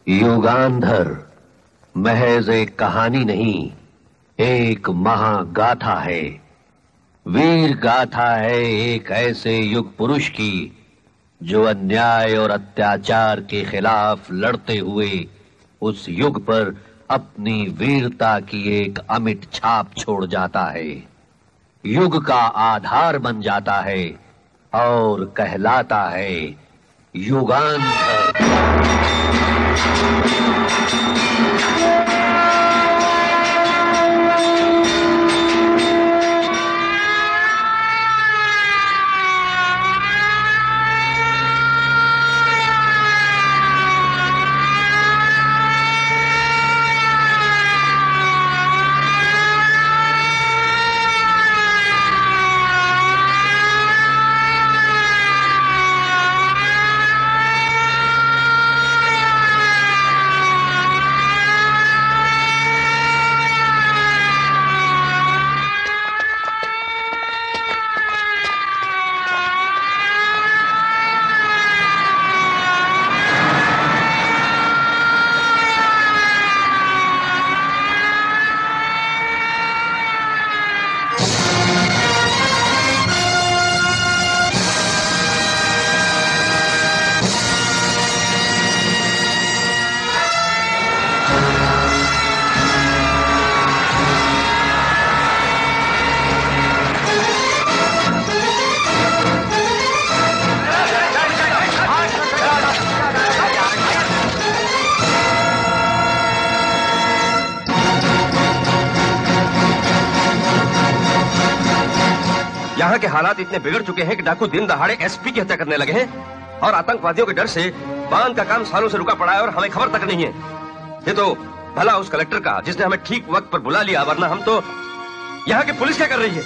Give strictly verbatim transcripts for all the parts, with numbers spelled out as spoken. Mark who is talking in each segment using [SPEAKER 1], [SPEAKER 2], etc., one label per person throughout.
[SPEAKER 1] युगांधर महज एक कहानी नहीं, एक महागाथा है। वीर गाथा है एक ऐसे युग पुरुष की जो अन्याय और अत्याचार के खिलाफ लड़ते हुए उस युग पर अपनी वीरता की एक अमिट छाप छोड़ जाता है, युग का आधार बन जाता है और कहलाता है युगांधर।
[SPEAKER 2] यहाँ के हालात इतने बिगड़ चुके हैं कि डाकू दिन दहाड़े एसपी की हत्या करने लगे हैं और आतंकवादियों के डर से बांध का काम सालों से रुका पड़ा है और हमें खबर तक नहीं है। ये तो भला उस कलेक्टर का जिसने हमें ठीक वक्त पर बुला लिया, वरना हम तो यहाँ की पुलिस क्या कर रही है?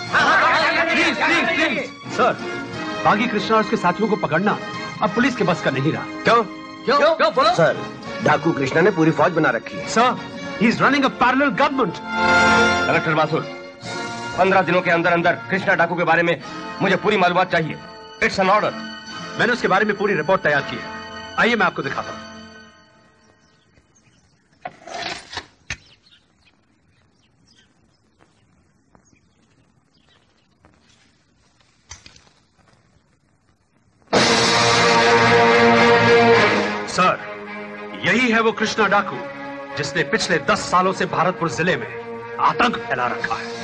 [SPEAKER 3] प्लीज प्लीज प्लीज सर, बागी कृष्णा और उसके साथियों को पकड़ना अब पुलिस के बस का नहीं रहा।
[SPEAKER 2] क्यों
[SPEAKER 3] क्यों क्यों, क्यों बोलो?
[SPEAKER 2] सर, डाकू कृष्णा ने पूरी फौज बना रखी है।
[SPEAKER 3] Sir, he is running a parallel government.
[SPEAKER 2] Collector Mathur, पंद्रह दिनों के अंदर अंदर कृष्णा डाकू के बारे में मुझे पूरी मालूमात चाहिए। It's an order.
[SPEAKER 3] मैंने उसके बारे में पूरी रिपोर्ट तैयार की है। आइए मैं आपको दिखाता हूं। सर, यही है वो कृष्णा डाकू जिसने पिछले दस सालों से भारतपुर जिले में आतंक फैला रखा है।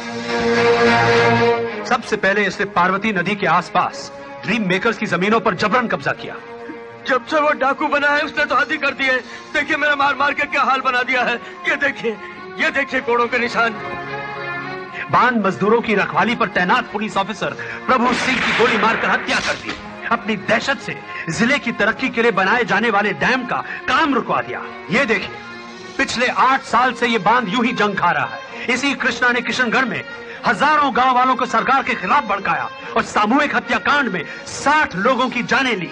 [SPEAKER 3] सबसे पहले इसने पार्वती नदी के आसपास ड्रीम मेकर्स की जमीनों पर जबरन कब्जा किया।
[SPEAKER 2] जब से वो डाकू बना है उसने तो हद ही कर दी है। देखिए मेरा मार मार के क्या हाल बना दिया है। ये देखिए, ये देखिए कोड़ों के निशान।
[SPEAKER 3] बांध मजदूरों की रखवाली पर तैनात पुलिस ऑफिसर प्रभु सिंह की गोली मारकर हत्या कर दी। अपनी दहशत से जिले की तरक्की के लिए बनाए जाने वाले डैम का काम रुकवा दिया। ये देखिए, पिछले आठ साल से ये बांध यूं ही जंग खा रहा है। इसी कृष्णा ने किशनगढ़ में हजारों गांव वालों को सरकार के खिलाफ भड़काया और सामूहिक हत्याकांड में साठ लोगों की जानें ली।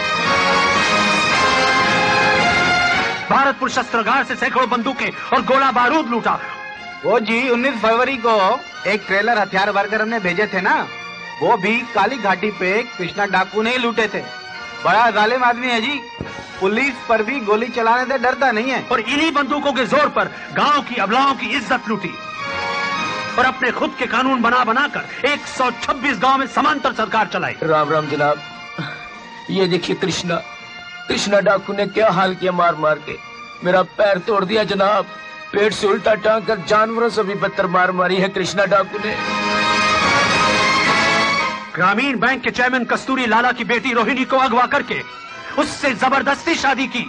[SPEAKER 3] भारतपुर शस्त्रागार से सैकड़ों बंदूकें और गोला बारूद लूटा।
[SPEAKER 4] वो जी उन्नीस फरवरी को एक ट्रेलर हथियार भरकर हमने भेजे थे ना, वो भी काली घाटी पे कृष्णा डाकू ने ही लूटे थे। बड़ा जालिम आदमी है जी, पुलिस पर भी गोली चलाने से डरता नहीं है।
[SPEAKER 3] और इन्हीं बंदूकों के जोर पर गांव की अबलाओं की इज्जत लूटी और अपने खुद के कानून बना बनाकर एक सौ छब्बीस गांव में समांतर सरकार चलाई।
[SPEAKER 5] राम राम जनाब, ये देखिए कृष्णा कृष्णा डाकू ने क्या हाल किया, मार मार के मेरा पैर तोड़ दिया जनाब। पेट से उल्टा टांग कर जानवरों से भी बदतर मार मारी है कृष्णा डाकू ने।
[SPEAKER 3] ग्रामीण बैंक के चेयरमैन कस्तूरी लाला की बेटी रोहिणी को अगवा करके उससे जबरदस्ती शादी की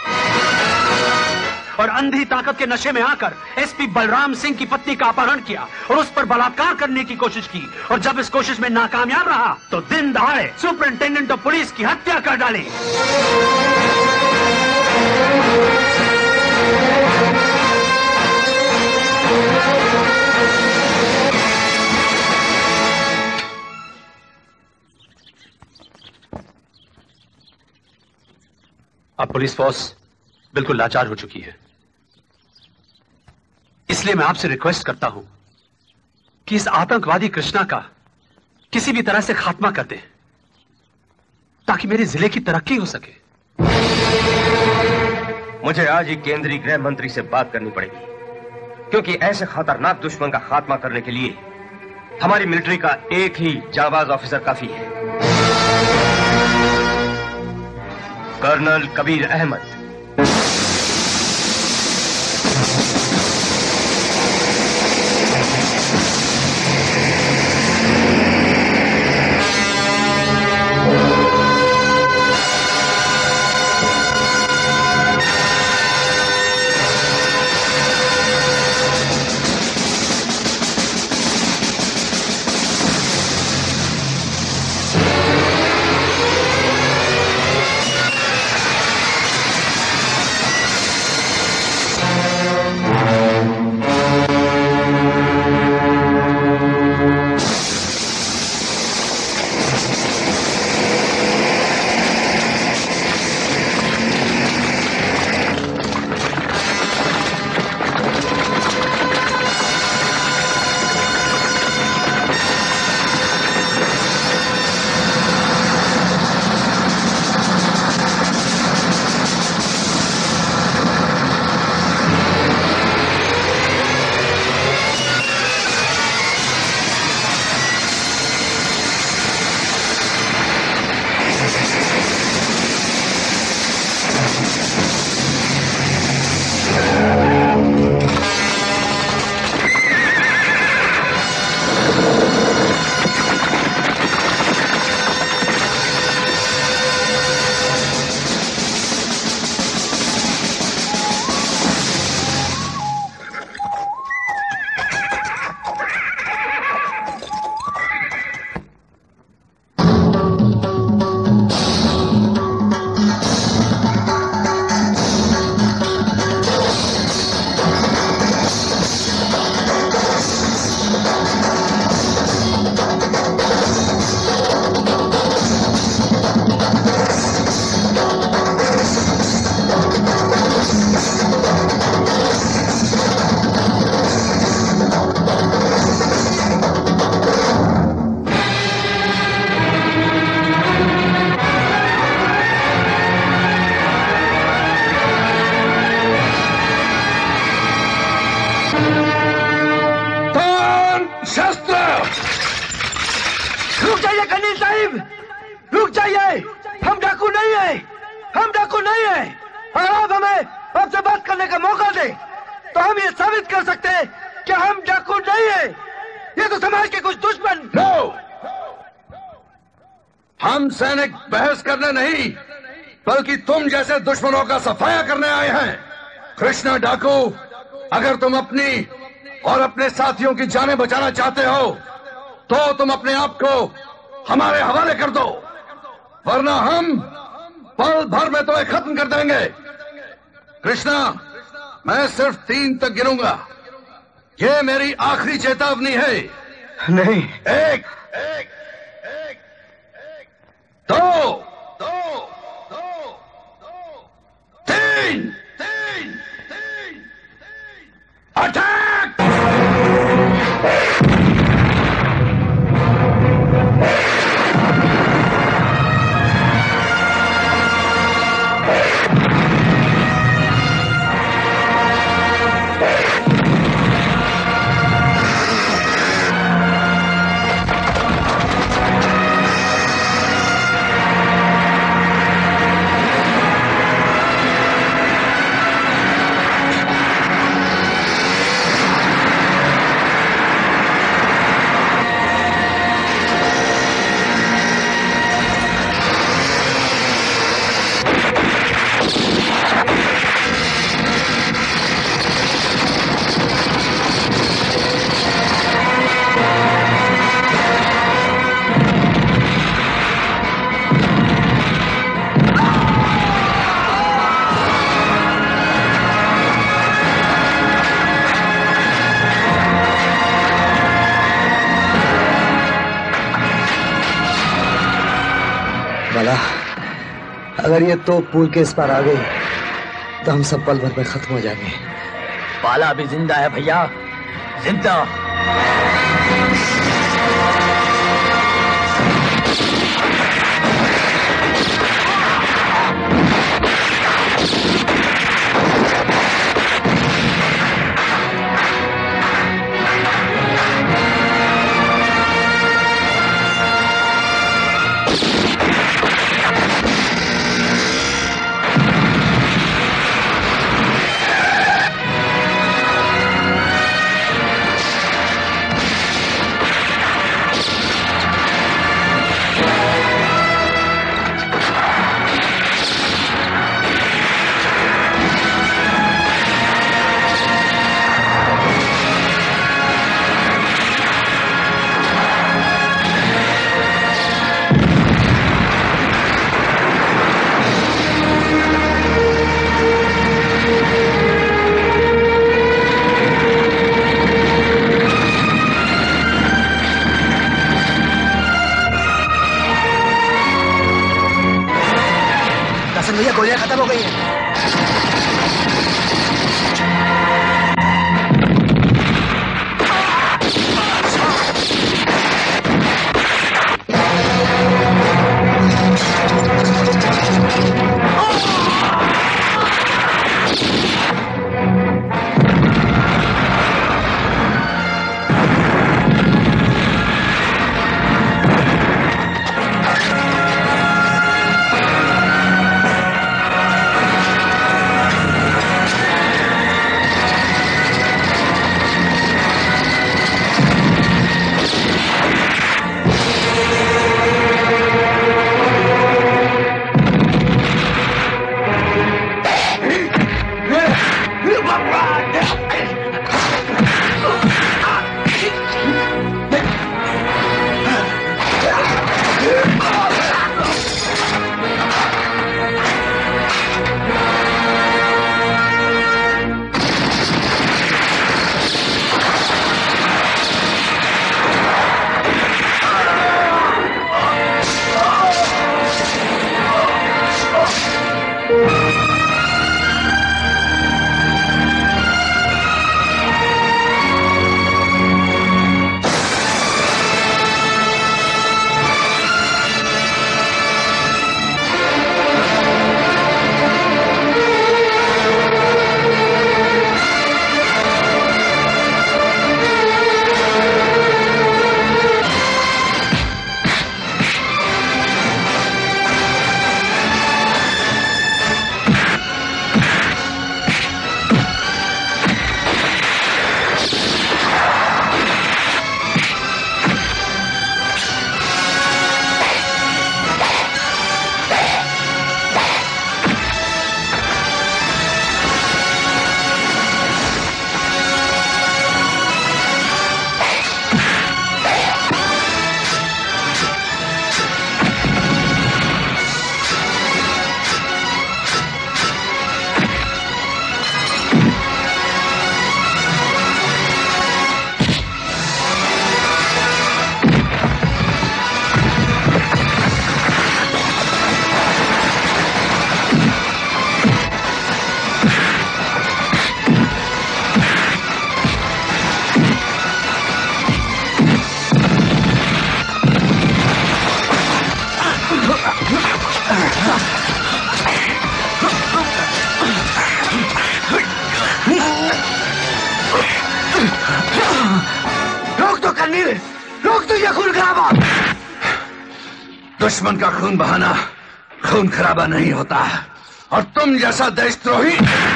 [SPEAKER 3] और अंधी ताकत के नशे में आकर एसपी बलराम सिंह की पत्नी का अपहरण किया और उस पर बलात्कार करने की कोशिश की। और जब इस कोशिश में नाकामयाब रहा तो दिन दहाड़े सुपरिंटेंडेंट ऑफ पुलिस की हत्या कर डाली। अब पुलिस फोर्स बिल्कुल लाचार हो चुकी है, इसलिए मैं आपसे रिक्वेस्ट करता हूं कि इस आतंकवादी कृष्णा का किसी भी तरह से खात्मा कर दे ताकि मेरे जिले की तरक्की हो सके।
[SPEAKER 2] मुझे आज ही केंद्रीय गृह मंत्री से बात करनी पड़ेगी, क्योंकि ऐसे खतरनाक दुश्मन का खात्मा करने के लिए हमारी मिलिट्री का एक ही जांबाज ऑफिसर काफी है, कर्नल कबीर अहमद।
[SPEAKER 6] बल्कि तुम जैसे दुश्मनों का सफाया करने आए हैं। कृष्णा डाकू, अगर तुम अपनी और अपने साथियों की जानें बचाना चाहते हो तो तुम अपने आप को हमारे हवाले कर दो, वरना हम पल भर में तुम्हें खत्म कर देंगे। कृष्णा, मैं सिर्फ तीन तक गिनूंगा, ये मेरी आखिरी चेतावनी है।
[SPEAKER 2] नहीं।
[SPEAKER 6] एक, एक, एक, एक, दो, दो, तीन, तीन, तीन, अटैक!
[SPEAKER 7] अगर ये तो पुल के इस पार आ गई तो हम सब पल भर में खत्म हो जाएंगे।
[SPEAKER 5] बाला अभी जिंदा है भैया, जिंदा।
[SPEAKER 7] भैया गोलियां खत्म हो गई हैं।
[SPEAKER 6] दुश्मन का खून बहाना खून खराबा नहीं होता, और तुम जैसा देशद्रोही।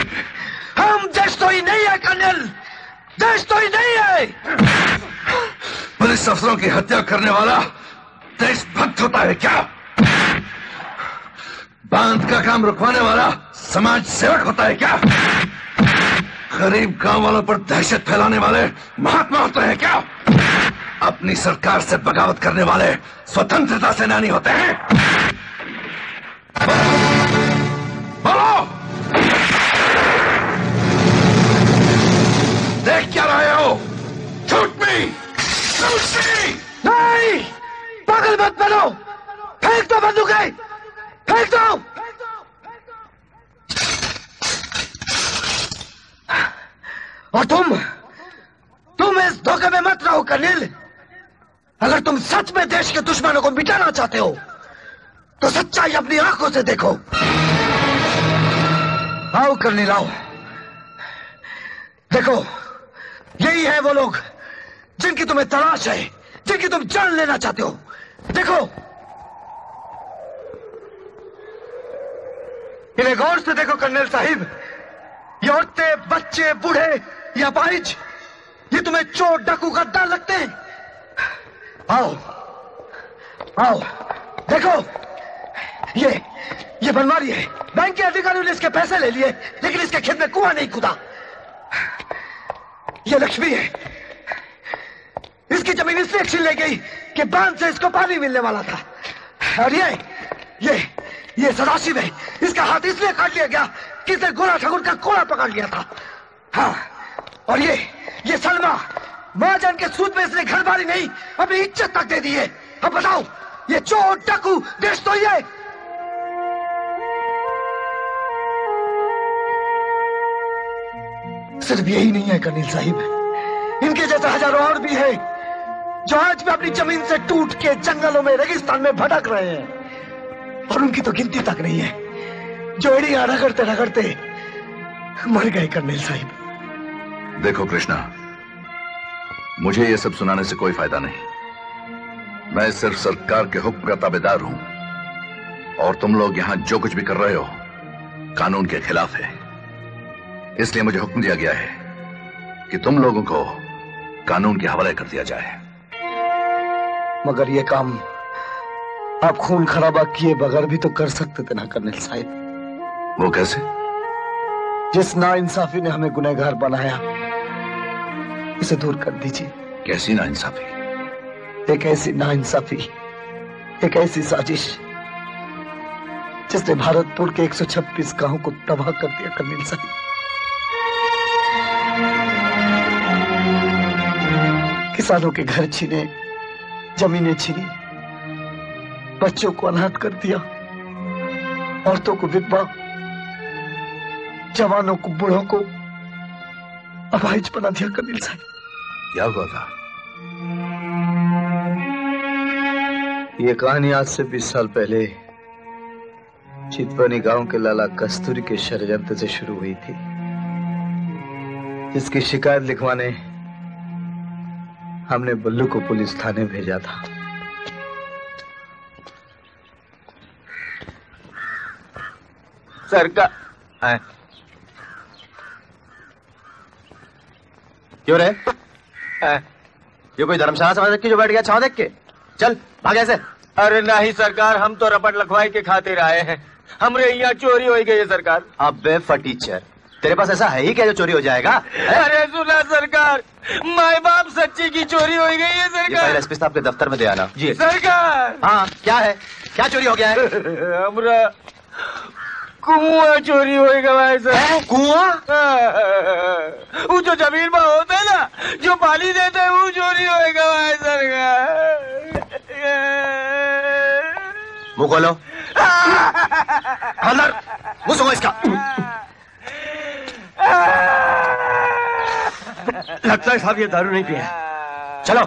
[SPEAKER 1] हम देशद्रोही नहीं है कर्नल, देशद्रोही नहीं है।
[SPEAKER 6] पुलिस अफसरों की हत्या करने वाला देशभक्त होता है क्या? बांध का काम रुकवाने वाला समाज सेवक होता है क्या? गरीब गांव वालों पर दहशत फैलाने वाले महात्मा होते हैं क्या? अपनी सरकार से बगावत करने वाले स्वतंत्रता सेनानी होते हैं? बोलो, देख क्या रहे हो? Shoot me, shoot me.
[SPEAKER 1] नहीं, पागल मत बनो, फेंक दो बंदूकें, फेंक दो। और तुम तुम इस धोखे में मत रहो कर्नल। अगर तुम सच में देश के दुश्मनों को मिटाना चाहते हो तो सच्चाई अपनी आंखों से देखो। आओ कर्नल आओ, देखो यही है वो लोग जिनकी तुम्हें तलाश है, जिनकी तुम जान लेना चाहते हो। देखो, इन्हें गौर से देखो कर्नल साहिब। ये औरतें, बच्चे, बूढ़े या अपाहिज, ये तुम्हें चोर, डाकू, गद्दार लगते हैं? आओ आओ, देखो ये ये बनवारी है। बैंक के अधिकारियों ने इसके पैसे ले लिए, लेकिन इसके खेत में कुआं नहीं खुदा। ये लक्ष्मी है, इसकी जमीन इसलिए छीन ले गई कि बांध से इसको पानी मिलने वाला था। और ये ये ये सदाशिव है, इसका हाथ इसलिए काट लिया गया कि इसे गोरा ठाकुर का कोड़ा पकड़ लिया था। हाँ, और ये ये सलमा, महाजन के सूद में इसने घर बारी नहीं अपनी इज्जत तक दे दी है। अब बताओ, ये चोर, डाकू, देशद्रोही है?
[SPEAKER 7] सिर्फ यही नहीं है कर्नल साहिब, इनके जैसे हजारों और भी हैं जो आज भी अपनी जमीन से टूट के जंगलों में, रेगिस्तान में भटक रहे हैं, और उनकी तो गिनती तक नहीं है, जो एड़ियां रगड़ते रगड़ते मर गए कर्नल साहिब।
[SPEAKER 6] देखो कृष्णा, मुझे ये सब सुनाने से कोई फायदा नहीं। मैं सिर्फ सरकार के हुक्म का ताबेदार हूं, और तुम लोग यहां जो कुछ भी कर रहे हो कानून के खिलाफ है। इसलिए मुझे हुक्म दिया गया है कि तुम लोगों को कानून के हवाले कर दिया जाए।
[SPEAKER 7] मगर ये काम आप खून खराबा किए बगैर भी तो कर सकते थे ना कर्नल साहिब।
[SPEAKER 6] वो कैसे?
[SPEAKER 7] जिस नाइंसाफी ने हमें गुनहगार बनाया, उसे दूर कर दीजिए।
[SPEAKER 6] कैसी नाइंसाफी?
[SPEAKER 7] एक ऐसी नाइंसाफी, एक ऐसी साजिश जिसने भारतपुर के एक सौ छब्बीस गांवों को तबाह कर दिया कर्नल साहिब। किसानों के घर छीने, जमीनें छीनी, बच्चों को अनाथ कर दिया, औरतों को विधवा, जवानों को, बूढ़ों को अपाहिज बना दिया कर्नल साहिब।
[SPEAKER 6] क्या हुआ था?
[SPEAKER 7] ये कहानी आज से बीस साल पहले चितवनी गांव के लाला कस्तूरी के षड्यंत्र से शुरू हुई थी, जिसकी शिकायत लिखवाने हमने बल्लू को पुलिस थाने भेजा था।
[SPEAKER 5] सरकार
[SPEAKER 2] क्यों रे? ये कोई धर्मशाला समझ रखी जो बैठ गया छाव देख के? चल भाग ऐसे।
[SPEAKER 5] अरे नहीं सरकार, हम तो रपट लखवाई के खातिर आए हैं। हमरे यहाँ चोरी हो गई है सरकार।
[SPEAKER 2] अबे फटीचर, तेरे पास ऐसा है ही क्या जो चोरी हो जाएगा?
[SPEAKER 5] अरे सुना सरकार, माई बाप सच्ची की चोरी हो गई है सरकार।
[SPEAKER 2] एसपी साहब के दफ्तर में दे आना। जी
[SPEAKER 5] सरकार।
[SPEAKER 2] हाँ क्या है? क्या चोरी हो गया है?
[SPEAKER 5] हमरा कुआं चोरी हो गया सर।
[SPEAKER 2] कुआं?
[SPEAKER 5] वो जो जमीन में होता है ना, जो पानी देते है, वो चोरी हो गया सरकार।
[SPEAKER 2] मुंह खोलो। अंदर मुंह सुनो इसका। लगता है साहब ये दारू नहीं पिया। चलो।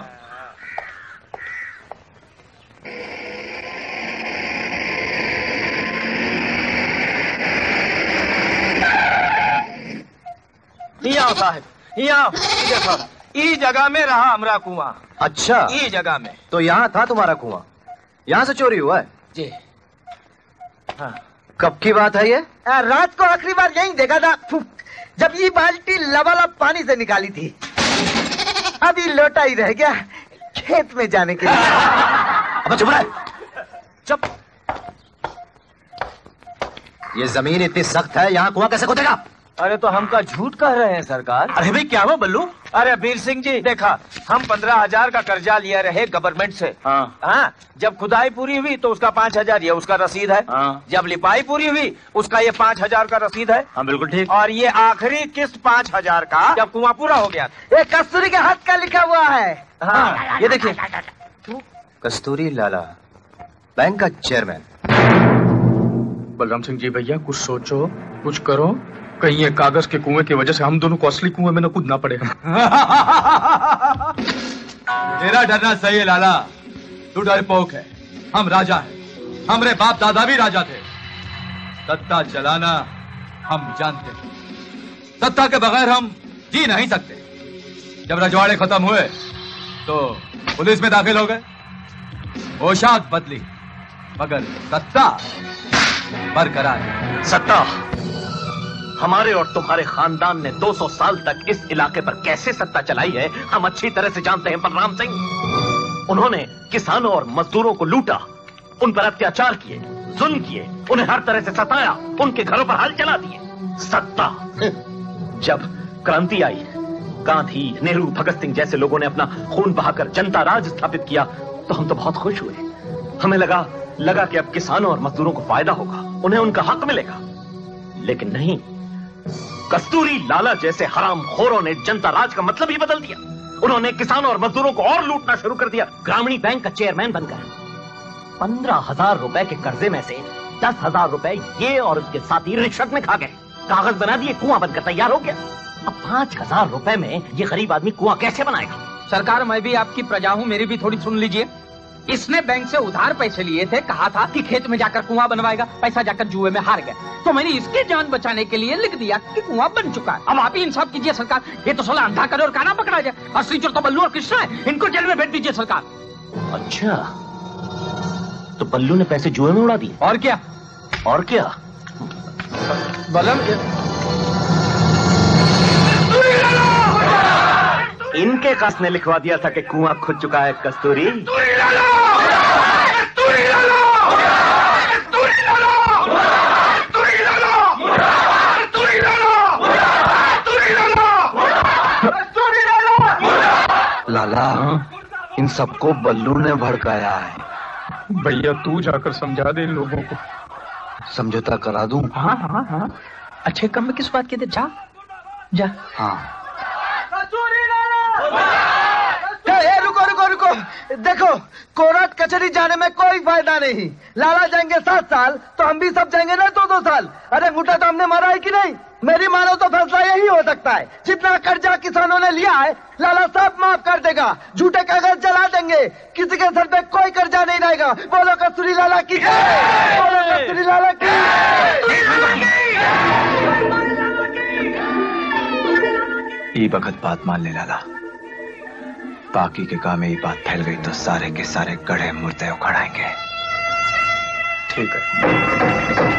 [SPEAKER 5] यहाँ साहब, यहाँ देखो, ई जगह में रहा हमरा कुआं।
[SPEAKER 2] अच्छा,
[SPEAKER 5] ई जगह में।
[SPEAKER 2] तो यहाँ था तुम्हारा कुआं, यहाँ से चोरी हुआ है?
[SPEAKER 5] जी हाँ।
[SPEAKER 2] कब की बात है ये?
[SPEAKER 7] रात को आखिरी बार यही देखा था, जब ये बाल्टी लबालब पानी से निकाली थी। अभी लोटा ही रह गया खेत में जाने के लिए।
[SPEAKER 2] अब चुप रहे। चुप। ये जमीन इतनी सख्त है, यहाँ कुआं कैसे खोदेगा?
[SPEAKER 5] अरे तो हम का झूठ कह रहे हैं सरकार।
[SPEAKER 2] अरे भाई क्या हुआ बल्लू?
[SPEAKER 5] अरे वीर सिंह जी देखा, हम पंद्रह हजार का कर्जा लिया रहे गवर्नमेंट से। हाँ। हाँ, जब खुदाई पूरी हुई तो उसका पाँच हजार ये उसका रसीद है। हाँ। जब लिपाई पूरी हुई उसका ये पाँच हजार का रसीद है।
[SPEAKER 2] हाँ बिल्कुल ठीक।
[SPEAKER 5] और ये आखिरी किस्त पाँच हजार का जब कुआं पूरा हो गया।
[SPEAKER 7] ये कस्तूरी के हाथ का लिखा हुआ है।
[SPEAKER 5] हाँ ये देखिए,
[SPEAKER 2] कस्तूरी लाला, बैंक का चेयरमैन।
[SPEAKER 3] बलराम सिंह जी भैया, कुछ सोचो, कुछ करो, कहीं ये कागज के कुएं की वजह से हम दोनों को असली कुएं में न कूदना पड़े।
[SPEAKER 8] तेरा डरना सही है लाला, तू डरपोक है, हम राजा हैं, हमारे बाप दादा भी राजा थे। सत्ता चलाना हम जानते हैं, सत्ता के बगैर हम जी नहीं सकते। जब रजवाड़े खत्म हुए तो पुलिस में दाखिल हो गए, पोशाक बदली, मगर सत्ता बरकरार।
[SPEAKER 9] सत्ता हमारे और तुम्हारे खानदान ने दो सौ साल तक इस इलाके पर कैसे सत्ता चलाई है हम अच्छी तरह से जानते हैं बलराम सिंह। उन्होंने किसानों और मजदूरों को लूटा, उन पर अत्याचार किए, जुल्म किए, उन्हें हर तरह से सताया, उनके घरों पर हल चला दिए। सत्ता। जब क्रांति आई, गांधी, नेहरू, भगत सिंह जैसे लोगों ने अपना खून बहाकर जनता राज स्थापित किया तो हम तो बहुत खुश हुए। हमें लगा लगा कि अब किसानों और मजदूरों को फायदा होगा, उन्हें उनका हक मिलेगा। लेकिन नहीं, कस्तूरी लाला जैसे हरामखोरों ने जनता राज का मतलब ही बदल दिया। उन्होंने किसानों और मजदूरों को और लूटना शुरू कर दिया। ग्रामीण बैंक का चेयरमैन बनकर पंद्रह हजार रुपए के कर्जे में से दस हजार रुपए ये और उसके साथी रिश्वत में खा गए। कागज बना दिए, कुआं बनकर तैयार हो गया। अब पांच हजार रुपए में ये गरीब आदमी कुआं कैसे बनाएगा?
[SPEAKER 4] सरकार, मैं भी आपकी प्रजा हूँ, मेरी भी थोड़ी सुन लीजिए। इसने बैंक से उधार पैसे लिए थे, कहा था कि खेत में जाकर कुआं बनवाएगा, पैसा जाकर जुए में हार गया, तो मैंने इसकी जान बचाने के लिए लिख दिया कि कुआं बन चुका है। अब आप ही इंसाफ कीजिए सरकार, ये तो साला अंधा करे और काना पकड़ा जाए। असली चोर तो बल्लू और कृष्णा है, इनको जेल में भेज दीजिए सरकार।
[SPEAKER 9] अच्छा, तो बल्लू ने पैसे जुए में उड़ा दिए?
[SPEAKER 4] और क्या
[SPEAKER 9] और क्या
[SPEAKER 4] बलम,
[SPEAKER 9] इनके कास ने लिखवा दिया था कि कुआं खुद चुका है। कस्तूरी,
[SPEAKER 6] लाला, इन सबको बल्लू ने भड़काया है।
[SPEAKER 3] भैया तू जाकर समझा दे इन लोगों को।
[SPEAKER 6] समझौता करा दूं?
[SPEAKER 4] हाँ हाँ हाँ, अच्छे कम में किस बात के थे, जा जा।
[SPEAKER 6] हाँ।
[SPEAKER 7] ए, रुको रुको रुको, देखो कोर्ट कचहरी जाने में कोई फायदा नहीं। लाला जाएंगे सात साल तो हम भी सब जाएंगे ना दो दो साल। अरे मुठा तो हमने मारा है कि नहीं? मेरी मानो तो फैसला यही हो सकता है, जितना कर्जा किसानों ने लिया है लाला सब माफ कर देगा, झूठे कागज जला देंगे, किसी के सर पे कोई कर्जा नहीं रहेगा। बोलो कस्तूरी लाला की जय, बोलो कस्तूरी लाला की।
[SPEAKER 10] ये वक्त बात मान ले लाला, बाकी के काम में ये बात फैल गई तो सारे के सारे गड़े मुर्दे उखड़ाएंगे।
[SPEAKER 3] ठीक है।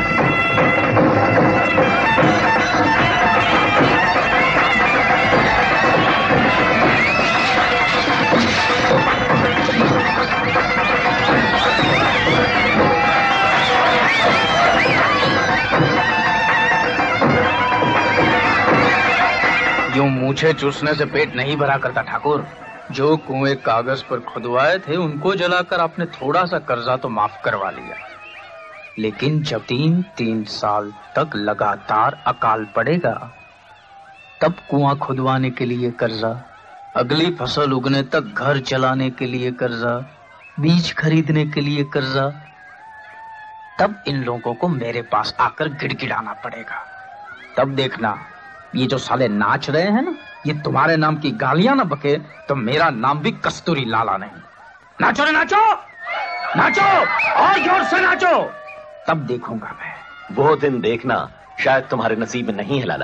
[SPEAKER 4] यूं मूछे चूसने से पेट नहीं भरा करता ठाकुर। जो कुएं कागज पर खुदवाए थे उनको जलाकर आपने थोड़ा सा कर्जा तो माफ करवा लिया, लेकिन जब तीन तीन साल तक लगातार अकाल पड़ेगा तब कुआं खुदवाने के लिए कर्जा, अगली फसल उगने तक घर चलाने के लिए कर्जा, बीज खरीदने के लिए कर्जा, तब इन लोगों को मेरे पास आकर गिड़गिड़ाना पड़ेगा। तब देखना ये जो साले नाच रहे हैं ना, ये तुम्हारे नाम की गालियां ना बके तो मेरा नाम भी कस्तूरी लाला नहीं। नाचो रे नाचो, नाचो और जोर से नाचो, तब देखूंगा मैं।
[SPEAKER 9] वो दिन देखना शायद तुम्हारे नसीब में नहीं है लाला।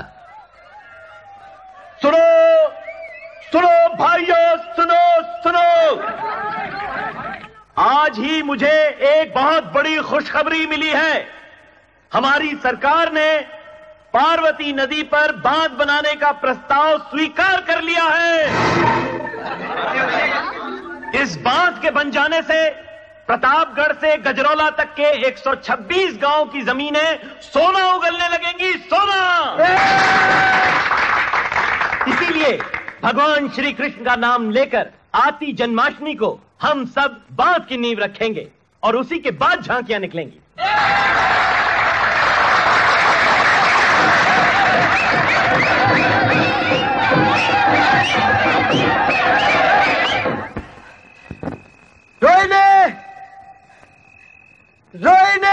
[SPEAKER 11] सुनो सुनो भाइयों, सुनो सुनो, आज ही मुझे एक बहुत बड़ी खुशखबरी मिली है। हमारी सरकार ने पार्वती नदी पर बांध बनाने का प्रस्ताव स्वीकार कर लिया है। इस बांध के बन जाने से प्रतापगढ़ से गजरौला तक के एक सौ छब्बीस गांव की जमीनें सोना उगलने लगेंगी, सोना। इसीलिए भगवान श्री कृष्ण का नाम लेकर आती जन्माष्टमी को हम सब बांध की नींव रखेंगे और उसी के बाद झांकियां निकलेंगी।
[SPEAKER 7] रोहिणी, रोहिणी,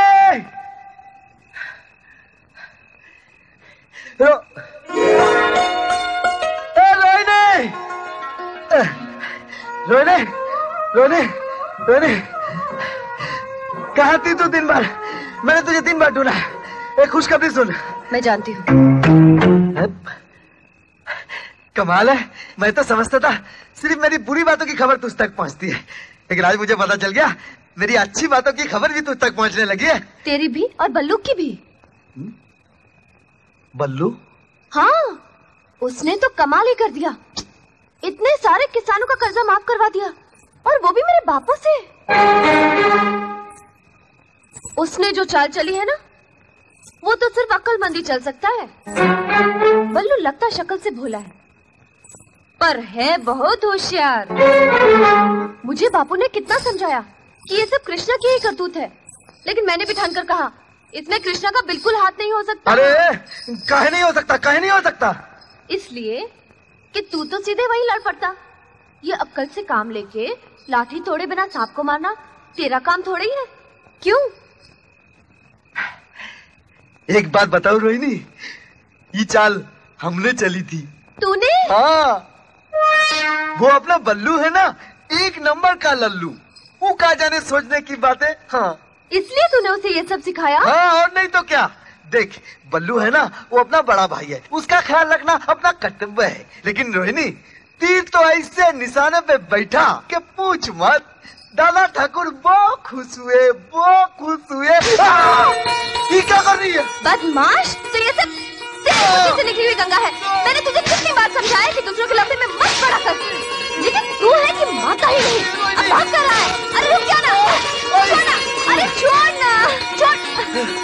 [SPEAKER 7] रो, ए रोहिणी, रोहिणी, रोहिणी, रोहिणी, कहाँ थी तू दिन भर? मैंने तुझे तीन बार ढूंढा। एक खुशखबरी सुन।
[SPEAKER 12] मैं जानती हूँ।
[SPEAKER 7] कमाल है, मैं तो समझता था सिर्फ मेरी बुरी बातों की खबर तुझ तक पहुँचती है, लेकिन आज मुझे पता चल गया मेरी अच्छी बातों की खबर भी तुझ तक पहुँचने लगी है।
[SPEAKER 12] तेरी भी और बल्लू की भी।
[SPEAKER 7] बल्लू?
[SPEAKER 12] हाँ, उसने तो कमाल ही कर दिया। इतने सारे किसानों का कर्जा माफ करवा दिया, और वो भी मेरे बापों से। उसने जो चाल चली है ना, वो तो सिर्फ अक्लमंदी चल सकता है। बल्लू लगता शक्ल से भोला है, पर है बहुत होशियार। मुझे बापू ने कितना समझाया कि ये सब कृष्णा की ही करतूत है, लेकिन मैंने भी ठान कर कहा इसमें कृष्णा का बिल्कुल हाथ नहीं हो सकता।
[SPEAKER 7] अरे काहे नहीं हो सकता, काहे नहीं हो सकता?
[SPEAKER 12] इसलिए कि तू तो सीधे वही लड़ पड़ता। ये अक्कल से काम लेके लाठी तोड़े बिना सांप को मारना तेरा काम थोड़ा ही है, क्यों?
[SPEAKER 7] एक बात बताओ रोहिणी, ये चाल हमने चली थी हाँ, वो अपना बल्लू है ना, एक नंबर का लल्लू। वो का जाने सोचने की बातें। हाँ,
[SPEAKER 12] इसलिए तूने उसे ये सब सिखाया?
[SPEAKER 7] हाँ, और नहीं तो क्या। देख, बल्लू है ना, वो अपना बड़ा भाई है, उसका ख्याल रखना अपना कर्तव्य है। लेकिन रोहिणी, तीर तो ऐसे निशाने पे बैठा कि पूछ मत। दादा ठाकुर बहुत खुश हुए, बहुत खुश हुए। ये क्या कर रही है?
[SPEAKER 12] बदमाश, तो ये सब तेरे मुट्ठी से निकली हुई गंगा है। मैंने तुझे कितनी बार समझाया कि दूसरों के लफड़े में मत पड़ा कर, लेकिन तू है कि माता ही नहीं। अब भाग कर रहा है। अरे रुक जा ना, छोड़ ना, अरे छोड़ ना, छोड़।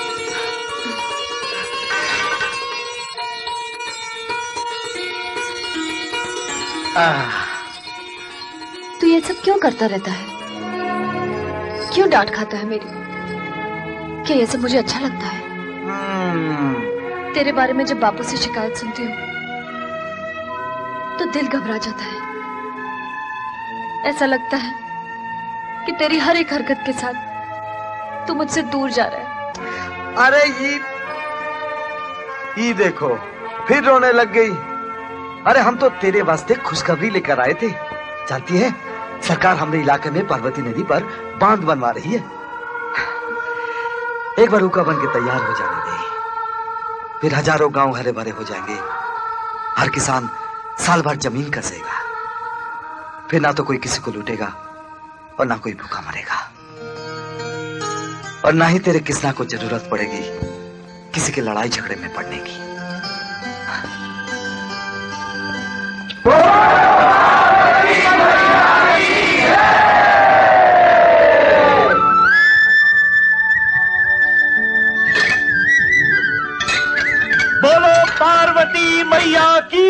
[SPEAKER 12] तू ये सब क्यों करता रहता है? क्यों डांट खाता है मेरी? क्या ये सब मुझे अच्छा लगता है? तेरे बारे में जब बापू से शिकायत सुनती हूँ तो दिल घबरा जाता है। ऐसा लगता है कि तेरी हर एक हरकत के साथ तू मुझसे दूर जा रहा है।
[SPEAKER 7] अरे ये ये देखो, फिर रोने लग गई। अरे हम तो तेरे वास्ते खुशखबरी लेकर आए थे। जानती है, सरकार हमारे इलाके में पार्वती नदी पर बांध बनवा रही है। एक बार रूखा बन के तैयार हो जाने दे, फिर हजारों गांव हरे भरे हो जाएंगे। हर किसान साल भर जमीन कसेगा, फिर ना तो कोई किसी को लूटेगा और ना कोई भूखा मरेगा, और ना ही तेरे किसना को जरूरत पड़ेगी किसी के लड़ाई झगड़े में पड़ने की।
[SPEAKER 11] बोलो पार्वती मैया की।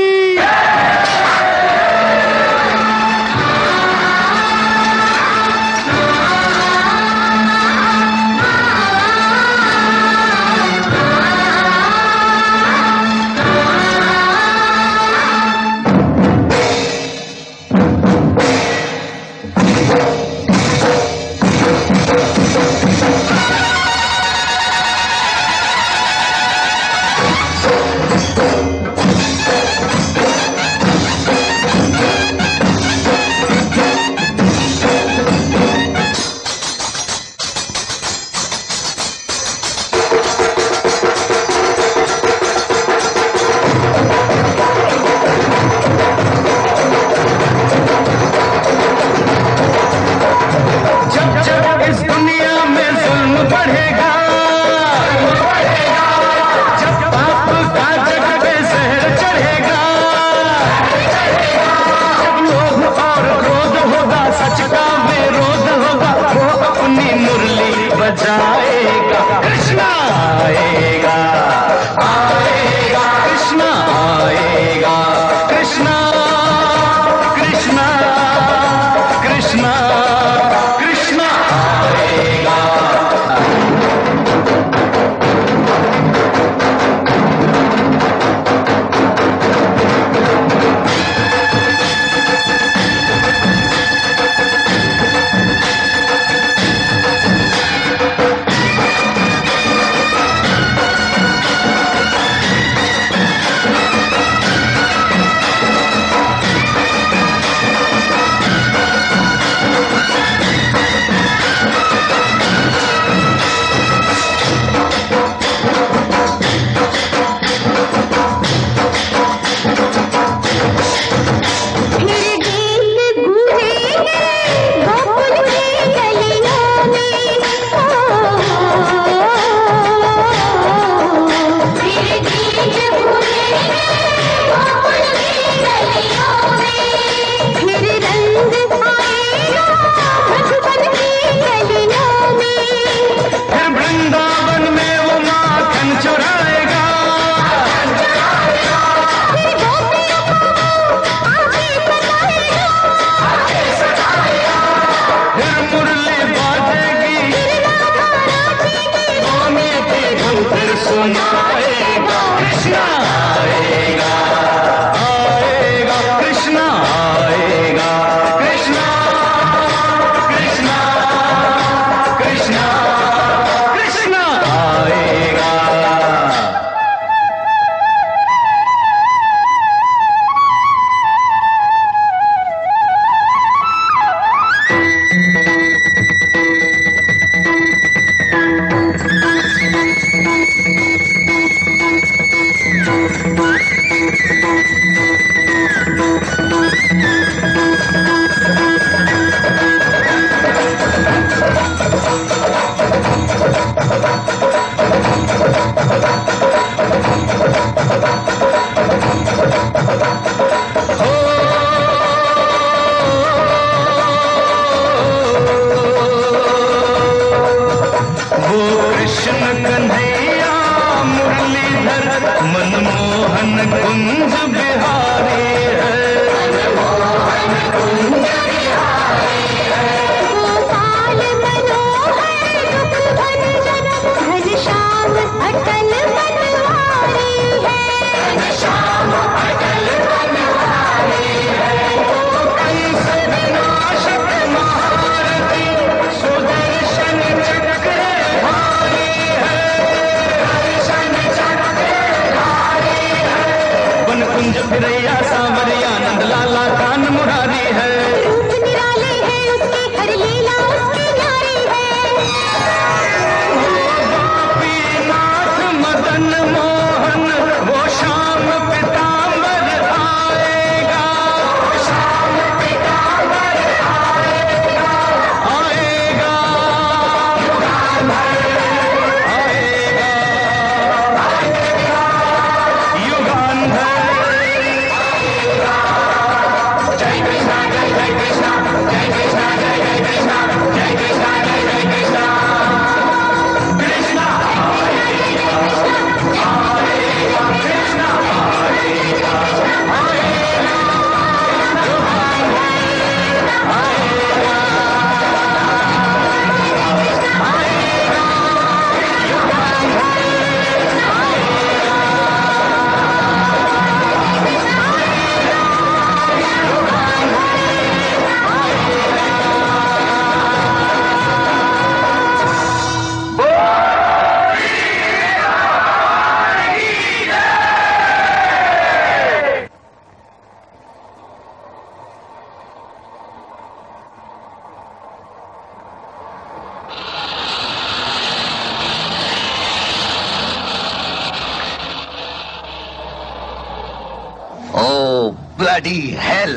[SPEAKER 1] Bloody hell!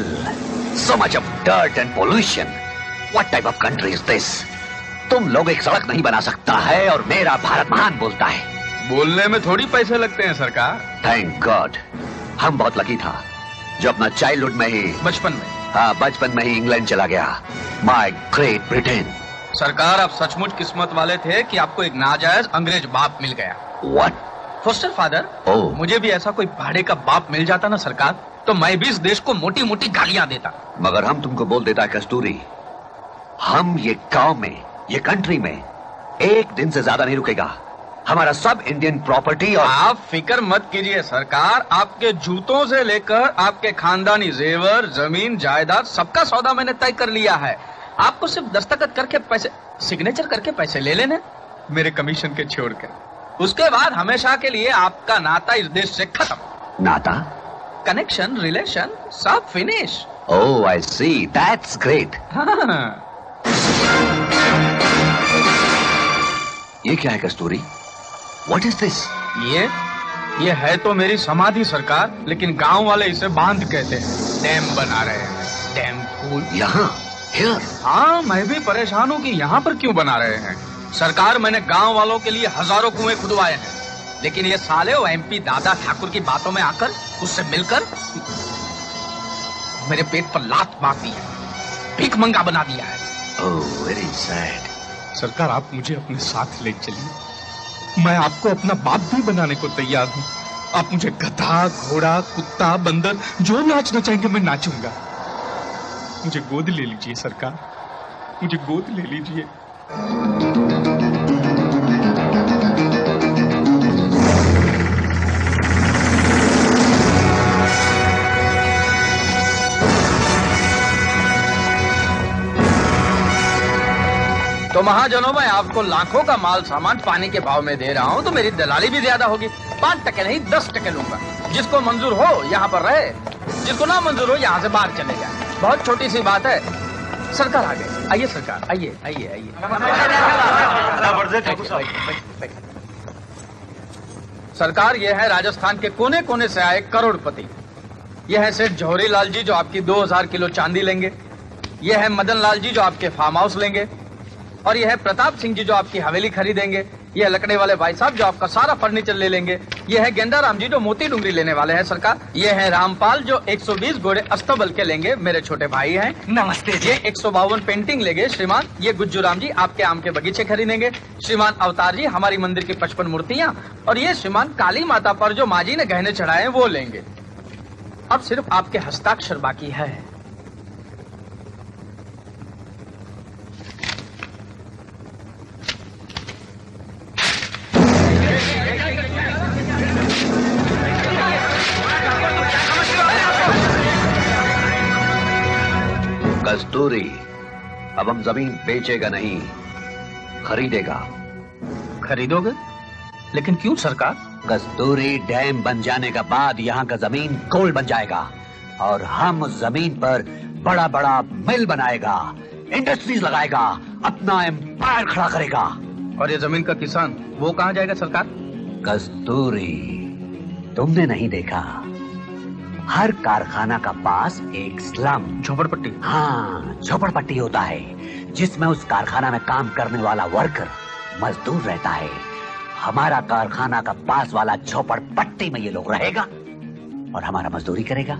[SPEAKER 1] So much of dirt and pollution. What type of country is this? तुम लोग एक सड़क नहीं बना सकता है और मेरा भारत महान बोलता है।
[SPEAKER 4] बोलने में थोड़ी पैसे लगते हैं सरकार।
[SPEAKER 1] थैंक गॉड, हम बहुत लकी था जो अपना चाइल्डहुड में ही,
[SPEAKER 4] बचपन में,
[SPEAKER 1] हाँ बचपन में ही इंग्लैंड चला गया। My Great Britain.
[SPEAKER 4] सरकार आप सचमुच किस्मत वाले थे कि आपको एक नाजायज अंग्रेज बाप मिल गया।
[SPEAKER 1] What?
[SPEAKER 4] Foster father,
[SPEAKER 1] oh.
[SPEAKER 4] मुझे भी ऐसा कोई भाड़े का बाप मिल जाता ना सरकार, तो मैं भी इस देश को मोटी मोटी गालियां देता।
[SPEAKER 1] मगर हम तुमको बोल देता कस्तूरी, हम ये गांव में, ये कंट्री में एक दिन से ज्यादा नहीं रुकेगा। हमारा सब इंडियन प्रॉपर्टी और
[SPEAKER 4] आप फिक्र मत कीजिए सरकार, आपके जूतों से लेकर आपके खानदानी जेवर, जमीन, जायदाद सबका सौदा मैंने तय कर लिया है। आपको सिर्फ दस्तखत करके पैसे, सिग्नेचर करके पैसे ले लेने मेरे कमीशन के छोड़कर। उसके बाद हमेशा के लिए आपका नाता इस देश से खत्म।
[SPEAKER 1] नाता,
[SPEAKER 4] कनेक्शन, रिलेशन सब finish.
[SPEAKER 1] Oh I see, that's great. ये क्या है कस्तूरी? What is this?
[SPEAKER 4] ये ये है तो मेरी समाधि सरकार, लेकिन गांव वाले इसे बांध कहते हैं। डैम बना रहे हैं, डैम फूल।
[SPEAKER 1] यहाँ? हियर?
[SPEAKER 4] हाँ, मैं भी परेशान हूँ कि यहाँ पर क्यों बना रहे हैं। सरकार, मैंने गांव वालों के लिए हजारों कुएं खुदवाए हैं, लेकिन ये साले वो एमपी दादा ठाकुर की बातों में आकर, उससे मिलकर मेरे पेट पर लात मार दी है, भीख मंगा बना दिया है।
[SPEAKER 1] Oh, very sad.
[SPEAKER 4] सरकार, आप मुझे अपने साथ ले चलिए, मैं आपको अपना बाप भी बनाने को तैयार हूँ। आप मुझे गधा, घोड़ा, कुत्ता, बंदर जो नाचना चाहेंगे मैं नाचूंगा। मुझे गोद ले लीजिए सरकार, मुझे गोद ले लीजिए। तो महाजनों, मैं आपको लाखों का माल सामान पानी के भाव में दे रहा हूँ, तो मेरी दलाली भी ज्यादा होगी। पाँच टके नहीं, दस टके लूंगा। जिसको मंजूर हो यहाँ पर रहे, जिसको ना मंजूर हो यहाँ से बाहर चले जाए। बहुत छोटी सी बात है। सरकार आ गए। आइए सरकार, आइए आइए आइए। सरकार, ये है राजस्थान के कोने कोने से आए करोड़पति। ये है सेठ जौहरी लाल जी जो आपकी दो हजार किलो चांदी लेंगे। ये है मदन लाल जी जो आपके फार्म हाउस लेंगे। और ये है प्रताप सिंह जी जो आपकी हवेली खरीदेंगे। ये है लकड़े वाले भाई साहब जो आपका सारा फर्नीचर ले लेंगे। ये है गेंदा राम जी जो मोती डूंगरी लेने वाले हैं सरकार। ये है रामपाल जो एक सौ बीस घोड़े अस्तबल के लेंगे, मेरे छोटे भाई हैं।
[SPEAKER 5] नमस्ते जी।
[SPEAKER 4] ये एक सौ बावन पेंटिंग लेंगे श्रीमान। ये गुज्जू राम जी आपके आम के बगीचे खरीदेंगे। श्रीमान अवतार जी हमारी मंदिर की पचपन मूर्तियां। और ये श्रीमान काली माता पर जो माँ जी ने गहने चढ़ाए हैं वो लेंगे। अब सिर्फ आपके हस्ताक्षर बाकी है।
[SPEAKER 1] कस्तूरी, अब हम जमीन बेचेगा नहीं, खरीदेगा।
[SPEAKER 4] खरीदोगे? लेकिन क्यों सरकार?
[SPEAKER 1] कस्तूरी, डैम बन जाने के बाद यहाँ का जमीन गोल्ड बन जाएगा और हम उस जमीन पर बड़ा बड़ा मिल बनाएगा, इंडस्ट्रीज लगाएगा, अपना एम्पायर खड़ा करेगा।
[SPEAKER 4] और ये जमीन का किसान वो कहाँ जाएगा सरकार?
[SPEAKER 1] कस्तूरी, तुमने नहीं देखा हर कारखाना का पास एक स्लम,
[SPEAKER 4] झोपड़पट्टी?
[SPEAKER 1] हाँ, झोपड़पट्टी होता है जिसमें उस कारखाना में काम करने वाला वर्कर मजदूर रहता है। हमारा कारखाना का पास वाला झोपड़पट्टी में ये लोग रहेगा और हमारा मजदूरी करेगा।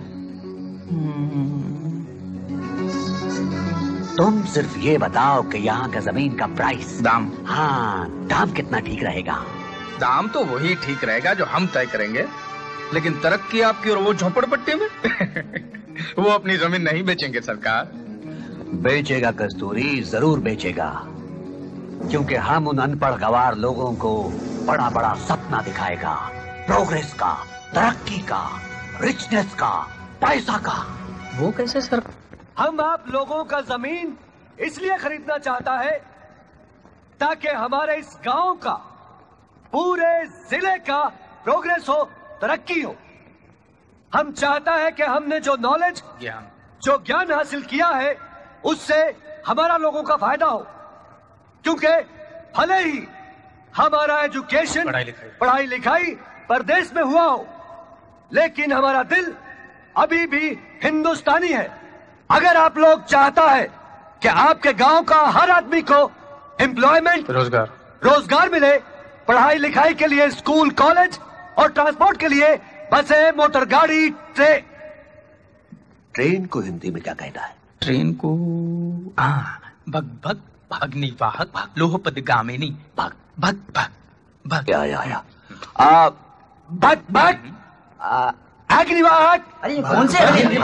[SPEAKER 1] तुम सिर्फ ये बताओ कि यहाँ का जमीन का प्राइस,
[SPEAKER 4] दाम।
[SPEAKER 1] हाँ, दाम कितना ठीक रहेगा?
[SPEAKER 4] दाम तो वही ठीक रहेगा जो हम तय करेंगे, लेकिन तरक्की आपकी और वो झोपड़पट्टी में वो अपनी जमीन नहीं बेचेंगे सरकार।
[SPEAKER 1] बेचेगा कस्तूरी, जरूर बेचेगा, क्योंकि हम उन अनपढ़ गवार लोगों को बड़ा बड़ा सपना दिखाएगा, प्रोग्रेस का, तरक्की का, रिचनेस का, पैसा का।
[SPEAKER 4] वो कैसे सर?
[SPEAKER 13] हम आप लोगों का जमीन इसलिए खरीदना चाहता है ताकि हमारे इस गांव का, पूरे जिले का प्रोग्रेस हो, तरक्की हो। हम चाहता है कि हमने जो नॉलेज,
[SPEAKER 4] ज्ञान,
[SPEAKER 13] जो ज्ञान हासिल किया है उससे हमारा लोगों का फायदा हो, क्योंकि भले ही हमारा एजुकेशन,
[SPEAKER 4] पढ़ाई लिखाई
[SPEAKER 13] पढ़ाई लिखाई परदेश में हुआ हो, लेकिन हमारा दिल अभी भी हिंदुस्तानी है। अगर आप लोग चाहता है कि आपके गांव का हर आदमी को एम्प्लॉयमेंट,
[SPEAKER 4] रोजगार
[SPEAKER 13] रोजगार मिले, पढ़ाई लिखाई के लिए स्कूल, कॉलेज और ट्रांसपोर्ट के लिए बसें, मोटर गाड़ी, ट्रेन।
[SPEAKER 1] ट्रेन को हिंदी में क्या कहता है?
[SPEAKER 4] ट्रेन को हाँ, भग भग भगनी वाहक लोहपद गामिनी भग भग भग भग
[SPEAKER 1] या या या आ
[SPEAKER 13] भग भग अग्निवाहक।
[SPEAKER 5] अरे कौन से?
[SPEAKER 11] अरे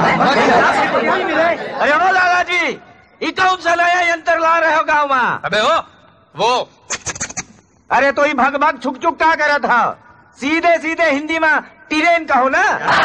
[SPEAKER 11] ओ दादाजी, ये कौन सा नया यंत्र ला रहे हो गाँव में?
[SPEAKER 4] अबे ओ वो
[SPEAKER 11] अरे तो ये भग भग छुक छुक क्या करा था? सीधे सीधे हिंदी में ट्रेन कहो ना।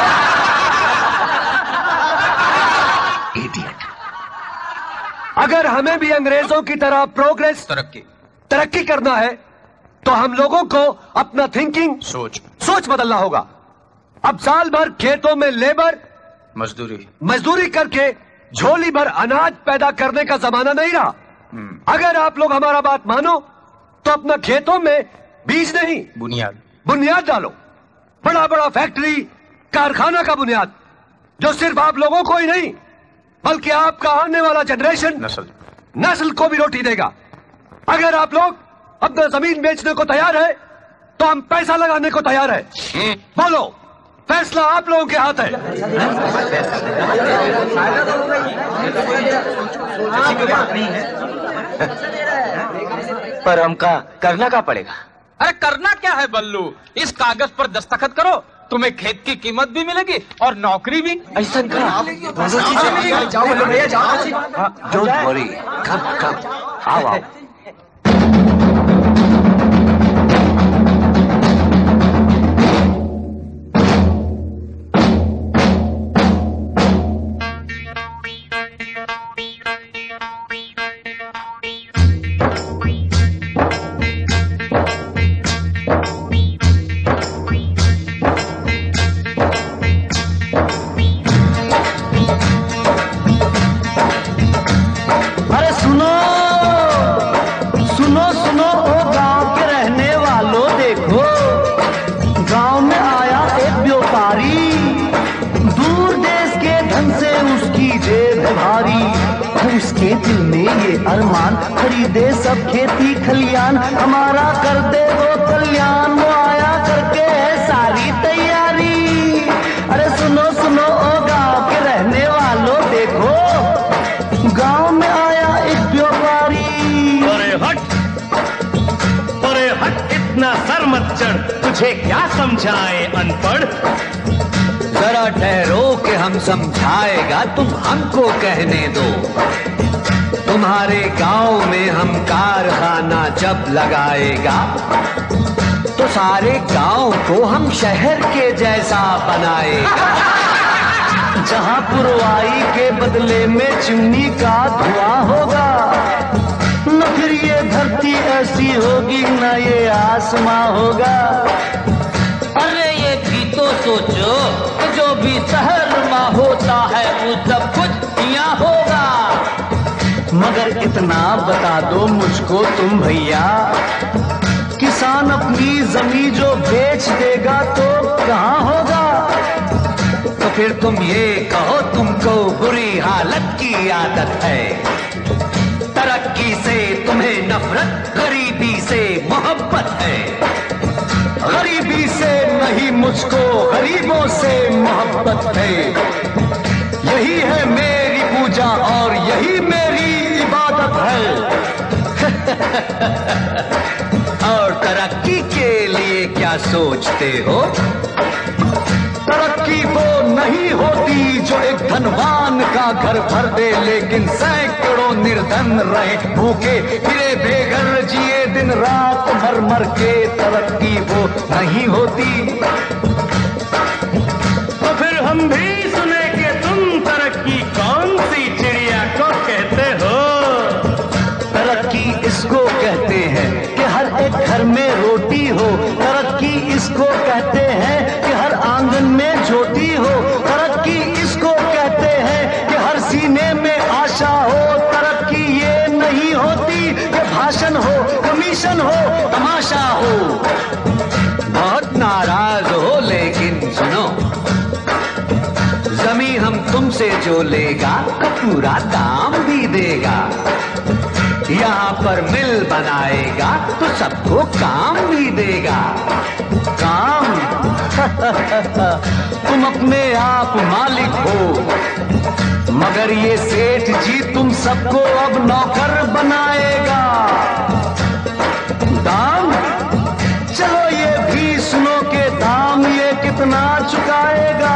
[SPEAKER 1] इडियट।
[SPEAKER 13] अगर हमें भी अंग्रेजों की तरह प्रोग्रेस,
[SPEAKER 4] तरक्की
[SPEAKER 13] तरक्की करना है तो हम लोगों को अपना थिंकिंग,
[SPEAKER 4] सोच
[SPEAKER 13] सोच बदलना होगा। अब साल भर खेतों में लेबर,
[SPEAKER 4] मजदूरी
[SPEAKER 13] मजदूरी करके झोली भर अनाज पैदा करने का जमाना नहीं रहा। अगर आप लोग हमारा बात मानो तो अपना खेतों में बीज नहीं,
[SPEAKER 4] बुनियाद
[SPEAKER 13] बुनियाद डालो। बड़ा बड़ा फैक्ट्री, कारखाना का बुनियाद, जो सिर्फ आप लोगों को ही नहीं बल्कि आपका आने वाला जनरेशन,
[SPEAKER 4] नस्ल
[SPEAKER 13] नस्ल को भी रोटी देगा। अगर आप लोग अपना जमीन बेचने को तैयार है तो हम पैसा लगाने को तैयार है। बोलो, फैसला आप लोगों के हाथ है।
[SPEAKER 11] पर हमका करना क्या पड़ेगा?
[SPEAKER 4] अरे करना क्या है बल्लू, इस कागज पर दस्तखत करो, तुम्हें खेत की कीमत भी मिलेगी और नौकरी भी।
[SPEAKER 11] ऐसा
[SPEAKER 1] डोंट वरी, कम कम, आओ आओ।
[SPEAKER 14] अरमान, खरीदे सब खेती खलियान, हमारा कर दे वो कल्याण। वो आया करके है सारी तैयारी। अरे सुनो सुनो ओ गाँव के रहने वालों, देखो गाँव में आया एक व्यापारी।
[SPEAKER 11] अरे हट, अरे हट, इतना सर मत चढ़, तुझे क्या समझाए अनपढ़।
[SPEAKER 1] जरा ठहरो कि हम समझाएगा, तुम हमको कहने दो। तुम्हारे गांव में हम कारखाना जब लगाएगा तो सारे गांव को हम शहर के जैसा बनाएगा।
[SPEAKER 14] जहाँ पुरवाई के बदले में चिमनी का धुआं होगा, न फिर ये धरती ऐसी होगी न ये आसमां होगा।
[SPEAKER 1] अरे ये भी तो सोचो कि जो भी शहर में होता है वो सब कुछ यहाँ होगा।
[SPEAKER 14] मगर इतना बता दो मुझको तुम भैया, किसान अपनी जमीन जो बेच देगा तो कहाँ होगा?
[SPEAKER 1] तो फिर तुम ये कहो तुमको बुरी हालत की आदत है। तरक्की से तुम्हें नफरत, गरीबी से मोहब्बत है।
[SPEAKER 14] गरीबी से नहीं मुझको गरीबों से मोहब्बत है। यही है मेरी पूजा और यही मेरी इबादत है।
[SPEAKER 1] और तरक्की के लिए क्या सोचते हो?
[SPEAKER 14] तरक्की वो नहीं होती जो एक धनवान का घर भर दे, लेकिन सैकड़ों निर्धन रहे भूखे फिरे बेघर जिए दिन रात मर मर के। तरक्की वो नहीं होती।
[SPEAKER 11] तो फिर हम भी सुने कि तुम तरक्की कौन सी चिड़िया को कहते हो?
[SPEAKER 14] तरक्की इसको कहते हैं कि हर एक घर में रोटी हो। तरक्की इसको कहते हैं कि हर आंगन में ज्योति हो। तरक्की इसको कहते हैं कि हर सीने में आशा हो। तरक्की ये नहीं होती कि भाषण हो, कमीशन हो, तमाशा हो।
[SPEAKER 1] बहुत नाराज हो, लेकिन सुनो, जमीन हम तुमसे जो लेगा तो पूरा दाम भी देगा। यहाँ पर मिल बनाएगा तो सबको काम भी देगा।
[SPEAKER 14] काम? तुम अपने आप मालिक हो, मगर ये सेठ जी तुम सबको अब नौकर बनाएगा। दाम? चलो ये भी सुनो के दाम ये कितना चुकाएगा।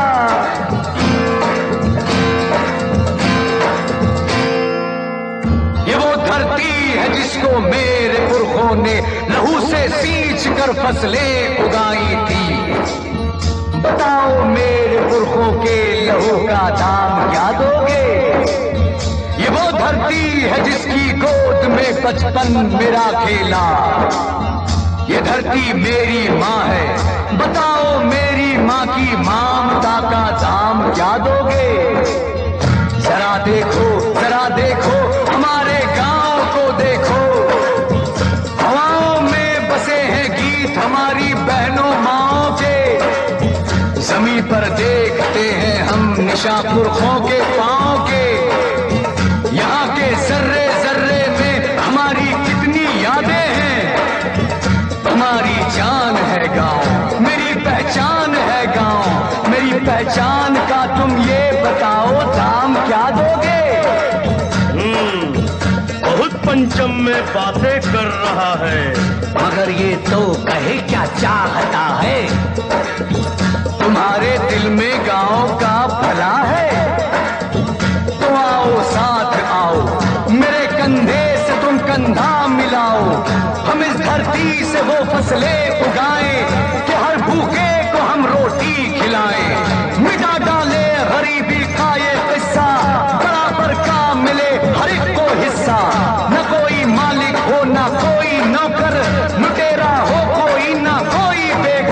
[SPEAKER 14] ये वो धरती है जिसको मेरे पुरखों ने लहू से सींच कर फसलें उगाई थी। बताओ मेरे पुरखों के लहू का दाम क्या दोगे? ये वो धरती है जिसकी गोद में बचपन मेरा खेला। ये धरती मेरी माँ है, बताओ मेरी माँ की ममता का दाम क्या दोगे? जरा देखो, जरा देखो हमारे गांव को देखो। हवाओं में बसे हैं गीत हमारी बहनों माओ के। जमीन पर देखते हैं हम निशा पुरखों के पांव के। यहाँ के जर्रे जर्रे में हमारी कितनी यादें हैं। हमारी जान है गांव, मेरी पहचान है गांव। मेरी पहचान का तुम ये बताओ दाम क्या दोगे?
[SPEAKER 11] हम्म, बहुत पंचम में बातें कर रहा है,
[SPEAKER 1] मगर ये तो कहे क्या चाहता है।
[SPEAKER 14] तुम्हारे दिल में गांव का भला है तो आओ साथ आओ, मेरे कंधे से तुम कंधा मिलाओ। हम इस धरती से वो फसलें उगाएं कि हर भूखे को हम रोटी खिलाएं। मिटा डाले गरीबी का ये किस्सा, बराबर का मिले हर एक को हिस्सा। न कोई मालिक हो न कोई नौकर, लुटेरा हो कोई न कोई बेघर।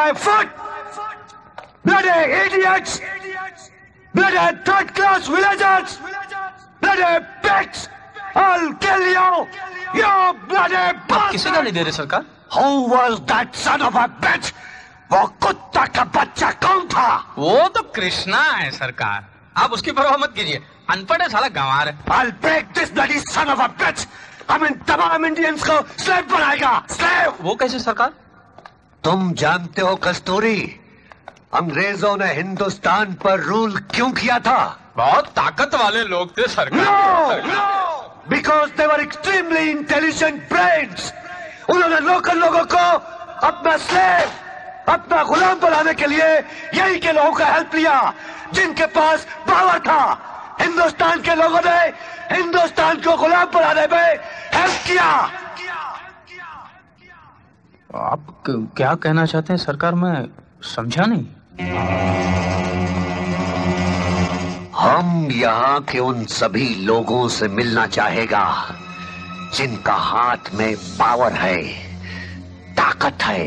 [SPEAKER 13] my foot! Bloody idiots! Bloody third-class villagers! Bloody pigs! I'll kill you! You bloody bastard!
[SPEAKER 3] किसे गाली दे रहे सरकार?
[SPEAKER 13] Who was that son of a bitch? वो कुत्ता का बच्चा कौन था?
[SPEAKER 4] वो तो कृष्णा है सरकार, आप उसकी परवाह मत कीजिए, अनपढ़ है साला गंवार है।
[SPEAKER 13] I'll break this bloody son of a bitch! हम इन तमाम इंडियंस को स्लेव बनाएगा, स्लेव!
[SPEAKER 3] वो कैसे सरकार?
[SPEAKER 1] तुम जानते हो कस्तूरी, अंग्रेजों ने हिंदुस्तान पर रूल क्यों किया था?
[SPEAKER 4] बहुत ताकत वाले लोग थे सरकार।
[SPEAKER 13] No! No! Because they were extremely intelligent brains. उन्होंने लोकल लोगों को अपना स्लेव, अपना गुलाम बनाने के लिए यही के लोगों का हेल्प लिया, जिनके पास पावर था। हिंदुस्तान के लोगों ने हिंदुस्तान को गुलाम बनाने में हेल्प किया।
[SPEAKER 3] आप क्या कहना चाहते हैं सरकार, मैं समझा नहीं।
[SPEAKER 1] हम यहाँ के उन सभी लोगों से मिलना चाहेगा जिनका हाथ में पावर है, ताकत है।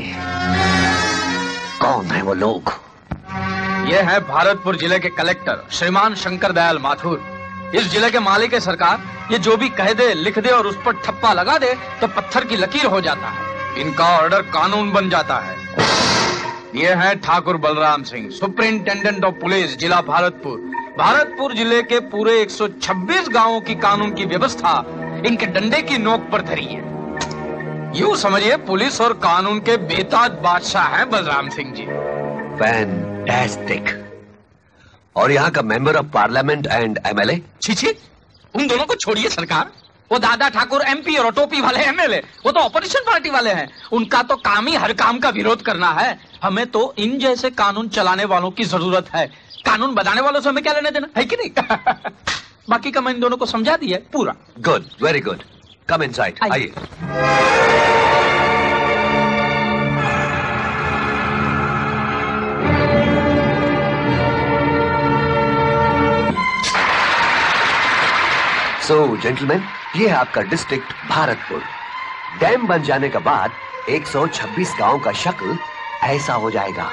[SPEAKER 1] कौन है वो लोग?
[SPEAKER 4] ये है भारतपुर जिले के कलेक्टर श्रीमान शंकर दयाल माथुर। इस जिले के मालिक है सरकार। ये जो भी कह दे, लिख दे और उस पर ठप्पा लगा दे तो पत्थर की लकीर हो जाता है। इनका ऑर्डर कानून बन जाता है। ये है Thakur Balram Singh, superintendent of police जिला भारतपुर। भारतपुर जिले के पूरे एक सौ छब्बीस गांवों की कानून की व्यवस्था इनके डंडे की नोक पर धरी है। यूं समझिए पुलिस और कानून के बेताज बादशाह हैं बलराम सिंह जी।
[SPEAKER 1] फैंटास्टिक। और यहाँ का member of parliament and MLA?
[SPEAKER 4] छी, उन दोनों को छोड़िए सरकार। वो दादा ठाकुर एमपी और टोपी वाले एमएलए, वो तो ऑपोजिशन पार्टी वाले हैं। उनका तो काम ही हर काम का विरोध करना है। हमें तो इन जैसे कानून चलाने वालों की जरूरत है। कानून बनाने वालों से हमें क्या लेने देना है कि नहीं? बाकी का मैं इन दोनों को समझा दिया है पूरा।
[SPEAKER 1] Good, very good. Come inside, आइए। सो जेंटलमैन, ये है आपका डिस्ट्रिक्ट भारतपुर। डैम बन जाने के बाद एक सौ छब्बीस गांव का शक्ल ऐसा हो जाएगा।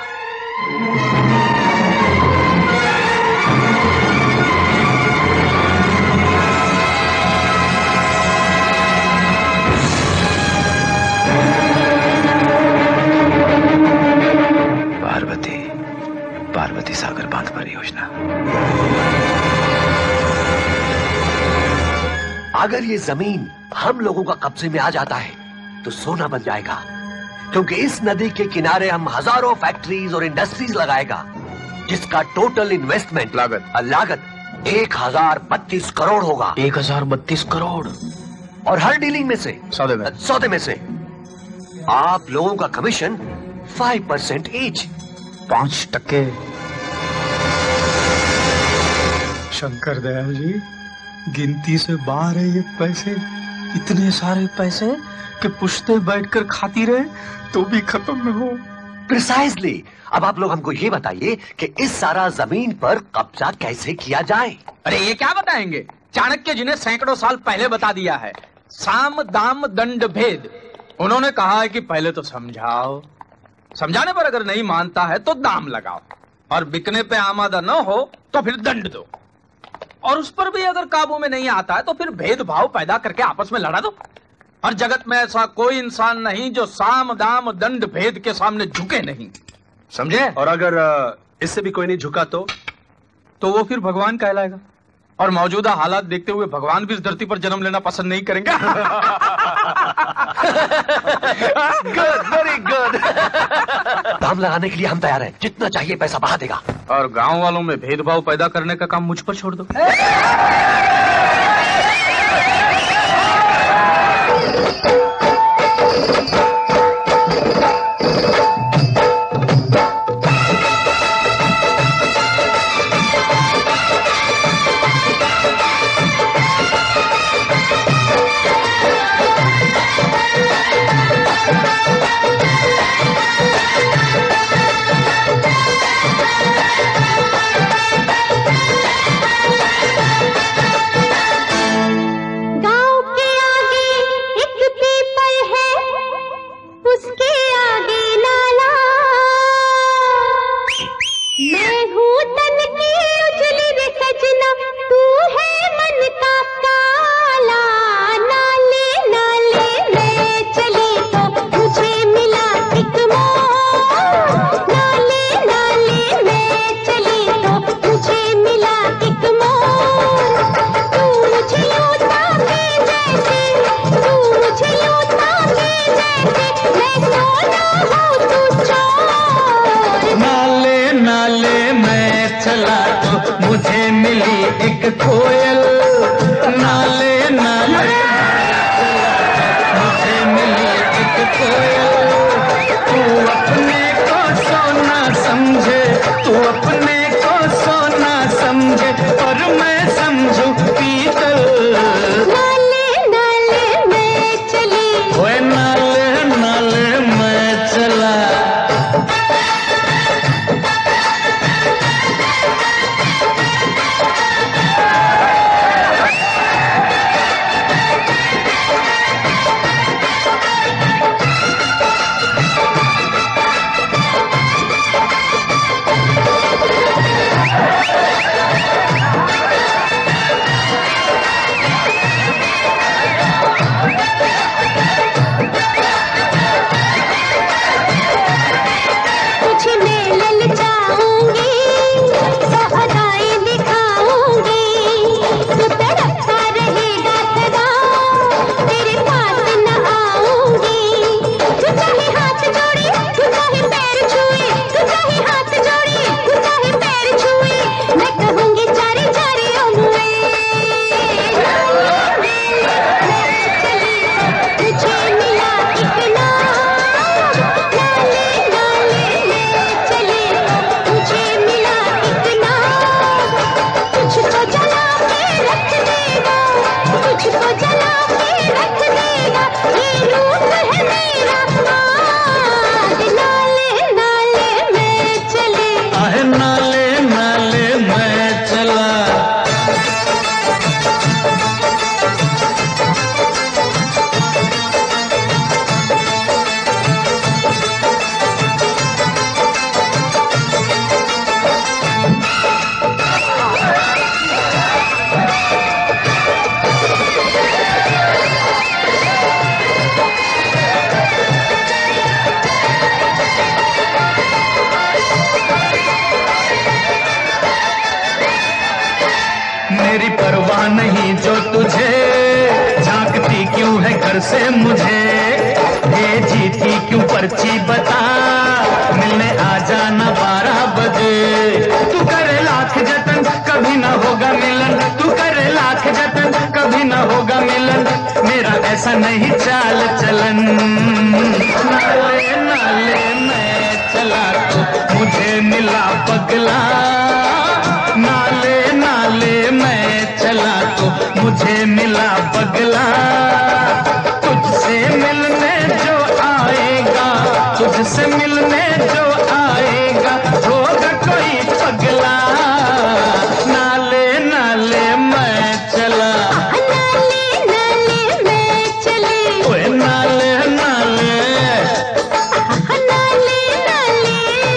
[SPEAKER 10] पार्वती पार्वती सागर बांध परियोजना।
[SPEAKER 1] अगर ये जमीन हम लोगों का कब्जे में आ जाता है तो सोना बन जाएगा, क्योंकि इस नदी के किनारे हम हजारों फैक्ट्रीज और इंडस्ट्रीज लगाएगा, जिसका टोटल इन्वेस्टमेंट लागत लागत एक हजार बत्तीस करोड़ होगा।
[SPEAKER 3] एक हजार बत्तीस करोड़।
[SPEAKER 1] और हर डीलिंग में से
[SPEAKER 3] सौदे में
[SPEAKER 1] सौदे में से आप लोगों का कमीशन फाइव परसेंट ईच।
[SPEAKER 3] पांच टक्के।
[SPEAKER 15] शंकर दयाल जी, गिनती से बाहर है ये पैसे। इतने सारे पैसे कि पुश्ते बैठकर खाती रहे तो भी खत्म न हो।
[SPEAKER 1] प्रिसाइजली। अब आप लोग हमको ये बताइए कि इस सारा जमीन पर कब्जा कैसे किया जाए।
[SPEAKER 4] अरे ये क्या बताएंगे, चाणक्य जी ने सैकड़ों साल पहले बता दिया है। साम दाम दंड भेद। उन्होंने कहा है कि पहले तो समझाओ, समझाने पर अगर नहीं मानता है तो दाम लगाओ, और बिकने पे आमादा न हो तो फिर दंड दो, और उस पर भी अगर काबू में नहीं आता है तो फिर भेदभाव पैदा करके आपस में लड़ा दो। और जगत में ऐसा कोई इंसान नहीं जो साम दाम दंड भेद के सामने झुके नहीं, समझे?
[SPEAKER 3] और अगर इससे भी कोई नहीं झुका तो
[SPEAKER 4] तो वो फिर भगवान कहलाएगा। और मौजूदा हालात देखते हुए भगवान भी इस धरती पर जन्म लेना पसंद नहीं करेंगे।
[SPEAKER 1] Good, very good. दाम लगाने के लिए हम तैयार हैं, जितना चाहिए पैसा बहा देगा।
[SPEAKER 4] और गांव वालों में भेदभाव पैदा करने का काम मुझ पर छोड़ दो।
[SPEAKER 14] नाले नाले मुझे मिली एक कोयल, तू अपने को सोना समझे, तू अपने को सोना समझे और मैं समझू पीतल।
[SPEAKER 16] नाले नाले मैं चली,
[SPEAKER 14] ओए नाले नाले मैं चला।
[SPEAKER 16] तुझे मैं ललचाऊंगी, सौ अदाएं दिखाऊंगी, तू तड़पता रहेगा सदा, तेरे पास न आऊंगी। तू चाहे हाथ जोड़े, तू चाहे पैर छुए, तू चाहे हाथ जोड़े, तू चाहे पैर छुए, मैं कहूंगी चारे चारे ओनुए। तुझे मिला एक नाम, नाले नाले मैं चली, तुझे मिला एक नाम, तुझको जला के रख देगा, तुझको जला के रख देगा, ये रूप है मेरा आज। नाले नाले मैं चली,
[SPEAKER 14] आहे नाले नाले मैं चला। मेरी परवाह नहीं जो तुझे, झांकती क्यों है घर से मुझे, भेजी थी क्यों पर्ची बता, मिलने आ जाना बारह बजे। तू करे लाख जतन कभी ना होगा मिलन, तू करे लाख जतन कभी ना होगा मिलन, मेरा ऐसा नहीं चाल चलन। नाले नाले मैं चला तो मुझे मिला पगला, नाले नाले मैं चला तो मुझे मिला पगला। तुझसे मिलने जो आएगा, तुझसे मिलने जो आएगा, होगा कोई पगला। नाले नाले मैं चला,
[SPEAKER 16] नाले नाले मैं चली,
[SPEAKER 14] ओए नाले नाले
[SPEAKER 16] नाले नाले।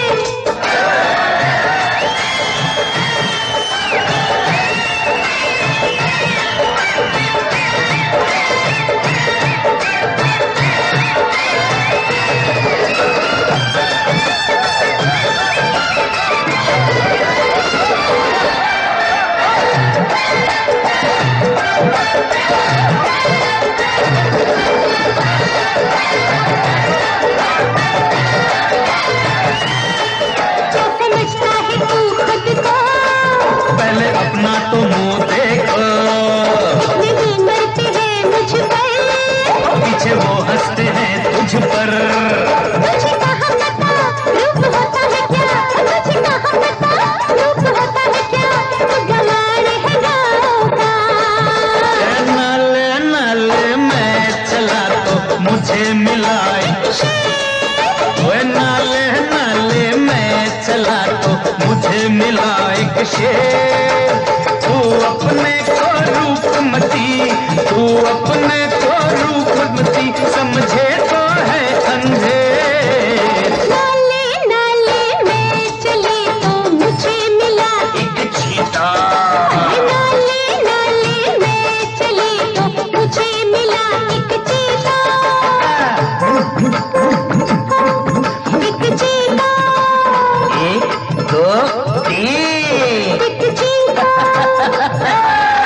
[SPEAKER 16] क्या समझता है तू खुद को,
[SPEAKER 14] पहले अपना तो मुंह देखो,
[SPEAKER 16] नहीं मरते हैं मुझ पर,
[SPEAKER 14] पीछे वो हंसते हैं तुझ पर।
[SPEAKER 16] तुझे कहाँ पता रूप होता है क्या, तुझे कहाँ पता रूप होता है क्या, तू गंवार है गाँव का।
[SPEAKER 14] नाले नाले मैं चला तो मुझे मिला एक शेर, ओए नाले नाले मैं चला तो मुझे मिला एक शेर। तू अपने को रूपमती, तू अपने को रूपमती समझे तो है अंधे।
[SPEAKER 16] नाले नाले मैं चली तो मुझे मिला
[SPEAKER 14] एक चीता,
[SPEAKER 16] नाले नाले मैं चली तो मुझे मिला एक चीता, एक चीता,
[SPEAKER 14] एक दो तीन
[SPEAKER 16] एक चीता।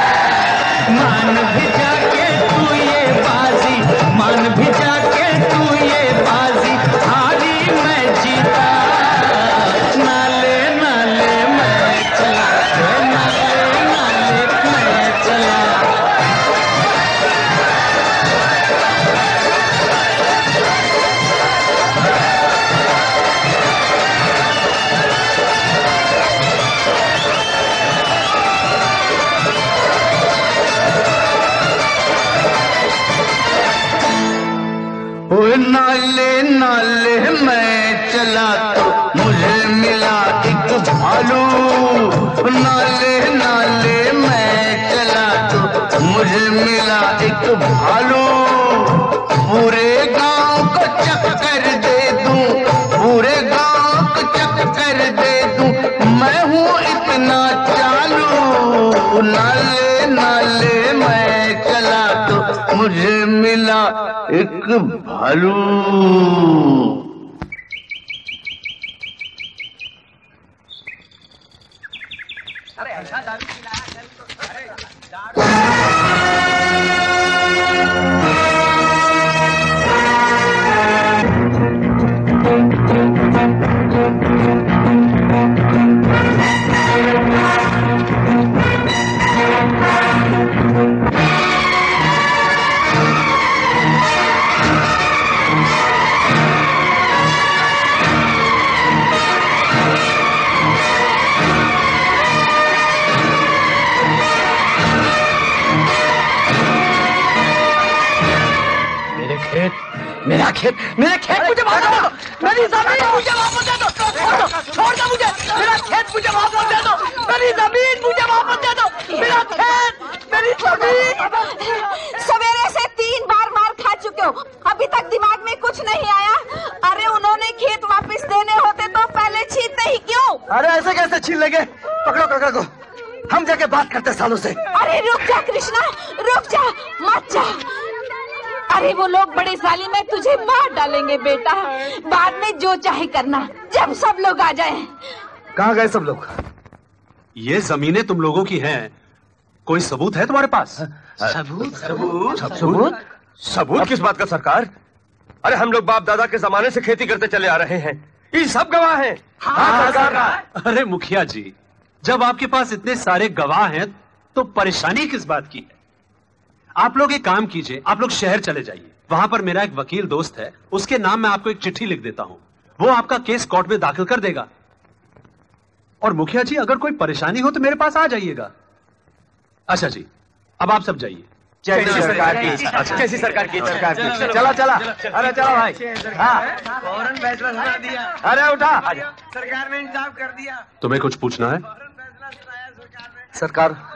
[SPEAKER 14] नाले नाले मैं चला तो मुझे मिला एक भालू। नाले नाले मैं चला तो मुझे मिला एक भालू। पूरे गांव को चक्कर दे दूं, पूरे गांव को चक्कर दे दूं, मैं हूँ इतना चालू। नाले नाले मैं चला तो मुझे मिला एक भालू।
[SPEAKER 13] अरे ऐसा दारू
[SPEAKER 7] मेरा खेत, मेरे खेत मुझे वापस दे दो, मेरी जमीन मुझे वापस दे दो, छोड़ दो, छोड़ दो मुझे, मेरा खेत मुझे वापस दे दो, मेरी जमीन मुझे वापस दे दो, मेरा खेत, मेरी जमीन।
[SPEAKER 17] सवेरे से तीन बार मार खा चुके हो, अभी तक दिमाग में कुछ नहीं आया? अरे उन्होंने खेत वापस देने होते तो पहले छीनते ही क्यों?
[SPEAKER 7] अरे ऐसे कैसे छीन लेंगे? पकड़ो काका को, हम जाके बात करते सालों से।
[SPEAKER 17] अरे रुक जा कृष्णा, रुक जा, मत जा। अरे वो लोग बड़े जालिम है, तुझे मार डालेंगे बेटा। बाद में जो चाहे करना, जब सब लोग आ जाएं।
[SPEAKER 7] कहाँ गए सब लोग?
[SPEAKER 3] ये जमीनें तुम लोगों की हैं, कोई सबूत है तुम्हारे पास?
[SPEAKER 2] सबूत? सबूत? सबूत? सबूत किस बात का सरकार? अरे हम लोग बाप दादा के जमाने से खेती करते चले आ रहे हैं, ये सब गवाह हैं।
[SPEAKER 3] हाँ, सरकार। अरे मुखिया जी, जब आपके पास इतने सारे गवाह हैं तो परेशानी किस बात की है? आप लोग एक काम कीजिए, आप लोग शहर चले जाइए, वहां पर मेरा एक वकील दोस्त है, उसके नाम मैं आपको एक चिट्ठी लिख देता हूं, वो आपका केस कोर्ट में दाखिल कर देगा। और मुखिया जी, अगर कोई परेशानी हो तो मेरे पास आ जाइएगा। अच्छा जी, अब आप सब जाइए।
[SPEAKER 2] कैसी सरकार की? कैसी सरकार की? सरकार की? चला चला, अरे चलो भाई। हाँ, फौरन फैसला सुना दिया। अरे उठा, सरकार ने इंसाफ कर दिया।
[SPEAKER 3] तुम्हें कुछ पूछना है?
[SPEAKER 7] सरकार,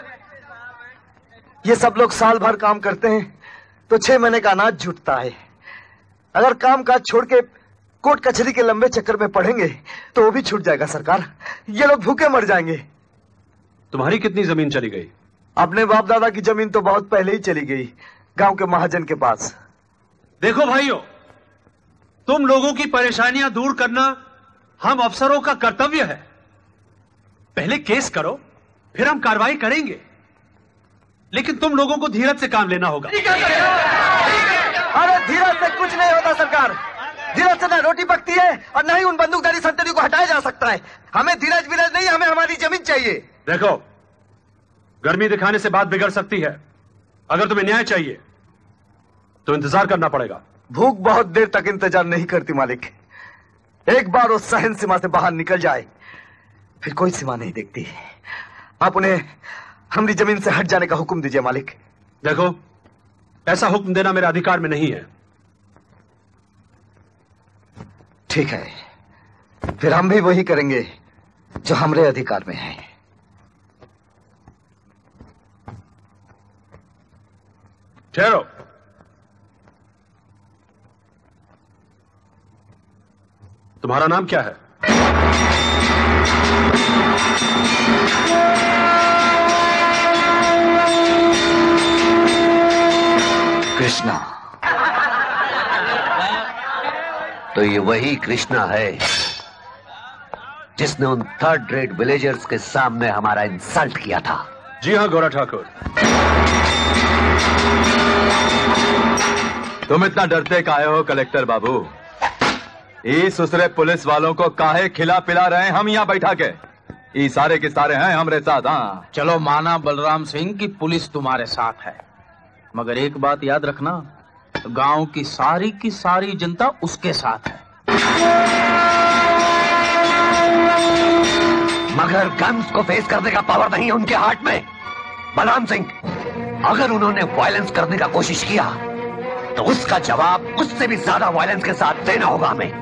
[SPEAKER 7] ये सब लोग साल भर काम करते हैं तो छह महीने का अनाज जुटता है। अगर काम काज छोड़ के कोर्ट कचहरी के लंबे चक्कर में पड़ेंगे तो वो भी छूट जाएगा सरकार। ये लोग भूखे मर जाएंगे।
[SPEAKER 3] तुम्हारी कितनी जमीन चली गई?
[SPEAKER 7] अपने बाप दादा की जमीन तो बहुत पहले ही चली गई, गांव के महाजन के पास।
[SPEAKER 3] देखो भाइयों, तुम लोगों की परेशानियां दूर करना हम अफसरों का कर्तव्य है। पहले केस करो, फिर हम कार्रवाई करेंगे, लेकिन तुम लोगों को धीरज से काम लेना होगा।
[SPEAKER 7] अरे धीरज से कुछ नहीं होता सरकार। धीरज से ना रोटी पकती है और ना ही उन बंदूकधारी संतरी को हटाया जा सकता है। हमें धीरज विरज नहीं, हमें हमारी जमीन चाहिए।
[SPEAKER 3] देखो, गर्मी दिखाने से बात बिगड़ सकती है। अगर तुम्हें न्याय चाहिए तो इंतजार करना पड़ेगा।
[SPEAKER 7] भूख बहुत देर तक इंतजार नहीं करती मालिक। एक बार उस सहन सीमा से बाहर निकल जाए फिर कोई सीमा नहीं देखती। आप उन्हें हमारी जमीन से हट जाने का हुक्म दीजिए मालिक।
[SPEAKER 3] देखो, ऐसा हुक्म देना मेरे अधिकार में नहीं है।
[SPEAKER 7] ठीक है, फिर हम भी वही करेंगे जो हमारे अधिकार में है।
[SPEAKER 3] ठहरो। तुम्हारा नाम क्या है?
[SPEAKER 1] कृष्णा। तो ये वही कृष्णा है जिसने उन थर्ड रेट विलेजर्स के सामने हमारा इंसल्ट किया था।
[SPEAKER 3] जी हाँ गोरा ठाकुर।
[SPEAKER 8] तुम इतना डरते काहे हो कलेक्टर बाबू? ये सुसरे पुलिस वालों को काहे खिला पिला रहे हैं हम यहाँ बैठा के? ये सारे के सारे हैं हमारे साथ। हाँ
[SPEAKER 4] चलो माना बलराम सिंह की पुलिस तुम्हारे साथ है, मगर एक बात याद रखना, गांव की सारी की सारी जनता उसके साथ है।
[SPEAKER 1] मगर गन्स को फेस करने का पावर नहीं है उनके हाथ में। बलराम सिंह, अगर उन्होंने वायलेंस करने का कोशिश किया तो उसका जवाब उससे भी ज्यादा वायलेंस के साथ देना होगा हमें।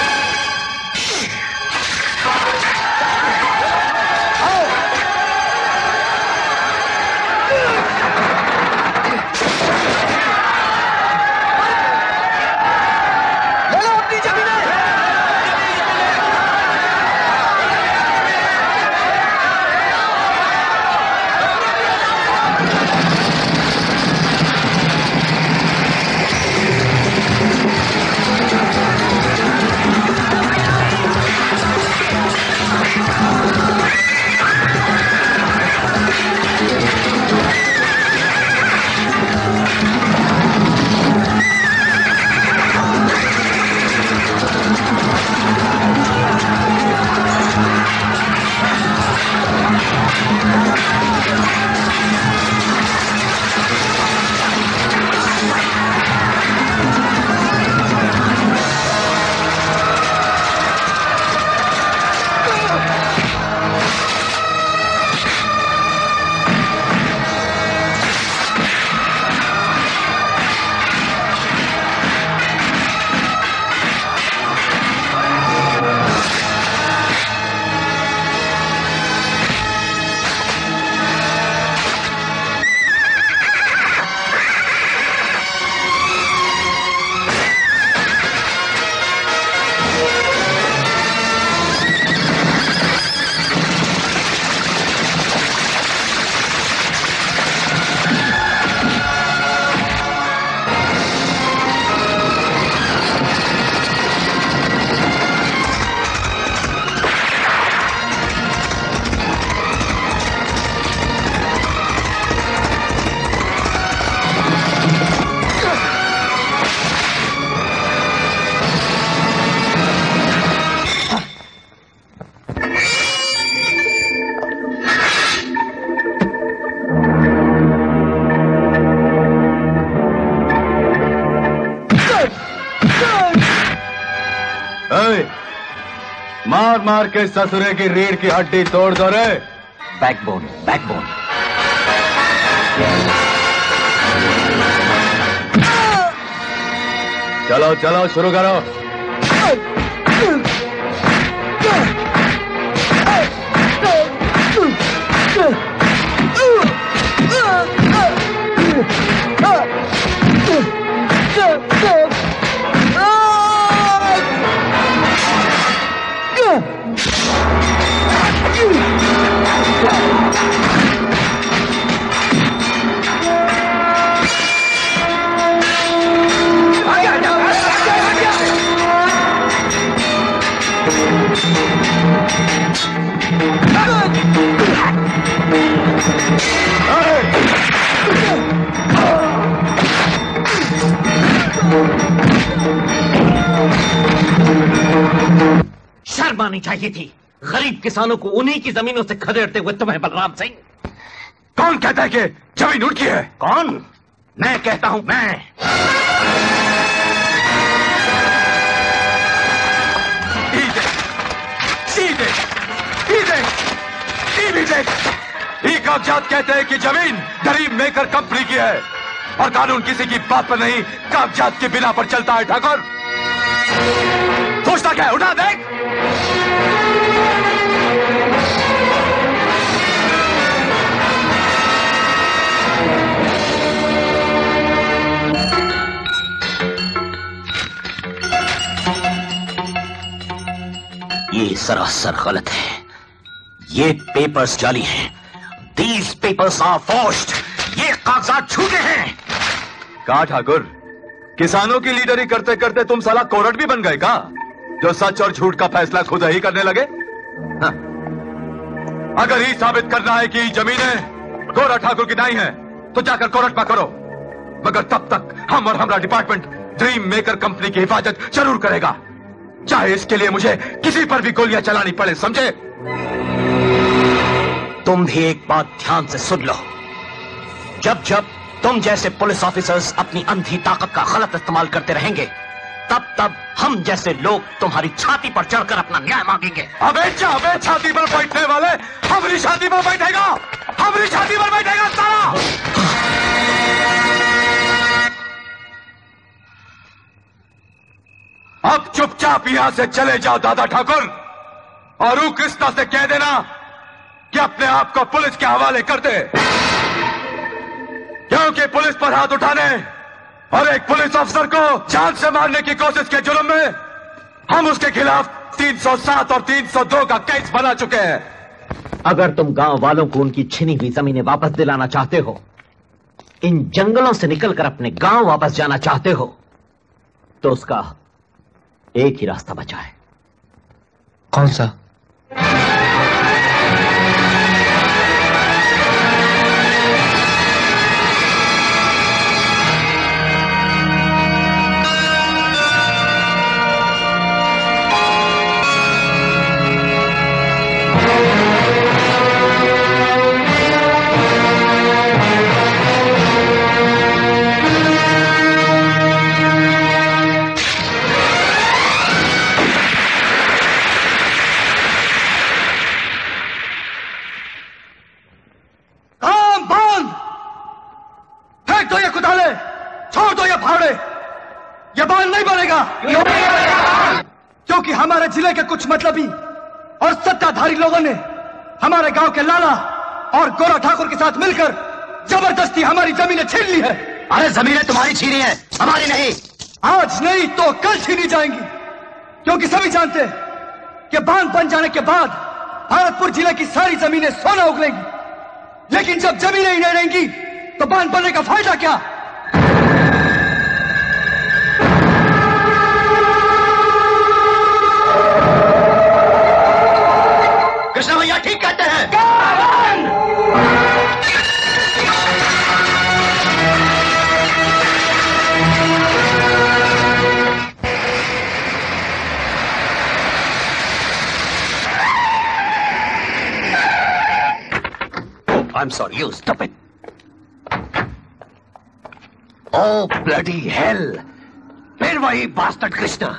[SPEAKER 8] मार मार के ससुरे की रीढ़ की हड्डी तोड़ दो रे।
[SPEAKER 1] Backbone, backbone.
[SPEAKER 8] चलो चलो शुरू करो।
[SPEAKER 9] शर्म आनी चाहिए थी गरीब किसानों को उन्हीं की जमीनों से खदेड़ते हुए तुम्हें, बलराम सिंह।
[SPEAKER 6] कौन कहता है कि जमीन उनकी है?
[SPEAKER 9] कौन? मैं कहता हूं, मैं।
[SPEAKER 6] ये कागजात कहते हैं कि जमीन ड्रीम मेकर कंपनी की है और कानून किसी की बात पर नहीं, कागजात के बिना पर चलता है। ठाकुर सोचता क्या है? उठा देख।
[SPEAKER 9] ये सरासर गलत है। ये पेपर्स जाली हैं। These papers are forged। ये कागजात झूठे हैं।
[SPEAKER 8] कहा ठाकुर, किसानों की लीडरी करते करते तुम साला कोर्ट भी बन गए का, जो सच और झूठ का फैसला खुद ही करने लगे? हाँ। अगर ये साबित करना है कि जमीनें गोरा ठाकुर की नहीं है तो जाकर कोर्ट में करो, मगर तब तक हम और हमारा डिपार्टमेंट ड्रीम मेकर कंपनी की हिफाजत जरूर करेगा, चाहे इसके लिए मुझे किसी पर भी गोलियां चलानी पड़े, समझे?
[SPEAKER 9] तुम भी एक बात ध्यान से सुन लो। जब जब तुम जैसे पुलिस ऑफिसर्स अपनी अंधी ताकत का गलत इस्तेमाल करते रहेंगे, तब तब हम जैसे लोग तुम्हारी छाती पर चढ़कर अपना न्याय मांगेंगे।
[SPEAKER 6] अबे अबे छाती पर बैठने वाले हमारी छाती पर बैठेगा, हमारी छाती पर बैठेगा साला। अब चुपचाप यहां से चले जाओ दादा ठाकुर, और ऊ कृष्णा से कह देना कि अपने आप को पुलिस के हवाले कर दे, क्योंकि पुलिस पर हाथ उठाने और एक पुलिस अफसर को जान से मारने की कोशिश के जुर्म में हम उसके खिलाफ तीन सौ सात और तीन सौ दो का केस बना चुके हैं।
[SPEAKER 9] अगर तुम गांव वालों को उनकी छिनी हुई जमीनें वापस दिलाना चाहते हो, इन जंगलों से निकलकर अपने गांव वापस जाना चाहते हो, तो उसका एक ही रास्ता बचा है।
[SPEAKER 10] कौन सा?
[SPEAKER 7] क्योंकि हमारे जिले के कुछ मतलबी और सत्ताधारी लोगों ने हमारे गांव के लाला और गोरा ठाकुर के साथ मिलकर जबरदस्ती हमारी जमीनें छीन ली है।
[SPEAKER 1] अरे जमीनें तुम्हारी छीनी है, हमारी नहीं।
[SPEAKER 7] आज नहीं तो कल छीनी जाएंगी, क्योंकि सभी जानते हैं कि बांध बन जाने के बाद भरतपुर जिले की सारी जमीनें सोना उगलेंगी, लेकिन जब जमीनें ही नहीं रहेंगी तो बांध बनने का फायदा क्या?
[SPEAKER 1] कृष्णा भैया ठीक कहते हैं। I'm sorry, you stop it. Oh, bloody hell! फिर वही बास्टर्ड कृष्णा।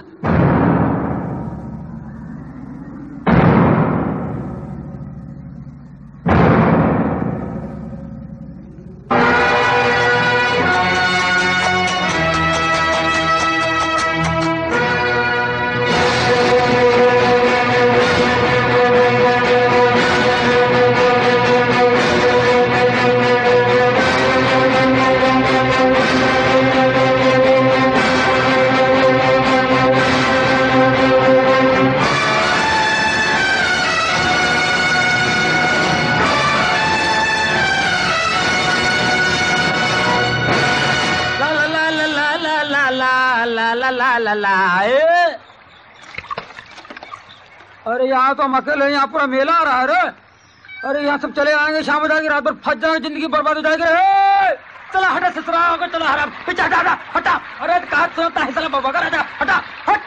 [SPEAKER 18] अरे यहाँ तो हम अकेले हैं, यहाँ पूरा मेला आ रहा है रे। अरे यहाँ सब चले आएंगे, शाम हो जाएगी, रात भर फंस जाएंगे, जिंदगी बर्बाद हो जाएगी रे। चला हटा ससुरा होकर, चला हराम पीछे हटा हटा हटा। अरे कहा सुनता है साला बाबा का राजा, हटा हट।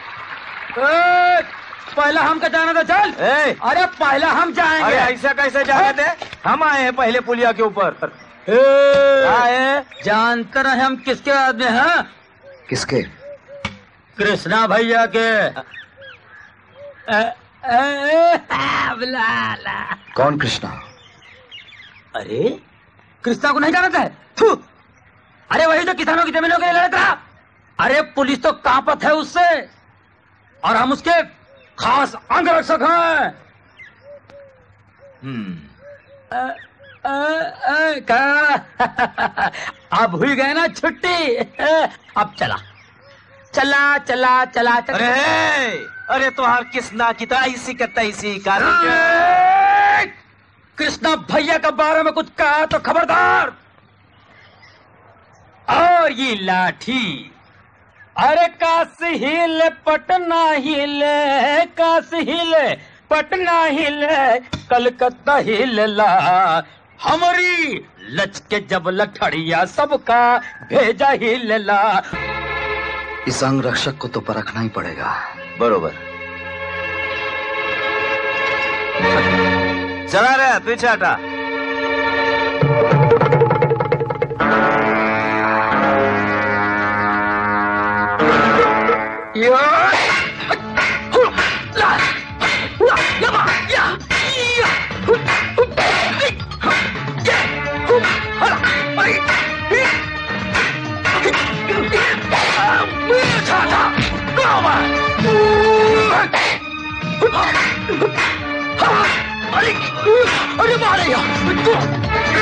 [SPEAKER 18] पहला हम का जाना था, चल। ए, अरे पहला हम जाएंगे।
[SPEAKER 5] अरे ऐसा कैसे जाने थे? हम आए हैं पहले पुलिया के ऊपर।
[SPEAKER 18] आए जानते रहे हम किसके आदमी हैं?
[SPEAKER 7] किसके?
[SPEAKER 18] कृष्णा भैया के। ए, ए, ए,
[SPEAKER 7] कौन कृष्णा?
[SPEAKER 18] अरे कृष्णा को नहीं जानता है? थू। अरे वही जो किसानों की जमीनों के लिए लड़ता रहा। अरे पुलिस तो कांपत है उससे, और हम उसके खास अंगरक्षक हैं। हम्म अब हुई गए ना छुट्टी। अब चला चला चला चला, चला।
[SPEAKER 5] अरे अरे तुहार कृष्णा की तो ऐसी का तैसी का।
[SPEAKER 18] कृष्णा भैया के बारे में कुछ कहा तो खबरदार। और ये लाठी, अरे काशी हिले पटना हिले, काशी हिले पटना हिले, कलकत्ता हिलला। हमारी लचके जब लठड़िया सबका भेजा हिलला।
[SPEAKER 7] इस अंग रक्षक को तो परखना ही पड़ेगा।
[SPEAKER 5] बरोबर। चला रहा पीछे हटा।
[SPEAKER 16] Come on!
[SPEAKER 7] अरे अरे मारे यार।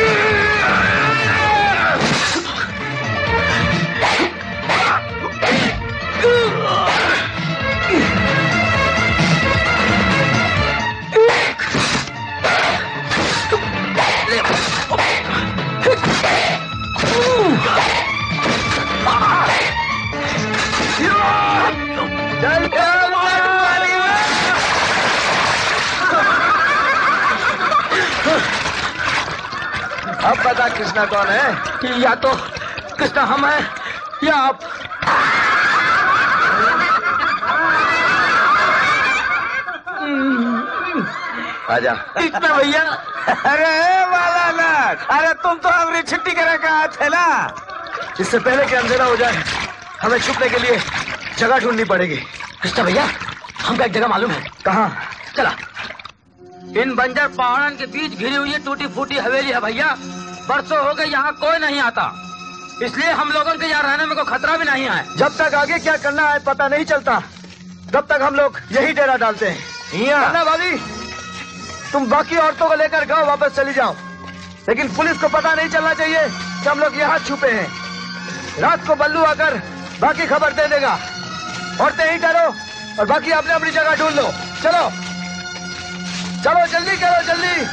[SPEAKER 5] अब बता कृष्णा कौन है? या तो कृष्णा हम हैं या आप। आजा कृष्णा भैया।
[SPEAKER 4] अरे वाला नाथ, अरे तुम तो हमारी छुट्टी करे का थे ना।
[SPEAKER 7] इससे पहले कि अंधेरा हो जाए हमें छुपने के लिए जगह ढूंढनी पड़ेगी।
[SPEAKER 18] कृष्णा भैया हमको एक जगह मालूम है।
[SPEAKER 7] कहाँ?
[SPEAKER 18] चला। इन बंजर पहाड़न के बीच घिरी हुई टूटी फूटी हवेली है भैया। बरसों हो गए यहाँ कोई नहीं आता, इसलिए हम लोगों के यहाँ रहने में कोई खतरा भी नहीं है।
[SPEAKER 7] जब तक आगे क्या करना है पता नहीं चलता तब तक हम लोग यही डेरा डालते हैं। भाभी तुम बाकी औरतों को लेकर गांव वापस चली जाओ, लेकिन पुलिस को पता नहीं चलना चाहिए कि हम लोग यहाँ छुपे हैं। रात को बल्लू आकर बाकी खबर दे देगा। औरतें ही डरो और बाकी अपने अपनी जगह ढूंढ लो। चलो चलो जल्दी करो जल्दी।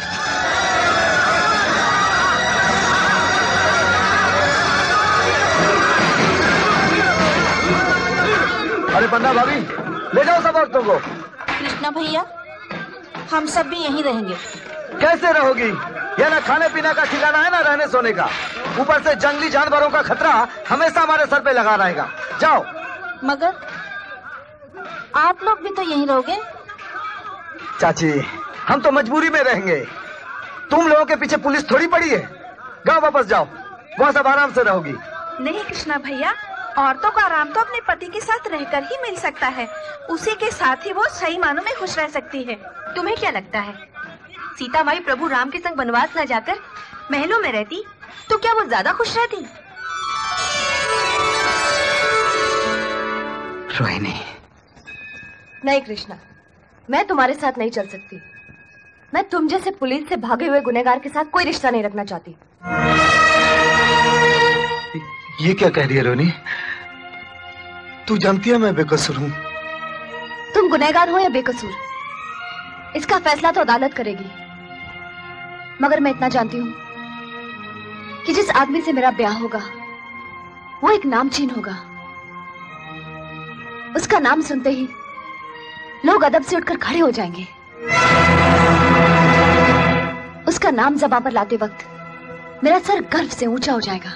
[SPEAKER 7] अरे बन्ना भाभी ले जाओ सब औरतों को।
[SPEAKER 17] कृष्णा भैया हम सब भी यहीं रहेंगे।
[SPEAKER 7] कैसे रहोगी? यह ना खाने पीने का ठिकाना है ना रहने सोने का। ऊपर से जंगली जानवरों का खतरा हमेशा हमारे सर पे लगा रहेगा। जाओ।
[SPEAKER 17] मगर आप लोग भी तो यहीं रहोगे।
[SPEAKER 7] चाची हम तो मजबूरी में रहेंगे, तुम लोगों के पीछे पुलिस थोड़ी पड़ी है। गांव वापस जाओ, वहाँ सब आराम से रहोगी।
[SPEAKER 19] नहीं कृष्णा भैया, औरतों का आराम तो अपने पति के साथ रहकर ही मिल सकता है। उसी के साथ ही वो सही मानों में खुश रह सकती है।
[SPEAKER 12] तुम्हें क्या लगता है सीता माई प्रभु राम के संग वनवास न जाकर महलों में रहती तो क्या वो ज्यादा खुश रहती?
[SPEAKER 7] रोहिणी।
[SPEAKER 12] नहीं कृष्णा, मैं तुम्हारे साथ नहीं चल सकती। मैं तुम जैसे पुलिस से भागे हुए गुनहगार के साथ कोई रिश्ता नहीं रखना चाहती।
[SPEAKER 7] ये क्या कह रही है रोहिणी? तू जानती है मैं बेकसूर हूँ।
[SPEAKER 12] तुम गुनहगार हो या बेकसूर, इसका फैसला तो अदालत करेगी। मगर मैं इतना जानती हूँ कि जिस आदमी से मेरा ब्याह होगा वो एक नामचीन होगा। उसका नाम सुनते ही लोग अदब से उठकर खड़े हो जाएंगे। उसका नाम ज़बान पर लाते वक्त मेरा सर गर्व से ऊंचा हो जाएगा।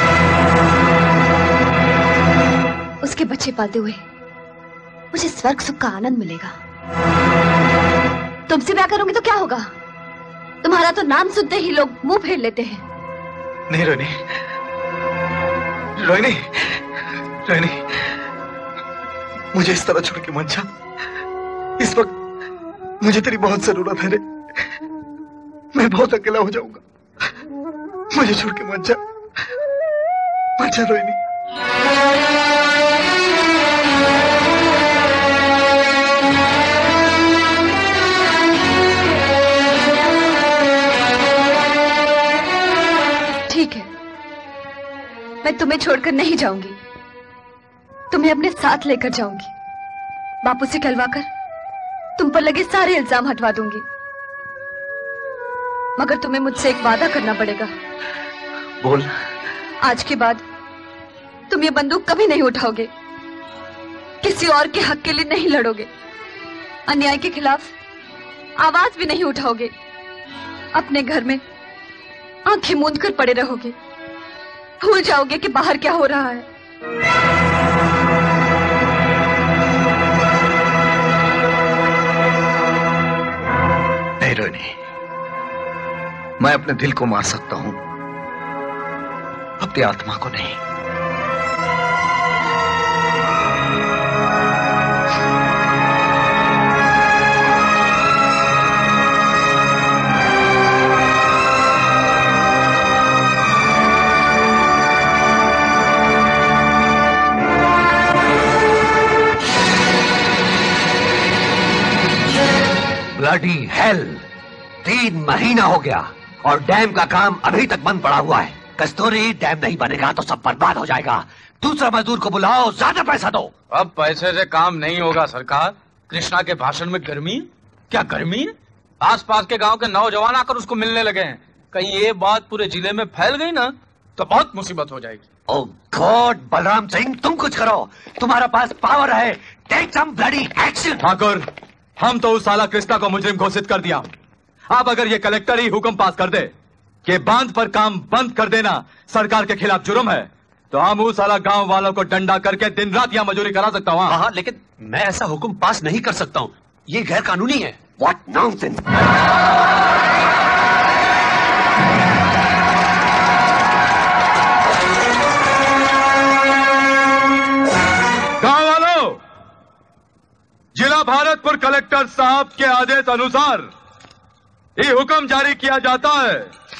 [SPEAKER 12] उसके बच्चे पालते हुए मुझे स्वर्ग सुख का आनंद मिलेगा। तुमसे ब्याह करूंगी तो क्या होगा? तुम्हारा तो नाम सुनते ही लोग मुंह फेर लेते हैं।
[SPEAKER 7] नहीं रोहिणी, रोहिणी, रोहिणी, मुझे इस तरह छोड़ के मत जा। इस वक्त मुझे तेरी बहुत जरूरत है रे। मैं बहुत अकेला हो जाऊंगा। मुझे छोड़ के मत जा, मत जा रोहिणी।
[SPEAKER 12] ठीक है, मैं तुम्हें छोड़कर नहीं जाऊंगी, तुम्हें अपने साथ लेकर जाऊंगी। बापू से कहलवाकर तुम पर लगे सारे इल्जाम हटवा दूंगी। मगर तुम्हें मुझसे एक वादा करना पड़ेगा।
[SPEAKER 7] बोल।
[SPEAKER 12] आज के बाद तुम ये बंदूक कभी नहीं उठाओगे, किसी और के हक के लिए नहीं लड़ोगे, अन्याय के खिलाफ आवाज भी नहीं उठाओगे। अपने घर में आंखें मूंद कर पड़े रहोगे, भूल जाओगे कि बाहर क्या हो रहा है।
[SPEAKER 7] नहीं रोहिणी, मैं अपने दिल को मार सकता हूं, अपनी आत्मा को नहीं।
[SPEAKER 1] ब्लडी हेल, तीन महीना हो गया और डैम का काम अभी तक बंद पड़ा हुआ है। कस्तूरी, डैम नहीं बनेगा तो सब बर्बाद हो जाएगा। दूसरा मजदूर को बुलाओ, ज्यादा पैसा दो।
[SPEAKER 15] अब पैसे से काम नहीं होगा सरकार। कृष्णा के भाषण में गर्मी, क्या गर्मी है? आसपास के गांव के नौजवान आकर उसको मिलने लगे हैं। कहीं ये बात पूरे जिले में फैल गई ना तो बहुत मुसीबत हो जाएगी।
[SPEAKER 1] ओह गॉड, बलराम सिंह तुम कुछ करो, तुम्हारा पास पावर है। Take some bloody action.
[SPEAKER 8] Thakur, हम तो उस साला कृष्णा को मुजरिम घोषित कर दिया। अब अगर ये कलेक्टर ही हुक्म पास कर दे कि बांध पर काम बंद कर देना सरकार के खिलाफ जुर्म है, तो हम उस साला गांव वालों को डंडा करके दिन रात यहाँ मजूरी करा सकता हूँ।
[SPEAKER 3] हाँ, लेकिन मैं ऐसा हुक्म पास नहीं कर सकता हूँ, ये गैर कानूनी है।
[SPEAKER 1] What nonsense.
[SPEAKER 8] गांव वालों, जिला भारतपुर कलेक्टर साहब के आदेश अनुसार ये हुक्म जारी किया जाता है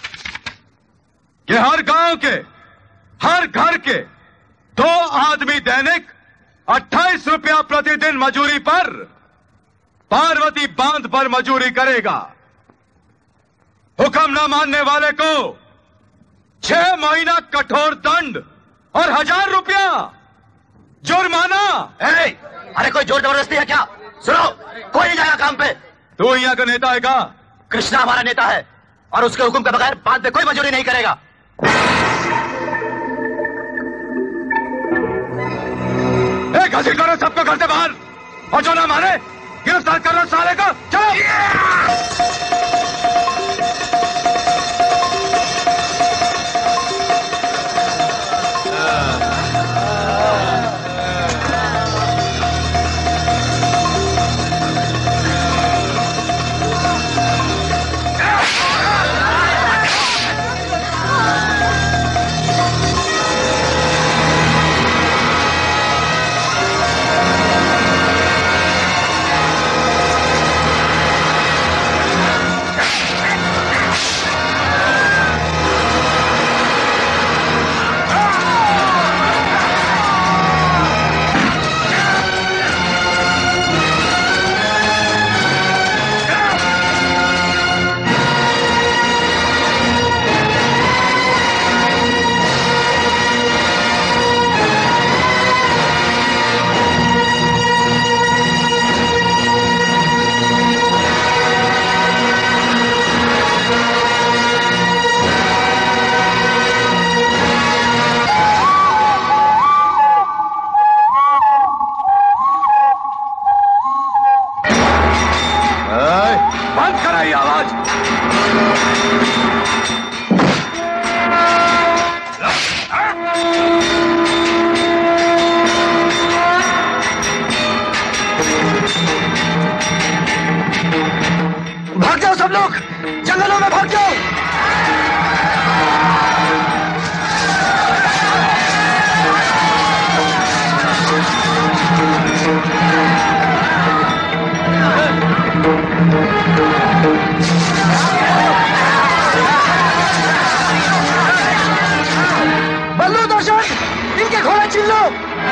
[SPEAKER 8] कि हर गांव के हर घर के दो आदमी दैनिक अट्ठाईस रुपया प्रतिदिन मजूरी पर पार्वती बांध पर मजूरी करेगा। हुक्म न मानने वाले को छह महीना कठोर दंड और हजार रुपया जुर्माना।
[SPEAKER 1] ए, अरे कोई जोर जबरदस्ती है क्या? सुनो, कोई नहीं जाएगा काम पे।
[SPEAKER 8] तू यहाँ का नेता है क्या?
[SPEAKER 1] कृष्णा हमारा नेता है और उसके हुक्म के बगैर बांध पे कोई मजूरी नहीं करेगा।
[SPEAKER 8] एक घसीट करो सबको घर से बाहर, और जो ना माने गिरफ्तार कर लो साले को। चलो।
[SPEAKER 7] भाग जाओ सब लोग, जंगलों में भाग जाओ। बल्लू दर्शन, इनके घोड़े छीन लो।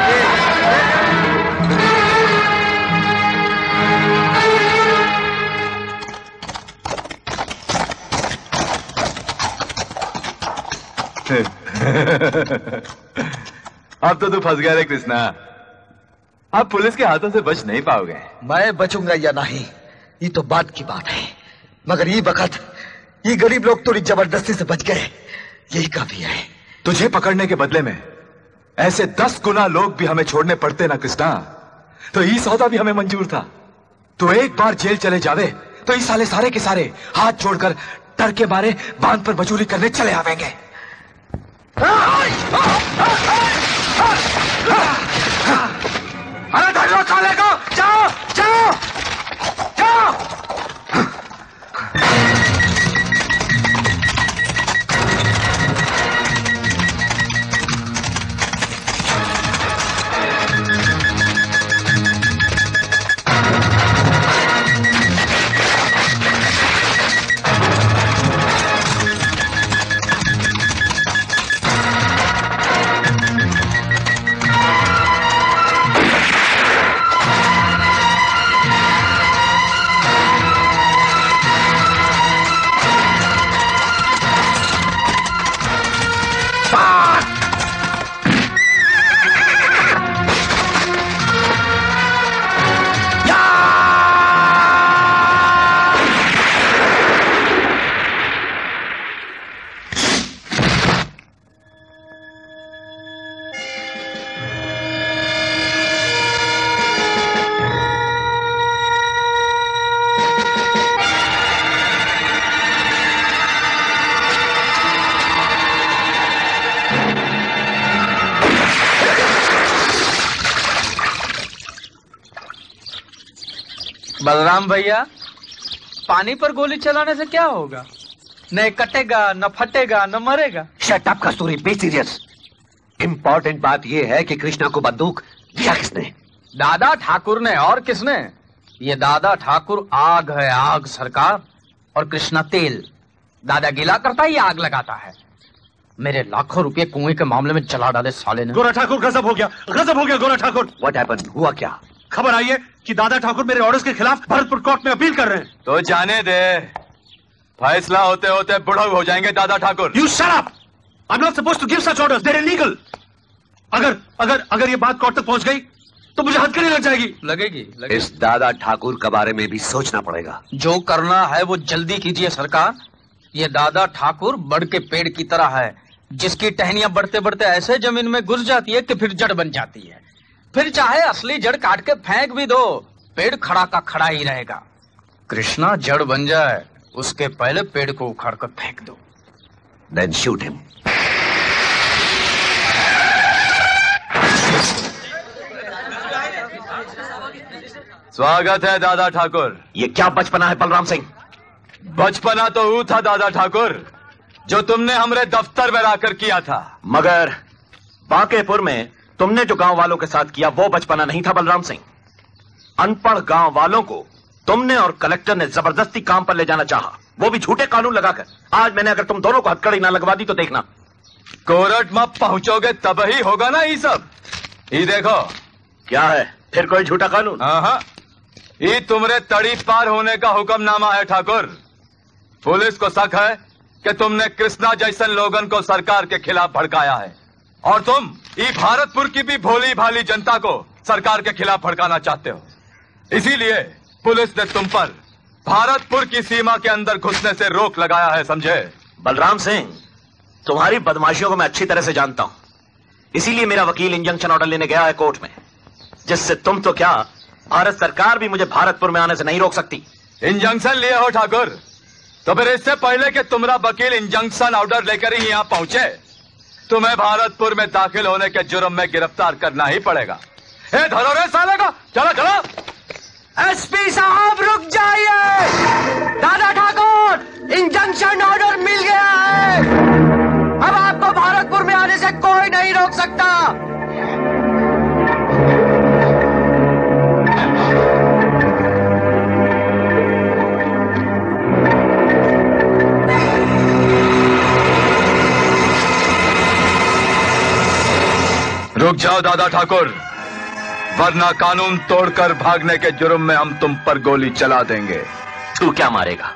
[SPEAKER 8] अब तो तू फंस गया रे कृष्णा। अब पुलिस के हाथों से बच नहीं पाओगे।
[SPEAKER 7] मैं बचूंगा या नहीं, ये तो बात की बात है, मगर ये वक्त ये गरीब लोग थोड़ी जबरदस्ती से बच गए, यही काफी है।
[SPEAKER 8] तुझे पकड़ने के बदले में ऐसे दस गुना लोग भी हमें छोड़ने पड़ते ना कृष्णा, तो ये सौदा भी हमें मंजूर था। तो एक बार जेल चले जावे तो ये साले सारे के सारे हाथ जोड़कर डर के मारे बांध पर मजूरी करने चले आवेंगे।
[SPEAKER 6] अरे धर लो साले को, जाओ जाओ जाओ।
[SPEAKER 15] बलराम भैया, पानी पर गोली चलाने से क्या होगा? न कटेगा, न फटेगा, न मरेगा।
[SPEAKER 1] Shut up Kasturi, be serious. Important बात यह है कि कृष्णा को बंदूक दिया किसने?
[SPEAKER 15] दादा ठाकुर ने। और किसने? ये दादा ठाकुर आग है, आग सरकार, और कृष्णा तेल। दादा गीला करता है, ये आग लगाता है। मेरे लाखों रुपए कुएं के मामले में जला डाले साले ने।
[SPEAKER 3] गोरा ठाकुर, गजब हो गया, गजब हो गया गोरा ठाकुर।
[SPEAKER 1] What happened? हुआ क्या?
[SPEAKER 3] खबर आई है कि दादा ठाकुर मेरे ऑर्डर्स के खिलाफ भरतपुर कोर्ट में अपील कर रहे हैं।
[SPEAKER 8] तो जाने दे, फैसला होते होते बुढ़ऊ हो जाएंगे दादा Thakur.
[SPEAKER 3] You shut up! I'm not supposed to give such orders. They're illegal. अगर अगर अगर ये बात कोर्ट तक पहुंच गई तो मुझे हथकड़ी लग जाएगी।
[SPEAKER 15] लगेगी, लगेगी।
[SPEAKER 1] इस दादा ठाकुर के बारे में भी सोचना पड़ेगा।
[SPEAKER 15] जो करना है वो जल्दी कीजिए सरकार। ये दादा ठाकुर बड़ के पेड़ की तरह है, जिसकी टहनियां बढ़ते बढ़ते ऐसे जमीन में घुस जाती है कि फिर जड़ बन जाती है। फिर चाहे असली जड़ काट के फेंक भी दो, पेड़ खड़ा का खड़ा ही रहेगा। कृष्णा जड़ बन जाए उसके पहले पेड़ को उखाड़ कर फेंक दो।
[SPEAKER 1] Then shoot him.
[SPEAKER 8] स्वागत है दादा ठाकुर।
[SPEAKER 9] ये क्या बचपना है बलराम सिंह?
[SPEAKER 8] बचपना तो वो था दादा ठाकुर जो तुमने हमरे दफ्तर में लाकर किया था।
[SPEAKER 9] मगर बांकेपुर में तुमने जो गांव वालों के साथ किया वो बचपना नहीं था बलराम सिंह। अनपढ़ गांव वालों को तुमने और कलेक्टर ने जबरदस्ती काम पर ले जाना चाहा, वो भी झूठे कानून लगाकर। आज मैंने अगर तुम दोनों को हथकड़ी ना लगवा दी तो देखना।
[SPEAKER 8] कोर्ट में पहुंचोगे तब ही होगा ना ये सब। ये देखो
[SPEAKER 9] क्या है फिर कोई झूठा कानून?
[SPEAKER 8] हाँ, ये तुमरे तड़ी पार होने का हुक्मनामा है ठाकुर। पुलिस को शक है कि तुमने कृष्णा जैसन लोगन को सरकार के खिलाफ भड़काया है, और तुम ये भारतपुर की भी भोली भाली जनता को सरकार के खिलाफ भड़काना चाहते हो। इसीलिए पुलिस ने तुम पर भारतपुर की सीमा के अंदर घुसने से रोक लगाया है, समझे?
[SPEAKER 9] बलराम सिंह, तुम्हारी बदमाशियों को मैं अच्छी तरह से जानता हूं, इसीलिए मेरा वकील इंजंक्शन ऑर्डर लेने गया है कोर्ट में, जिससे तुम तो क्या भारत सरकार भी मुझे भारतपुर में आने से नहीं रोक सकती।
[SPEAKER 8] इंजंक्शन लिए हो ठाकुर, तो फिर इससे पहले कि तुम्हारा वकील इंजंक्शन ऑर्डर लेकर ही यहां पहुंचे, तुम्हें भारतपुर में दाखिल होने के जुर्म में गिरफ्तार करना ही पड़ेगा। ए धरो रे साले को, चलो चलो।
[SPEAKER 7] एसपी साहब रुक जाइए। दादा ठाकुर, इंजंक्शन ऑर्डर मिल गया है। अब आपको भारतपुर में आने से कोई नहीं रोक सकता।
[SPEAKER 8] रुक जाओ दादा ठाकुर, वरना कानून तोड़कर भागने के जुर्म में हम तुम पर गोली चला देंगे।
[SPEAKER 9] तू क्या मारेगा?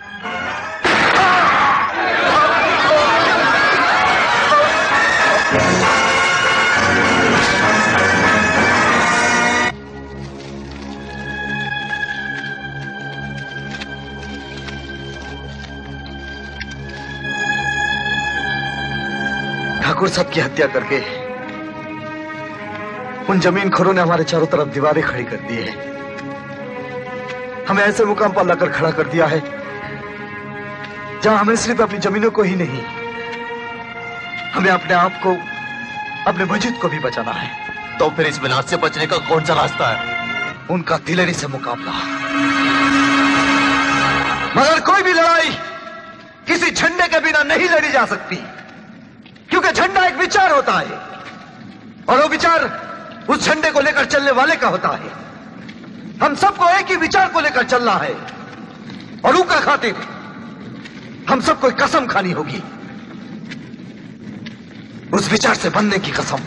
[SPEAKER 7] ठाकुर साहब की हत्या करके उन जमीनखोरों ने हमारे चारों तरफ दीवारें खड़ी कर दी है। हमें ऐसे मुकाम पर लाकर खड़ा कर दिया है जहां हमें सिर्फ अपनी जमीनों को ही नहीं, हमें अपने आप को, अपने वजूद को भी बचाना है।
[SPEAKER 9] तो फिर इस विनाश से बचने का कौन सा रास्ता है?
[SPEAKER 7] उनका दिलेरी से मुकाबला। मगर कोई भी लड़ाई किसी झंडे के बिना नहीं लड़ी जा सकती, क्योंकि झंडा एक विचार होता है और वो विचार उस झंडे को लेकर चलने वाले का होता है। हम सबको एक ही विचार को लेकर चलना है और उसका खातिर हम सबको एक कसम खानी होगी, उस विचार से बनने की कसम।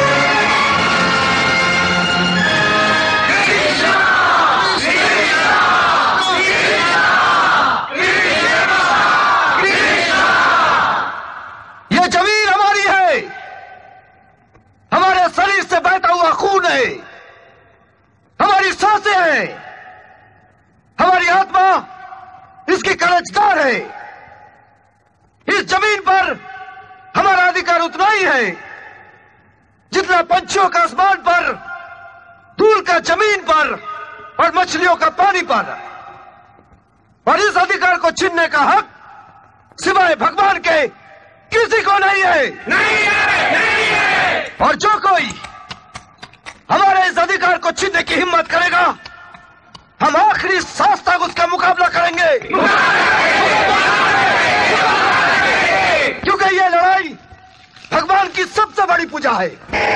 [SPEAKER 7] ये जमीन हमारी है, हमारे शरीर से बहता हुआ खून है, हमारी सांसें हैं, हमारी आत्मा इसकी कर्जदार है। इस जमीन पर हमारा अधिकार उतना ही है जितना पंछियों का आसमान पर, धूल का जमीन पर और मछलियों का पानी पर। और इस अधिकार को छीनने का हक सिवाय भगवान के किसी को नहीं है। नहीं है, नहीं है। और जो कोई हमारे इस अधिकार को छीनने की हिम्मत करेगा,
[SPEAKER 6] हम आखिरी सांस तक उसका मुकाबला करेंगे, क्योंकि ये लड़ाई भगवान की सबसे बड़ी पूजा है।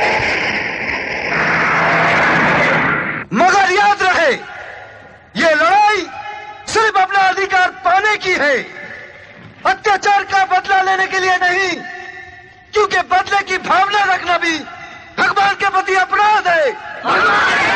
[SPEAKER 6] मगर याद रहे, ये लड़ाई सिर्फ अपना अधिकार पाने की है, अत्याचार का बदला लेने के लिए नहीं, क्योंकि बदले की भावना रखना भी भगवान के प्रति अपराध है।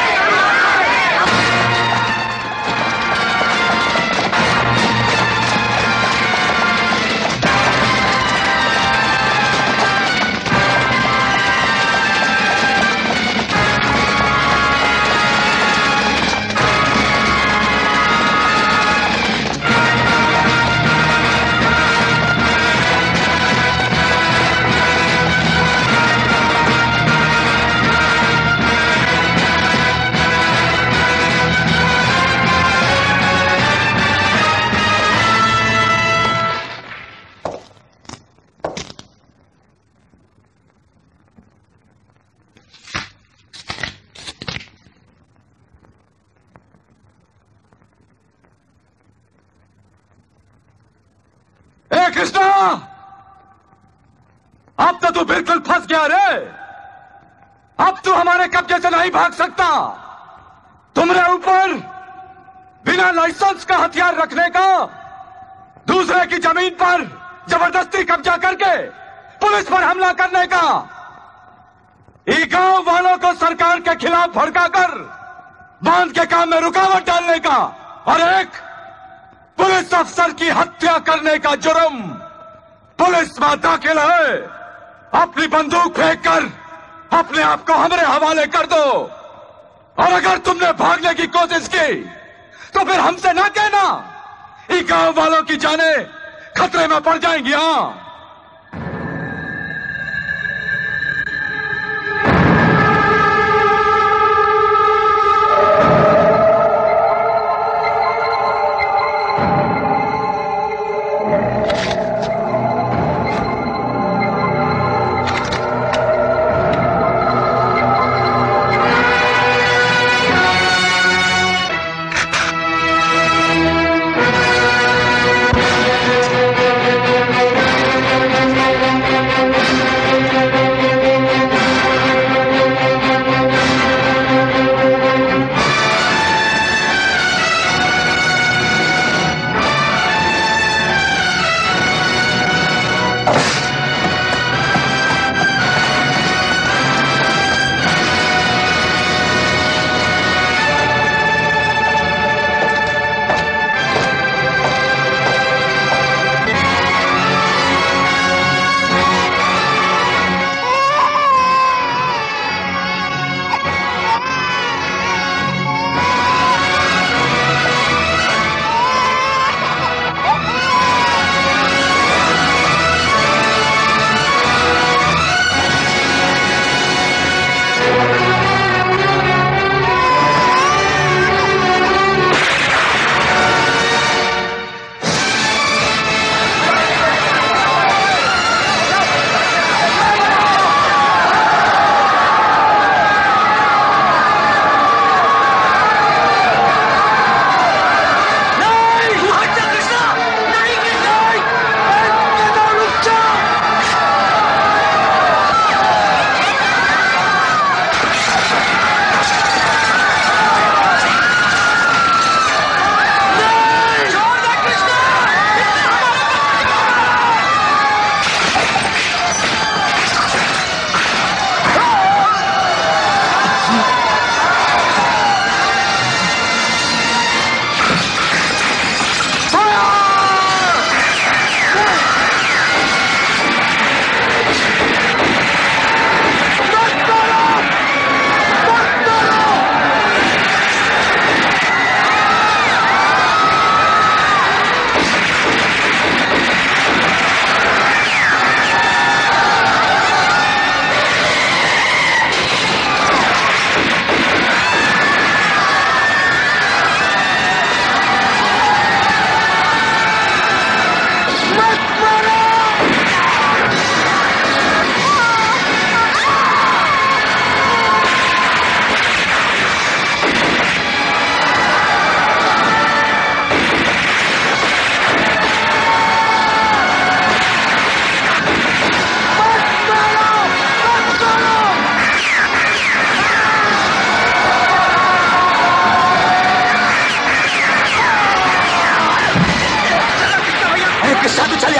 [SPEAKER 6] कृष्णा, अब तो तू बिल्कुल फंस गया रे। अब तू हमारे कब्जे से नहीं भाग सकता। तुम्हारे ऊपर बिना लाइसेंस का हथियार रखने का, दूसरे की जमीन पर जबरदस्ती कब्जा करके पुलिस पर हमला करने का, ई गांव वालों को सरकार के खिलाफ भड़काकर बांध के काम में रुकावट डालने का, और एक पुलिस अफसर की हत्या करने का जुर्म पुलिस में दाखिल है। अपनी बंदूक फेंककर अपने आप को हमारे हवाले कर दो, और अगर तुमने भागने की कोशिश की तो फिर हमसे ना कहना, ये गांव वालों की जानें खतरे में पड़ जाएंगी। हाँ,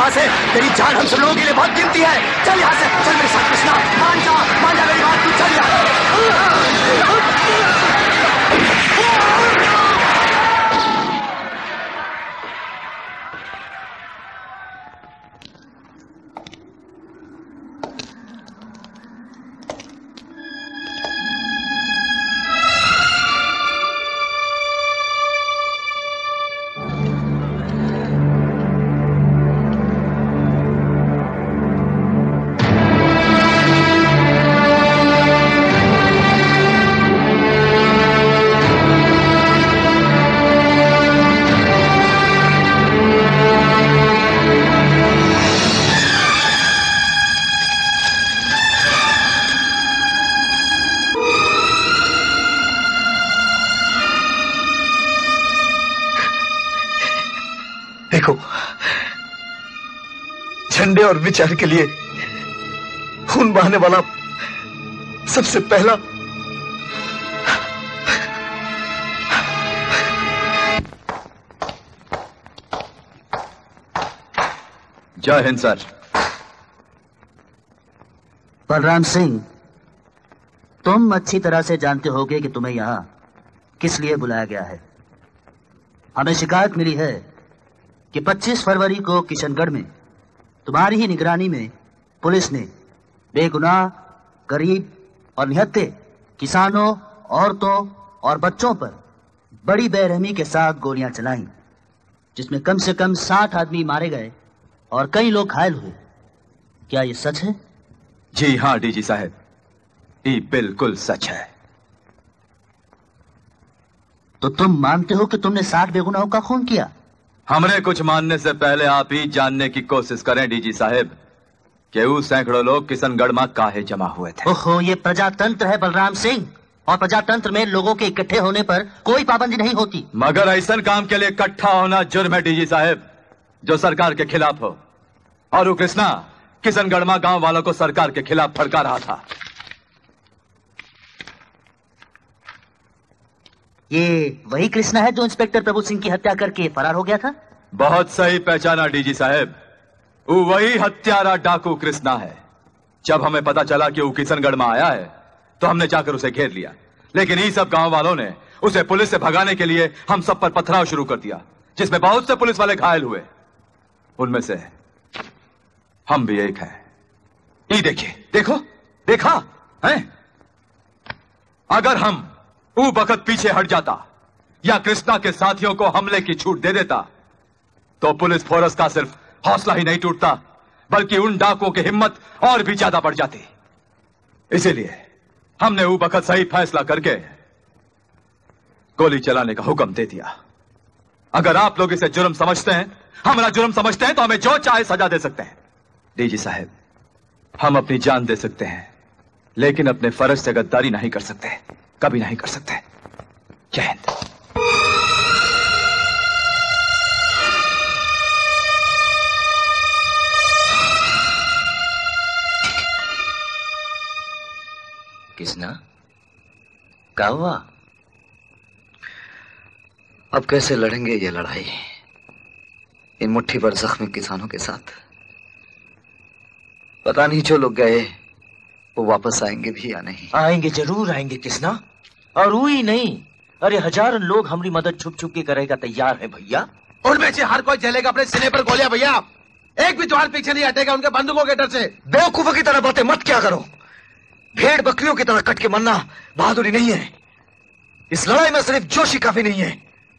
[SPEAKER 7] यहाँ से, तेरी जान हम सब लोगों के लिए बहुत कीमती है। चल यहाँ से, चल मेरे साथ कृष्णा, मान जा, मान जा मेरी बात, तू चल यहाँ। झंडे और विचार के लिए खून बहाने वाला सबसे पहला
[SPEAKER 10] जय हिंद सर।
[SPEAKER 20] बलराम सिंह, तुम अच्छी तरह से जानते होगे कि तुम्हें यहां किस लिए बुलाया गया है। हमें शिकायत मिली है कि पच्चीस फरवरी को किशनगढ़ में तुम्हारी ही निगरानी में पुलिस ने बेगुनाह, गरीब और निहत्थे किसानों, औरतों और बच्चों पर बड़ी बेरहमी के साथ गोलियां चलाई, जिसमें कम से कम साठ आदमी मारे गए और कई लोग घायल हुए। क्या ये सच है?
[SPEAKER 10] जी हाँ डीजी साहब, ये बिल्कुल सच है।
[SPEAKER 20] तो तुम मानते हो कि तुमने साठ बेगुनाहों का खून किया?
[SPEAKER 10] हमने कुछ मानने से पहले आप ही जानने की कोशिश करें डीजी साहब कि वो सैकड़ों लोग किशनगढ़ में काहे जमा हुए थे।
[SPEAKER 20] ओहो, ये प्रजातंत्र है बलराम सिंह, और प्रजातंत्र में लोगों के इकट्ठे होने पर कोई पाबंदी नहीं होती।
[SPEAKER 10] मगर ऐसा काम के लिए इकट्ठा होना जुर्म है डीजी साहब, जो सरकार के खिलाफ हो। और वो कृष्णा किशनगढ़ में गांव वालों को सरकार के खिलाफ भड़का रहा था।
[SPEAKER 20] ये वही कृष्णा है जो इंस्पेक्टर प्रभु सिंह की हत्या करके फरार हो गया था?
[SPEAKER 10] बहुत सही पहचाना डीजी साहब, वो वही हत्यारा डाकू कृष्णा है। जब हमें पता चला कि वो किशनगढ़ में आया है तो हमने जाकर उसे घेर लिया, लेकिन ये सब गांव वालों ने उसे पुलिस से भगाने के लिए हम सब पर पथराव शुरू कर दिया, जिसमें बहुत से पुलिस वाले घायल हुए। उनमें से हम भी एक हैं। ये देखिए, देखो, देखा है? अगर हम वो वक्त पीछे हट जाता या कृष्णा के साथियों को हमले की छूट दे देता तो पुलिस फोर्स का सिर्फ हौसला ही नहीं टूटता, बल्कि उन डाकुओं की हिम्मत और भी ज्यादा बढ़ जाती। इसीलिए हमने वो वक्त सही फैसला करके गोली चलाने का हुक्म दे दिया। अगर आप लोग इसे जुर्म समझते हैं, हमारा जुर्म समझते हैं, तो हमें जो चाहे सजा दे सकते हैं। डीजी साहब, हम अपनी जान दे सकते हैं, लेकिन अपने फर्ज से गद्दारी नहीं कर सकते, कभी नहीं कर सकते। जय हिंद।
[SPEAKER 7] किसना क्या हुआ? अब कैसे लड़ेंगे ये लड़ाई इन मुट्ठी भर जख्मी किसानों के साथ? पता नहीं जो लोग गए वो वापस आएंगे भी या नहीं।
[SPEAKER 9] आएंगे, जरूर आएंगे किसना। और वो ही नहीं, अरे हजारों लोग हमारी मदद छुप छुप के करेगा तैयार है भैया।
[SPEAKER 21] उनमें से हर कोई चलेगा अपने सीने पर गोलियां भैया, एक भी जवान पीछे नहीं हटेगा उनके बंदूकों के डर से।
[SPEAKER 7] बेवकूफों की तरह बातें मत क्या करो। भेड़ बकरियों की तरह कट के मरना बहादुरी नहीं है। इस लड़ाई में सिर्फ जोशी काफी नहीं है।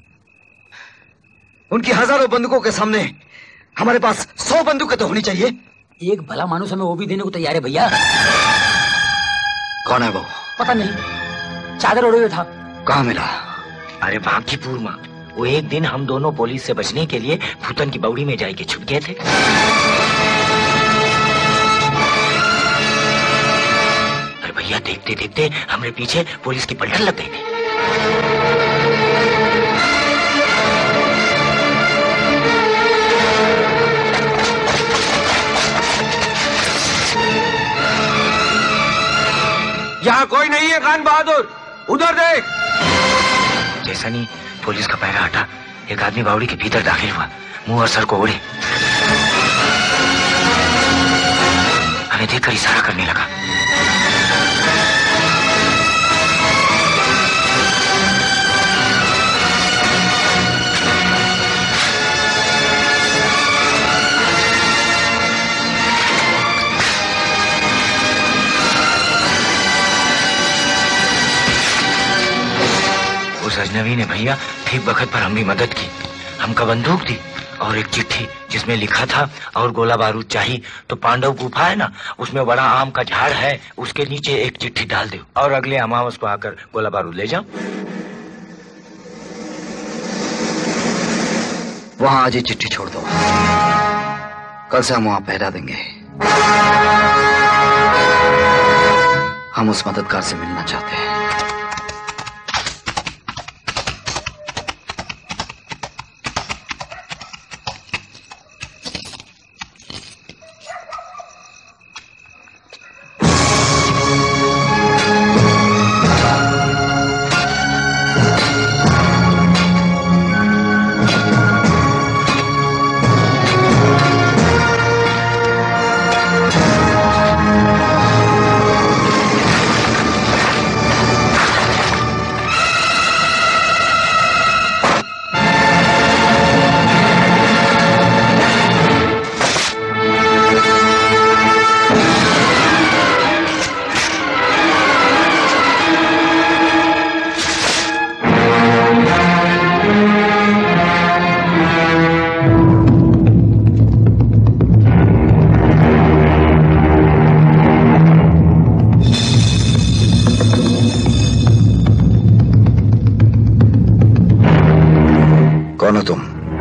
[SPEAKER 7] उनकी हजारों बंदूकों के सामने हमारे पास सौ बंदूकें तो होनी चाहिए।
[SPEAKER 18] एक भला मानुस हमें वो भी देने को तैयार है भैया।
[SPEAKER 7] कौन है वो?
[SPEAKER 18] पता नहीं, चादर ओढ़े हुए था।
[SPEAKER 7] कहाँ मिला?
[SPEAKER 9] अरे बांकीपुर में। वो एक दिन हम दोनों पुलिस से बचने के लिए भूतन की बौड़ी में जाके छुप गए थे। अरे भैया, देखते देखते हमारे पीछे पुलिस की पलटन लग गई थी।
[SPEAKER 21] यहाँ कोई नहीं है खान बहादुर, उधर देख।
[SPEAKER 9] जैसा नहीं पुलिस का पहरा हटा, एक आदमी बावड़ी के भीतर दाखिल हुआ, मुंह और सर को ओढ़े।
[SPEAKER 18] हमें देखकर इशारा करने लगा। उस अजनबी ने भैया ठीक वक्त पर हमारी मदद की। हमको बंदूक दी और एक चिट्ठी जिसमें लिखा था और गोला बारूद चाहिए तो पांडव गुफा है ना, उसमें बड़ा आम का झाड़ है, उसके नीचे एक चिट्ठी डाल दो और अगले अमावस को आकर गोला बारूद ले जाओ।
[SPEAKER 7] वहां आज ही चिट्ठी छोड़ दो, कल से हम वहां पहरा देंगे। हम उस मददगार से मिलना चाहते हैं। कौन हो तुम?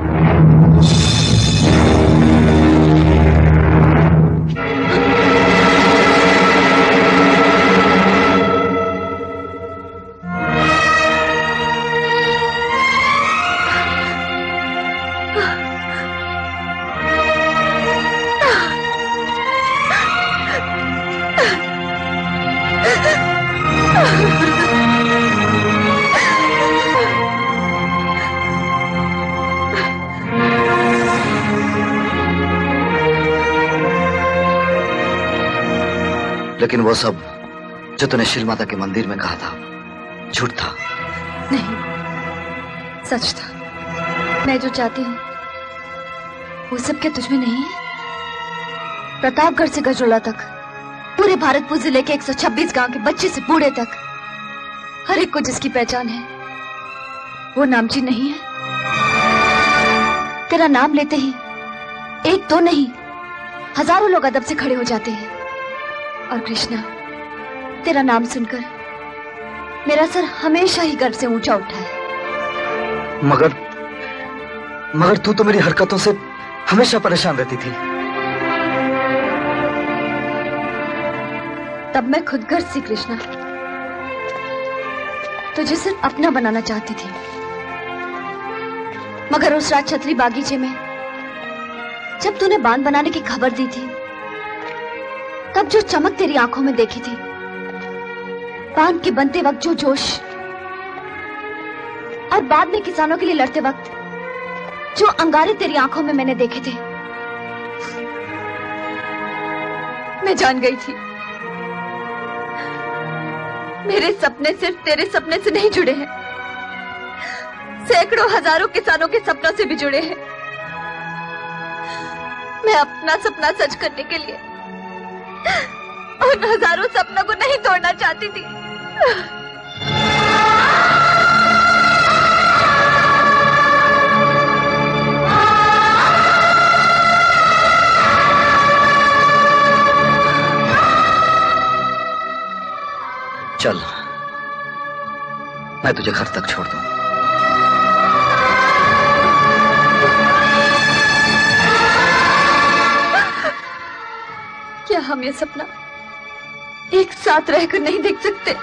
[SPEAKER 7] लेकिन वो सब जो तूने शील माता के मंदिर में कहा था झूठ था।
[SPEAKER 12] नहीं, सच था। मैं जो चाहती हूँ वो सब क्या तुझ में नहीं है? प्रतापगढ़ से गजरोला तक, पूरे भारतपुर जिले के एक सौ छब्बीस गांव के बच्चे से बूढ़े तक, हर एक को जिसकी पहचान है वो नामची नहीं है। तेरा नाम लेते ही एक तो नहीं हजारों लोग अदब से खड़े हो जाते हैं। और कृष्णा, तेरा नाम सुनकर मेरा सर हमेशा ही गर्व से ऊंचा उठा है।
[SPEAKER 7] मगर मगर तू तो मेरी हरकतों से हमेशा परेशान रहती थी।
[SPEAKER 12] तब मैं खुद गर्ज थी कृष्णा, तुझे सिर्फ अपना बनाना चाहती थी। मगर उस रात छतरी बागीचे में जब तूने बांध बनाने की खबर दी थी, तब जो चमक तेरी आंखों में देखी थी, बांध के बनते वक्त जो जोश, और बाद में किसानों के लिए लड़ते वक्त जो अंगारे तेरी आंखों में मैंने देखे थे, मैं जान गई थी मेरे सपने सिर्फ तेरे सपने से नहीं जुड़े हैं, सैकड़ों हजारों किसानों के सपनों से भी जुड़े हैं। मैं अपना सपना सच करने के लिए उन हजारों सपनों को नहीं तोड़ना चाहती थी।
[SPEAKER 7] चल, मैं तुझे घर तक छोड़ दूं।
[SPEAKER 12] क्या हम ये सपना एक साथ रहकर नहीं देख सकते?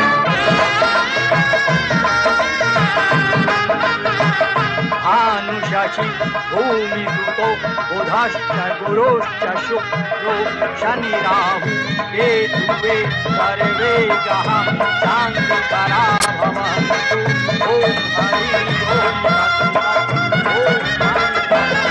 [SPEAKER 14] भानुषा
[SPEAKER 11] शशि भूमि सुतो बुधश्च गुरुश्च शुक्रो शनि राहु केतुवे सर्वे ग्रह शांतिकरा भवन्तु। ओम हरि ओम तत्सत्। ओम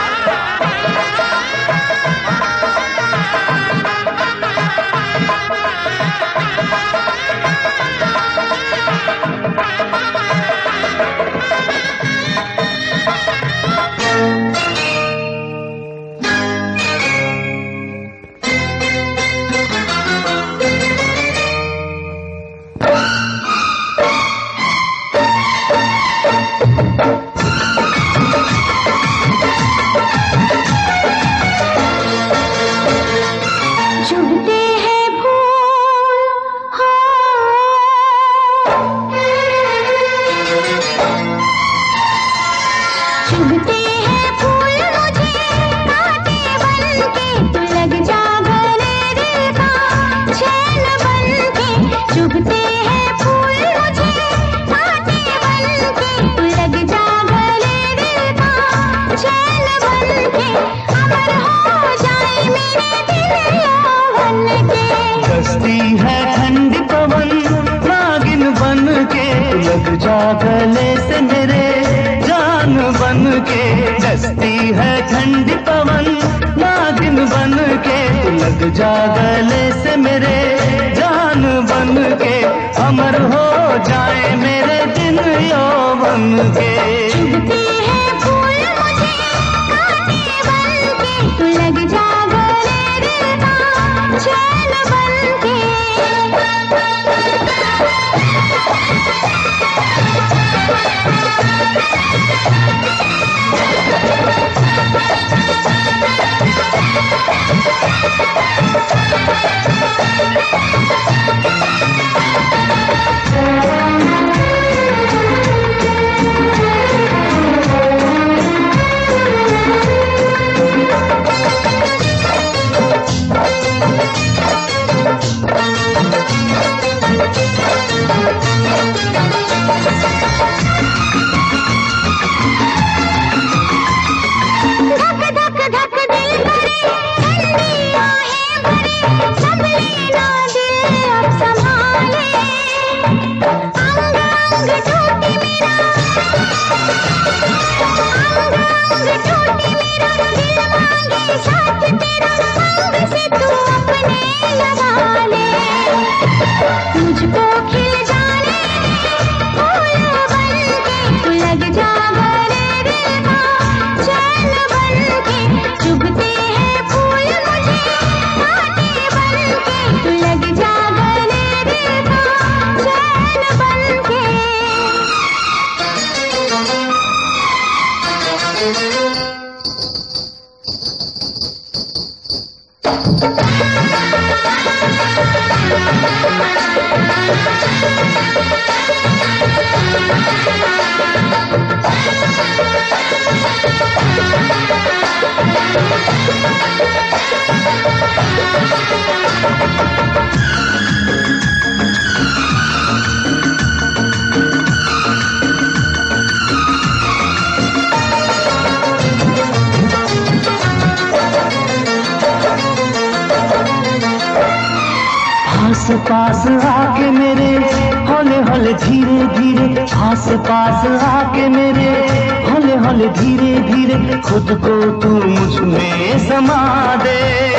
[SPEAKER 16] पास आके मेरे हौले हौले धीरे धीरे, आस पास आके मेरे हौले हौले धीरे धीरे, खुद को तू मुझ में समा दे।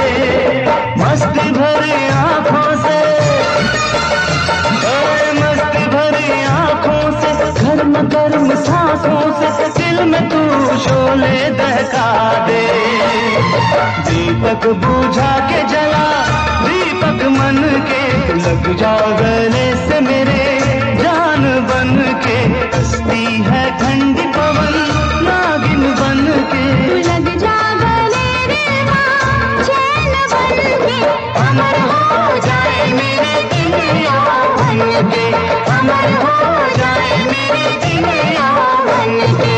[SPEAKER 16] मस्ती भरी आंखों से, मस्ती भरी आंखों से, गर्म गर्म सांसों से दिल में तू शोले दहका दे। दीपक बुझा के जला दीपक मन के, लग जा गले से मेरे जान बन के। हंसती है ठंडी पवन नागिन बन के,
[SPEAKER 22] लग जा गले रे माँ चैन बन के।
[SPEAKER 16] अमर हो जाए मेरे दुनिया बन के, अमर हो जाए मेरे दुनिया बन के।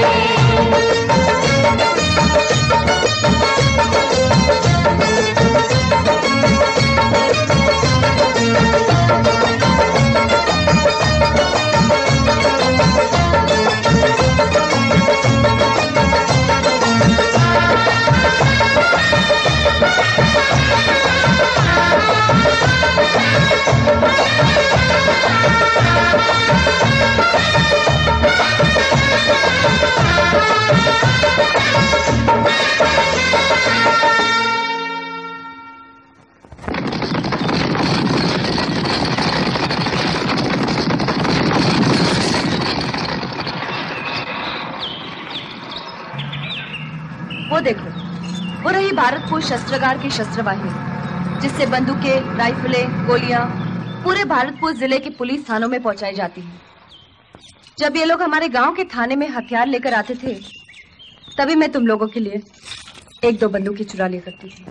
[SPEAKER 12] भारतपुर शस्त्रागार की शस्त्रवाहिनी, जिससे बंदूकें, राइफलें, गोलियां पूरे भारतपुर जिले के पुलिस थानों में पहुंचाई जाती हैं। जब ये लोग हमारे गांव के थाने में हथियार लेकर आते थे, तभी मैं तुम लोगों के लिए एक दो बंदूकें चुरा लिया करती थी।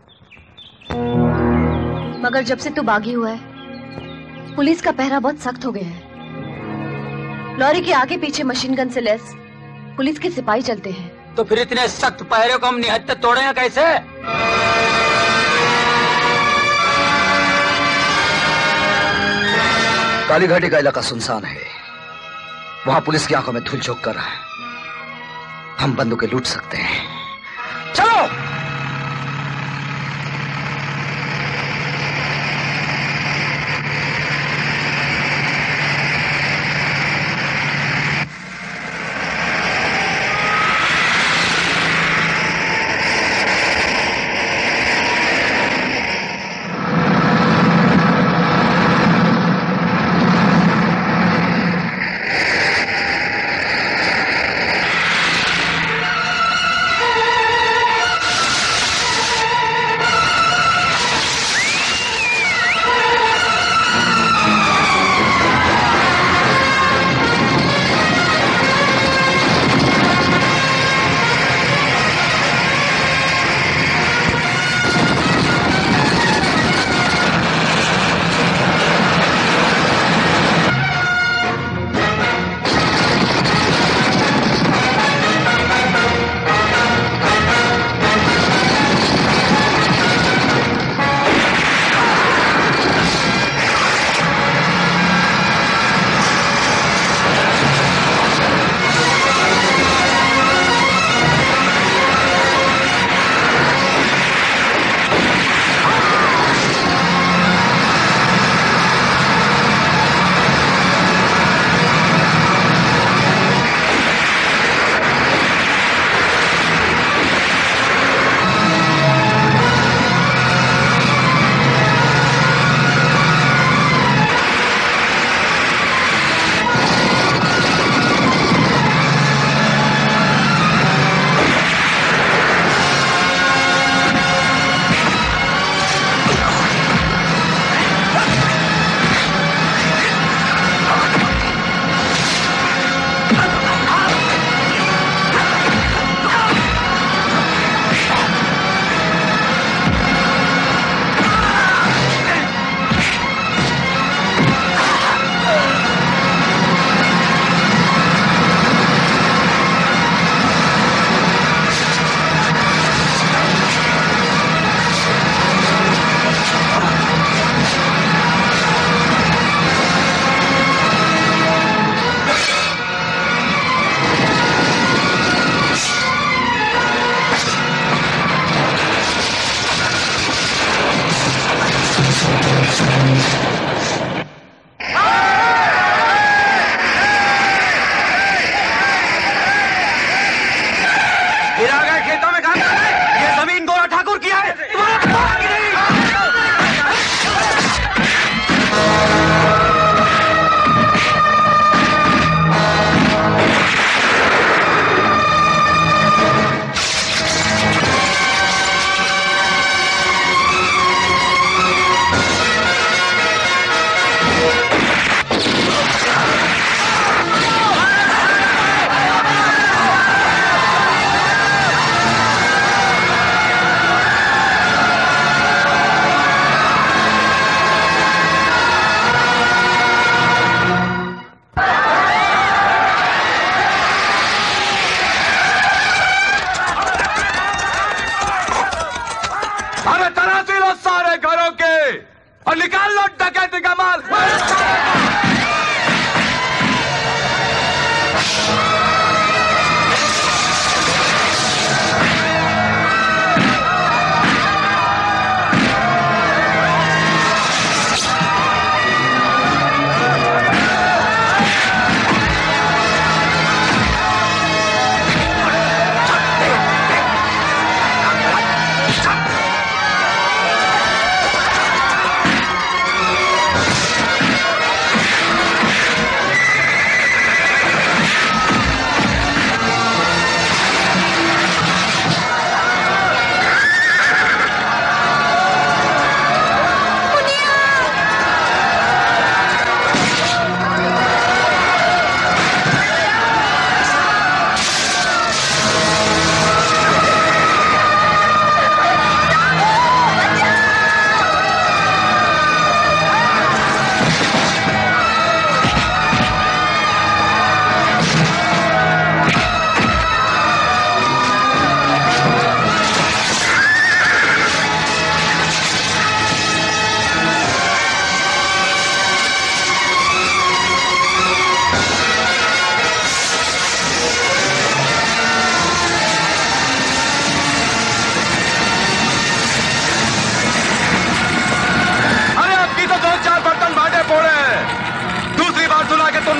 [SPEAKER 12] मगर जब से तू बागी हुआ है, पुलिस का पहरा बहुत सख्त हो गया है। लॉरी के आगे पीछे मशीन गन से लैस पुलिस के सिपाही चलते हैं।
[SPEAKER 18] तो फिर इतने सख्त पहरे को हम निहत्ते तोड़ेंगे कैसे?
[SPEAKER 7] काली घाटी का इलाका सुनसान है, वहां पुलिस की आंखों में धूल झोंक कर हम बंदूकें लूट सकते हैं। चलो।